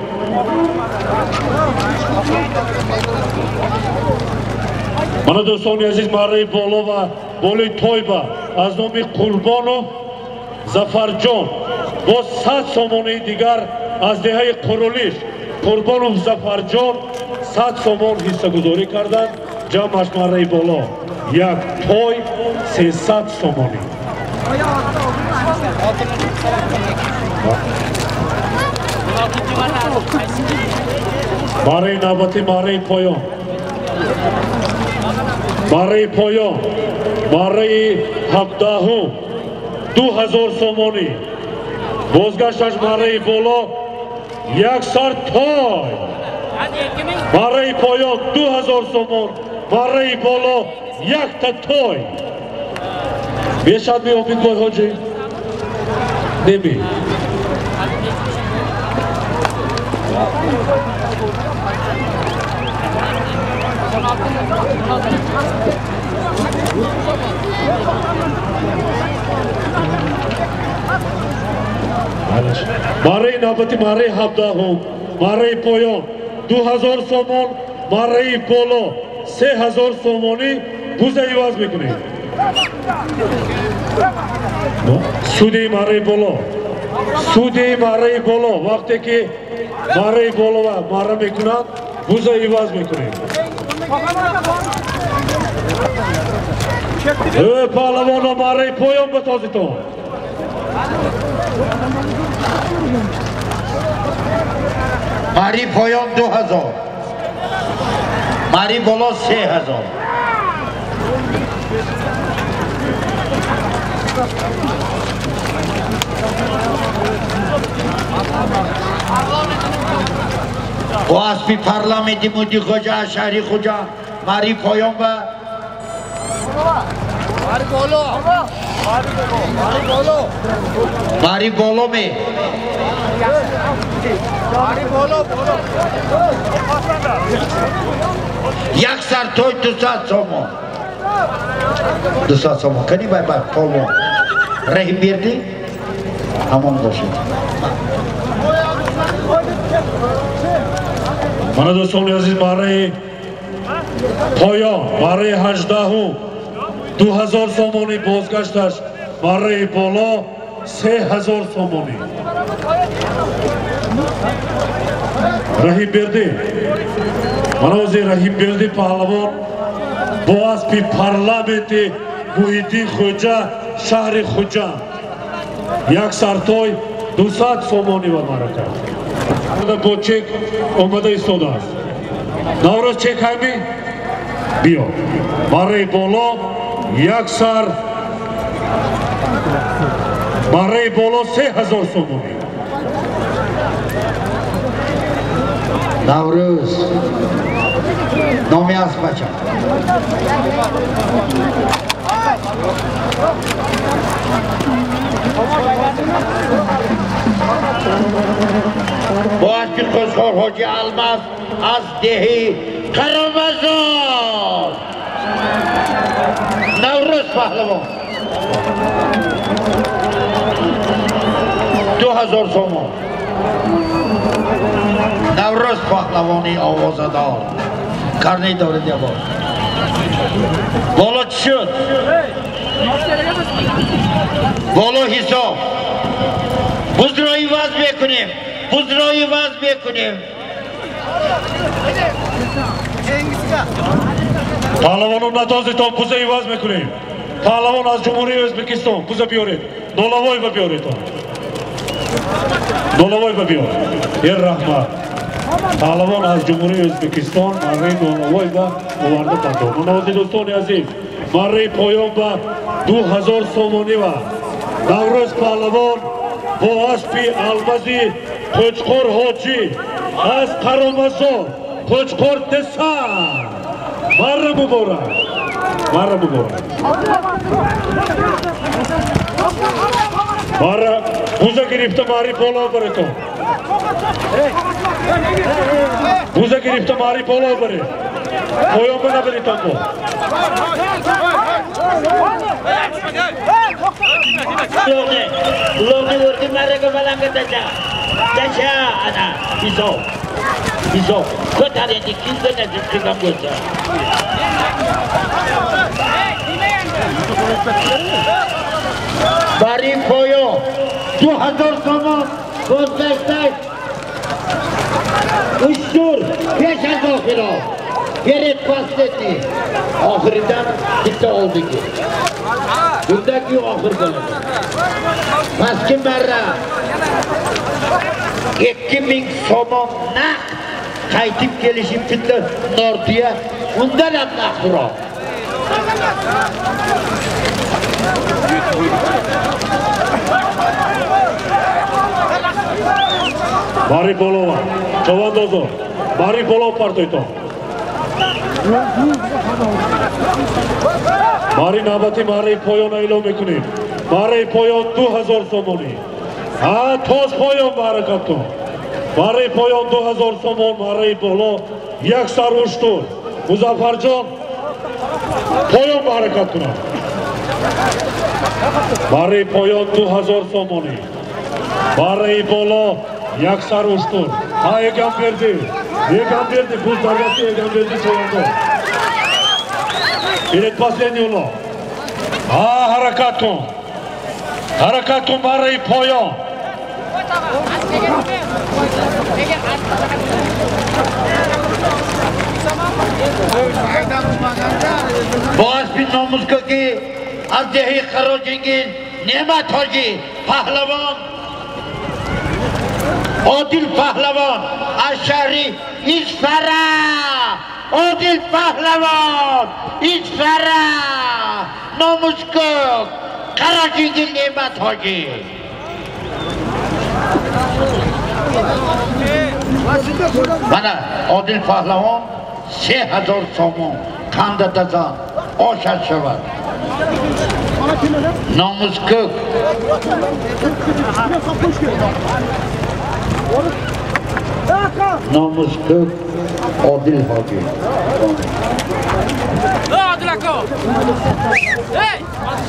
Mana do'stoni aziz marrai bolo va boloi toy ba az nomi Qurbanov Zafarjon با صد سومانی دیگر از دهه قرولیش Qurbanov Zafarjon صد سومان حصه گذاری کردند. جمعش مرای بالا یک توی سیصد سومانی. برای نوبتی مرای پایان برای پایان برای هفدهم دو هزار سومانی بازگشتش برای بالا یک سر تای برای پایان دو هزار سومان برای بالا یک تا تای بیشتر می امید بای حاجی نمی برای نوبتی برای هفدهم برای پایان دو هزار سومان برای بالا سه هزار سومانی بوز ایواز میکنید سودی برای بالا سودی برای بالا وقتی که برای بالا و مارا میکنند بوز ایواز میکنید ای پهلوانا برای پایان بتازیتون ماری پایان دو هزار ماری بالا سه هزار و اسبی پارلمنتی مودی خوجا شهری خوجا ماری پایان و ماری بالا ماری بالا ماری بالا می ماری بالا یک سر توی دو ساعت سومان دو ساعت سومان کنی بای بای پالوان رحیم بیردی همون باشید من دوستان عزیز برای پایان برای هجدهم دو هزار سومانی بازگشتش برای بالا سه هزار سومانی رحیم بیردی من از رحیم بیردی پهلوان با اسبی پارلمنتی محیدین خوجا شهر خوجا یک سرتای دویست سومانی و مرا کرد با چک آمده ایستاده است نوروز چک همی بیا برای بالا یک سر برای بالا سه هزار سومانی نوروز نامی از بچه با اسبی خوشخور حاجی الماس از دهی قرمزان نوروز پهلوان دو هزار سومان نوروز پهلوانی آوازدار کرنی داره دیابار بالا چی شد؟ بالا حساب بزرایی وز بکنیم بزرایی وز بکنیم پهلوانون ندازیتون بوزه ایواز میکنیم پهلوان از جمهوری ازبکستان بوزه بیارید نولوای و بیارید نولوای و بیارید یه رحمت پهلوان از جمهوری ازبکستان مره نولوای و موارده پرداخت منوازی دوستان عزیز مره پایان با دو هزار سومانی و نوروز پهلوان با اسبی المازی قوچخور حاجی از قرامزان قوچخور دسان مره مبارک مره مبارک مره بوزه گرفته ماری بالا بره بوزه گرفته ماری بالا بره پایان بنا بری تنبو لونه لونه وردی مره که بلنگ دچا دچا انا بیزو بیزو کتاره دی کیزه نزد کم گوشا باری پایو دو هزار سومان بازگشتش اشتور پیش از آخرا گرد پاس دیدی آخریدن دیده oldu ki bundaki آخر کنه پس که مره iki bin soman nak kayıtıp gelişim fitne Nordi'ye ondan atnak bura Mari Bolova, Çovandozo, Mari Bolov partito. Mari nabati Mari Poyon aylo mekuni. Mari Poyon du hazar somoni. Ha toz Poyon barakatun. Mari Poyon du hazar somon Mari Bolov yak sar ushtur. Muzaffarjon Poyon barakatun. Mari Poyon du hazar somoni. Mari Bolov yak sar ushtur. Ha egam berdi. Egam berdi pul dargasi egam berdi Çovandoz. Перед последний улов. А, Харакатун. Харакатун Мari Poyon. Boğaz bin Nomuzkoki, Abdehi Karojengin, Nemat Hoji, Pahlavan, Odil Pahlavan, Aşari, İsfara, Odil Pahlavan, İsfara, Nomuzkok, Karojengin, Nemat Hoji. Bana Odil Pahlavan, se hazar somon, kandataza, o şaşıvar. Nomuzkok. Nomuzkok, Odil Hoji. Odil Ako. Hey!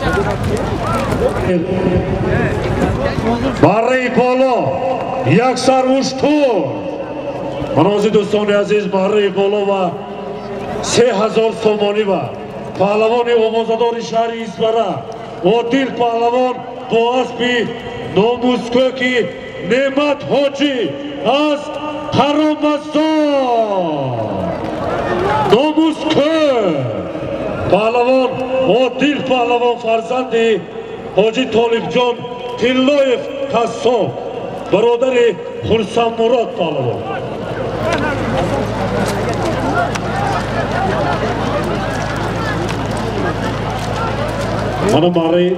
Mari Bolov, yak sar ushtur. Manozi dostoni aziz Mari Bolova se hazar somoni va. Pahlavoni ovozadori shahri Isfara. Odil Pahlavon Boğaz bi Nomuzkoki Nemat Hoji az Karamazon. Nomuzkok. Pahlavon Odil Pahlavon farzandi Hoji Tolibjon Tilloyev Kassov. Barodari Xursanmurod Pahlavon. Mana Mari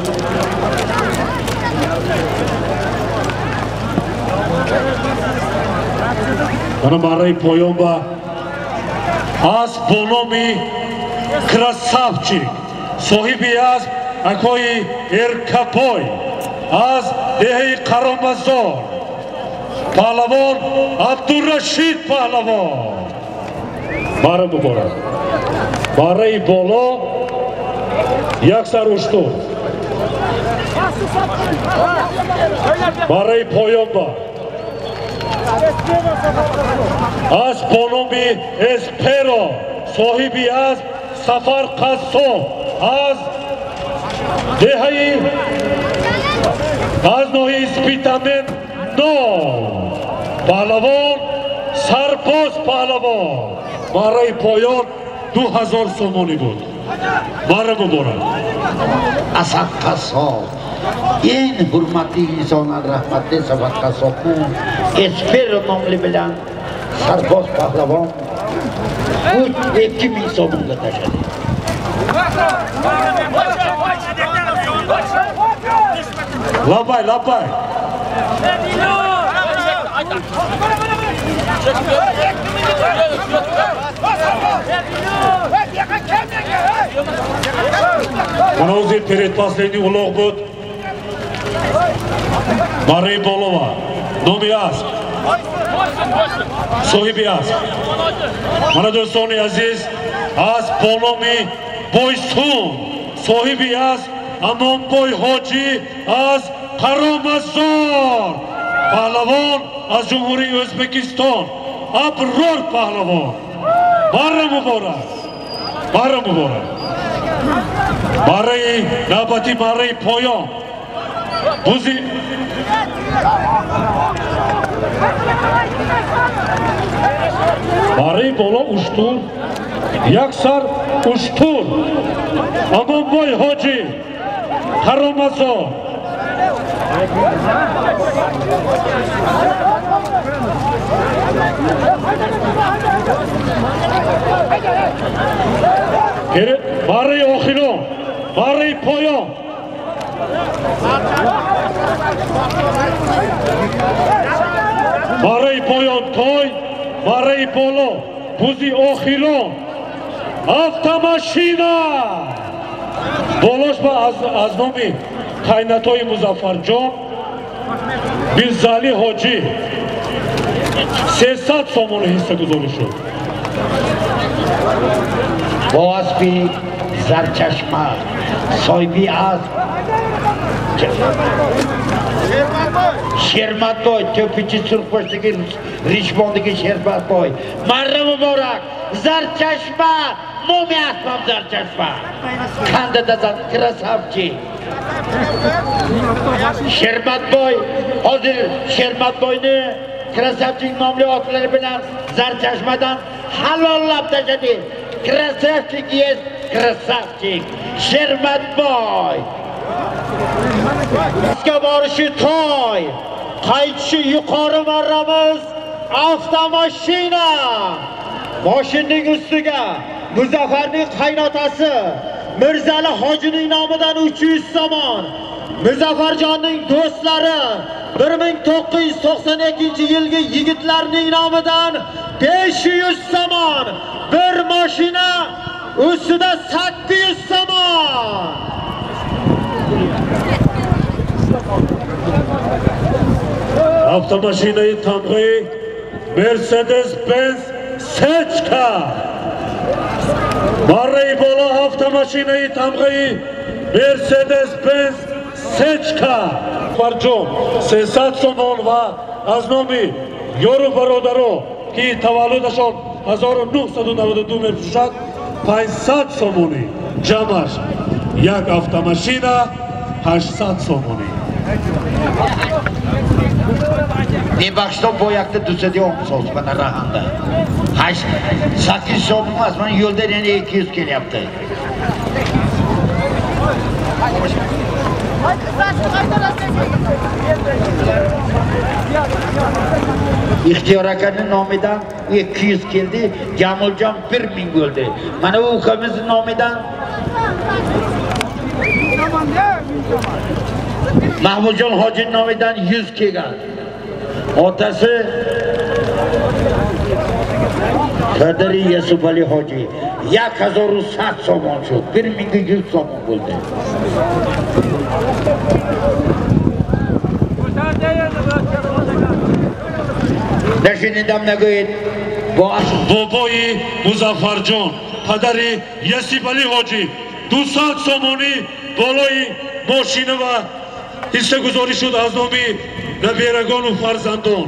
Mana Mari Poyon ba az bonomi krasavchik sohibi az akoyi erkapoy az dehi Karamazon Pahlavon Abdurrashid Pahlavon Mari Muborak Mari Bolov yak sar ushtur. Mari Poyon ba az bonomi espero sohibi az Safar Kassov az dehayi az nohi ispitamen no Pahlavon Sarpoz Pahlavon Mari Poyon du hazar somoni bud. Mari Muborak. Asad Kassov. En hurmatli insonlar rahmatli Asad Kassovni espero nomli bilan Sarpoz Pahlavon uch ikki ming so'mga tashladi. Labay, labay. Manozi перед последний улов буд. Mari Bolova, nomi az. Sohibi az. Mana dostoni aziz, az bonomi boysun. Sohibi az, Amonboy Hoji az Karamazon. Pahlavon az Cumhuri Özbekistan. Abror Pahlavon. Mari Muborak. Mari Muborak. Mari nabati Mari Poyon. Buzi Mari Bolov ushtur. Yak sar ushtur. Amonboy Hoji Karamazon. Barri Oxilo, Barri Poyon. Barri Poyon Toy, Barri Polo, Buzi Oxilo. Avtomashina. Bolosh ba az az nomi Qaynatoy Muzaffarjon Birzali Hoji سیصد سومون حصه گذاری شد. باسبی زرچشمه صاحبی از شرمت بای توپیچی سرخ پشتگی ریشباندگی شرمت بای مره مبارک زرچشمه مومی اسمم زرچشمه کنده دزن کرسافچی شرمت بای حاضر شرمت بای نه Krasavchik nomli otlar bilan Zarchashmadan halollab tashladi. Krasavchik yes, Krasavchik. Shermatboy. Bizga borishi toy. Qaytishi yuqori marramiz avtomashina. Mashinaning ustiga Muzaffarning qaynotasi Mirzali hojining nomidan uch yuz somon. Muzaffarjonning do'stlari bir ming to'qqiz yuz to'qson ikkinchi yilgi yigitlarning nomidan besh yuz somon, bir mashina ustida sakkiz yuz somon. Avtomashinayi tamg'i Mercedes-Benz Sechka. Barri bola avtomashinayi tamg'i Mercedes-Benz Sechka. Farjon سیصد سومون و از نامی یورو برادرو که تولدشان هزار و نهصد و نود و دو می‌باشد پانصد سومونی جمعش یک автомашина هشتصد سومونی. Debaxton boyaqda dusadi o'n so'z bana rahanda. sakkiz so'm emas, men yo'lda yana ikki yuz kelyapti. İxtiyor akaning nomidan ikki yuz keldi, Jamoljon bir ming bo'ldi. Mana bu ukamizning nomidan Mahmudjon hojining nomidan yuz kelgan. Otasi Qadiri Yusufali hoji یک هزار و صد somon شد. bir ming yuz somon bo'ldi. نشینیدم نگوید بابای مظفرجان پدر یسیب علی حاجی دویست سومونی بالای ماشینه و حصه گذاری شد از نامی نبیرگان و فرزندان.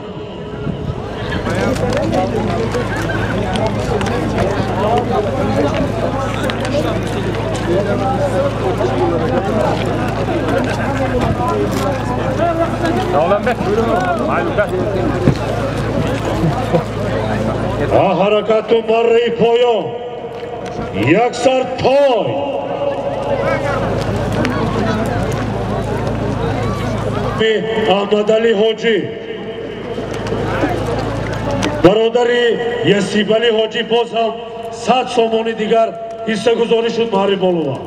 حرکت مره پایان یک سر تای احمد علی حاجی برادری یسیب علی حاجی باز هم صد سومانی دیگر حصه گذاری شد مهری بالوان.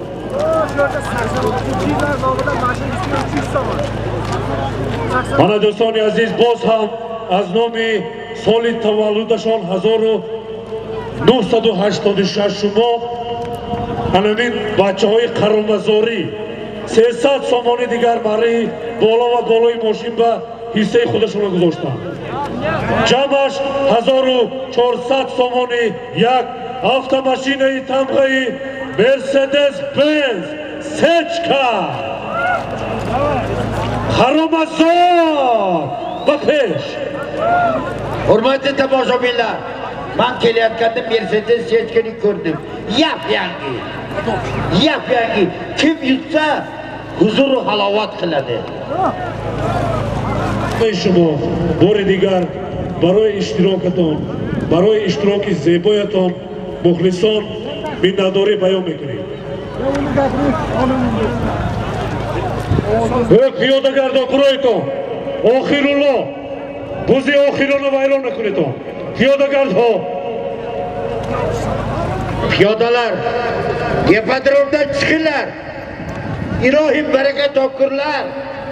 من دوستان عزیز باز هم از نام سال تولدشان هزار و نهصد و هشتاد و شش شما همین بچه های قرمزاری سیصد سومانی دیگر برای بالا و بالای ماشین به حصه خودشون گذاشتن. جمعش هزار و چهارصد سومانی یک автомашина тамг'i Mercedes-Benz Sechka. Qaromazor va pesh. Hurmatli tomoshabinlar, men kelayotganda Mercedes Sechkani ko'rdim. Yap yangi. Yap yangi. Kim yutsa huzur va halovat qiladi. شما بار دیگر برای اشتراکتان برای اشتراک زیبایتان مخلصان minnatdori bayon میکنیم. پیاده‌گردان برایتان آخرالله بوزی آخرالله ویران نکنیتان. پیاده‌گردها piyodalar ipodromdan chiqinglar. Ilohim baraka topkurlar.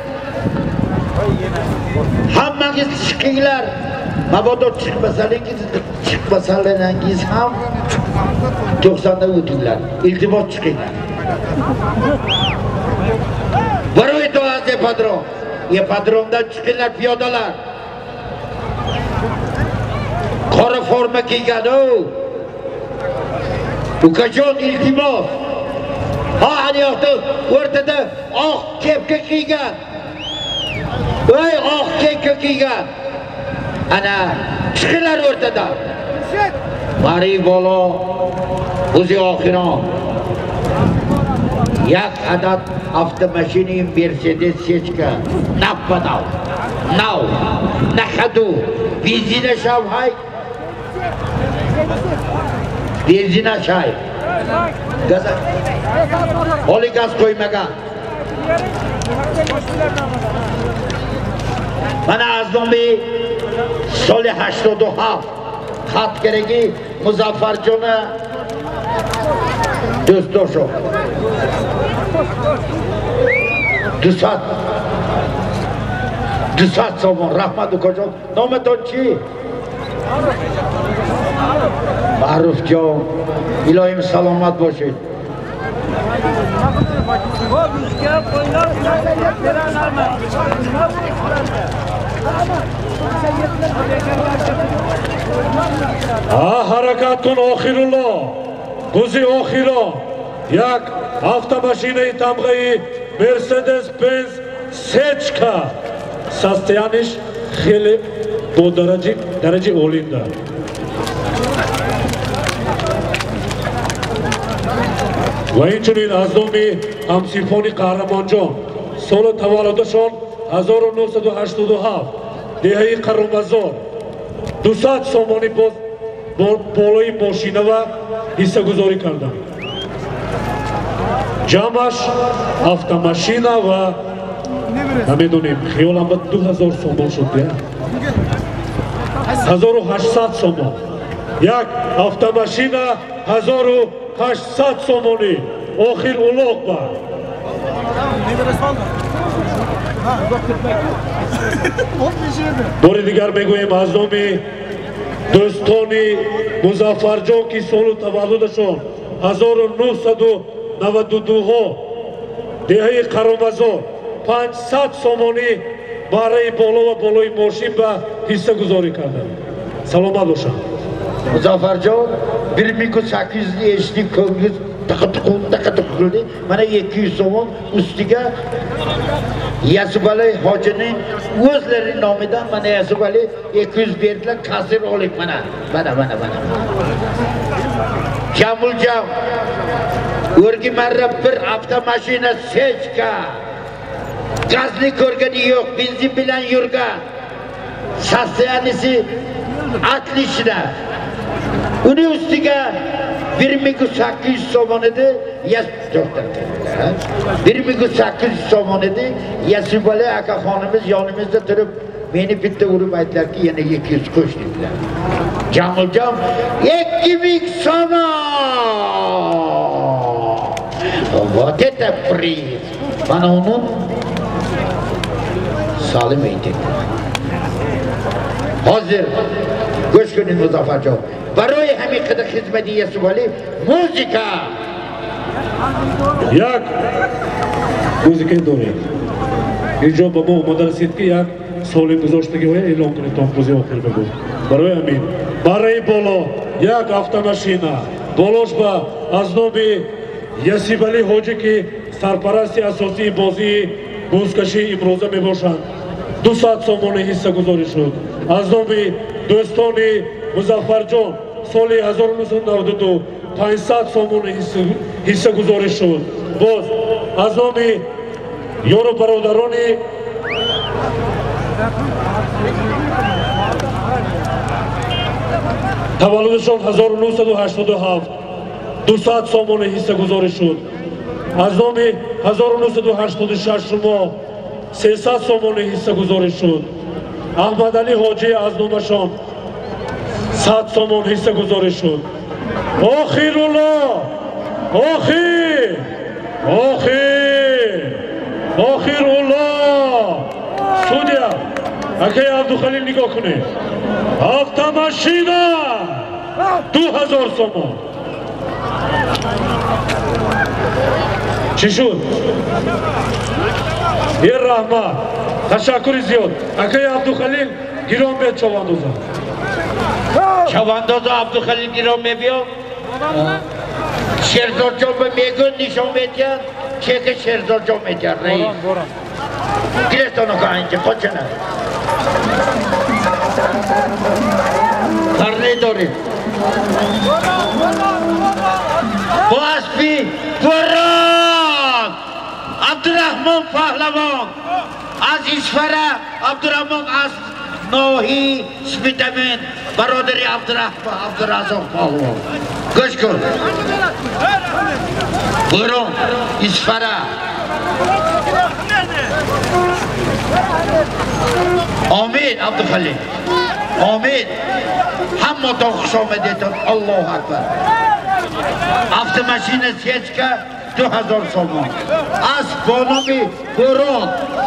Hammangiz chiqinglar. Mabodo chiqmasangiz, chiqmasangiz ham to'qsonda o'tinglar. Iltimos chiqinglar. Baroy to'az ipodrom. Ipodromdan chiqinglar piyodalar. Qora forma kiygan-u. Ukajon iltimos. Ha, ana yoqda o'rtada oq kepka kiygan. Voy, oq kepka kiygan. Ana chiqinglar o'rtadan. Mari bolo o'zi oxiron. Yak adat avtomashina Mercedes Sechka. Nappadal. Now. Nakhadu. Benzina shavhay. Benzina shay. Gaz. Oli gaz qo'ymagan. Mana azdomi soli هشتاد و هفت xat keragi Muzaffarjona do'stosho. Dusat. Dusat somon rahmat ukajon. Nomaton chi? Ma'rufjon. Ilohim salomat bo'lsin. Ha, harakat kun oxirullo. Guzi oxiro. Yak avtomashina tamg'ai Mercedes-Benz Sechka. Состояниеш хеле до дараҷи дараҷи олинда. Ва инчунин аз номи ҳамсинфони Қаҳрамонҷон соли таваллудашон ҳазору нӯҳсаду ҳаштоду ҳафт деҳаи Қаромазор дусад сомони боз болои мошина ва ҳиссагузорӣ карданд. Ҷамъаш автомашина ва намедонем хиёлам ба ду ҳазор сомон шуд. ҳазору ҳаштсад сомон. Як автомашина ҳазору ҳаштсад сомонӣ. Охир улоқ ба. Бори дигар мегӯем аз номи дӯстони Музаффарҷон ки солу таваллудашон ҳазору нӯҳсаду наваду дуҳо деҳаи Қаромазор панҷсад сомонӣ барои боло ва болои мошин ба ҳиссагузорӣ карданд. Саломат бошанд. Muzaffarjon bir ming sakkiz yuz eshitib ko'nglingiz taqatuqun taqatuq qildi. Mana ikki yuz so'm ustiga Yasubali hojining o'zlari nomidan mana Yasubali ikki yuz berdilar, kasir olik mana. Mana mana mana. Jamuljam o'rgi marra bir avtomashina Sechka. Gazli ko'rgani yo'q, benzin bilan yurgan. Sostoyanisi atlishda. Uni ustiga bir ming sakkiz yuz so'm edi, bir ming sakkiz yuz so'm edi. Yasubali akaxonimiz yonimizda turib, meni bitta urib aytdilarki, yana ikki yuz qo'sh dedilar. Jamuljam ikki ming so'm. Вот это приз. Mana onun Salim eğitim. Hazır. Göç günün Muzaffarjon. Baroy hamikada hizmeti Yasubali muzika. Yak muzika doğru. İnco baba umadar setki yak solim guzoshtagi hoya e'lon qilib tompozi oxir bego. Baroy amin. Baroy bolo yak avtomashina. Boloshba az nomi Yasubali hoji ki سرپرستی اساسی بازی بازکشی امروزه می باشند. دوصد سوم حصه‌گذاری شد. از نام دوستان مظفرجان سال هزار و نهصد و نود و دو پانصد سوم حصه‌گذاری شد. باز از نام یار و برادران تولدشان هزار و نهصد و هشتاد و هفت دوصد سوم حصه‌گذاری شد. از نام هزار و نهصد و هشتاد و شش شما سیصد سوم حصه‌گذاری شد. احمد علی حاجی از نامشان صد سوم حصه‌گذاری شد. Oxirullah, oxir, oxir, oxirullah. Sudya, Akay Abdukhalil nikoh kuni. Avtomashina دو هزار so'm. چی شد؟ یه رحمت تشکر زیاد اکای عبدالخلیل گیران بیاد چواندوزا چواندوزا عبدالخلیل گیران بیاد شیرزاد جان به میگون نشان میدید چه که شیرزاد جان میدید رئیس گیرستانو که اینجا خود چنه فرنه داریم با اسبی بران عبدالرحمن پهلوان از اسفره عبدالرحمن از ناهی سپیدمین برادری عبدالرحمن عبدالرزاق پهلوان گوش کن بران اسفره آمین عبدالخلیل آمین همه تا خوش آمدیتون الله اکبر автомашина сечка دو هزار so'm از بانامی بران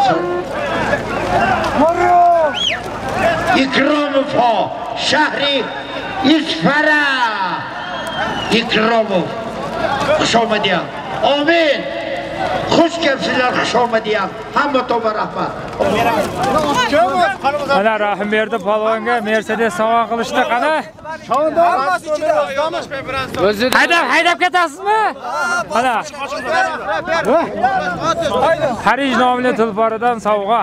اکراموف ها شهری اسفره اکراموف خوش آمدیم آمین خوش کفسیلر خوش آمدیم همه تا برحمت Ana rahim berdi palvonga Mercedes sovg'a qilishdi qana? Haydab haydab ketasizmi? Ana. Parij nomli tulporidan sovg'a.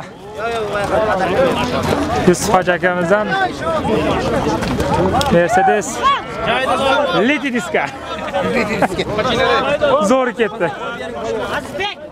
Yusuf hoji akamizdan Mercedes Litidiska. Zo'r ketdi.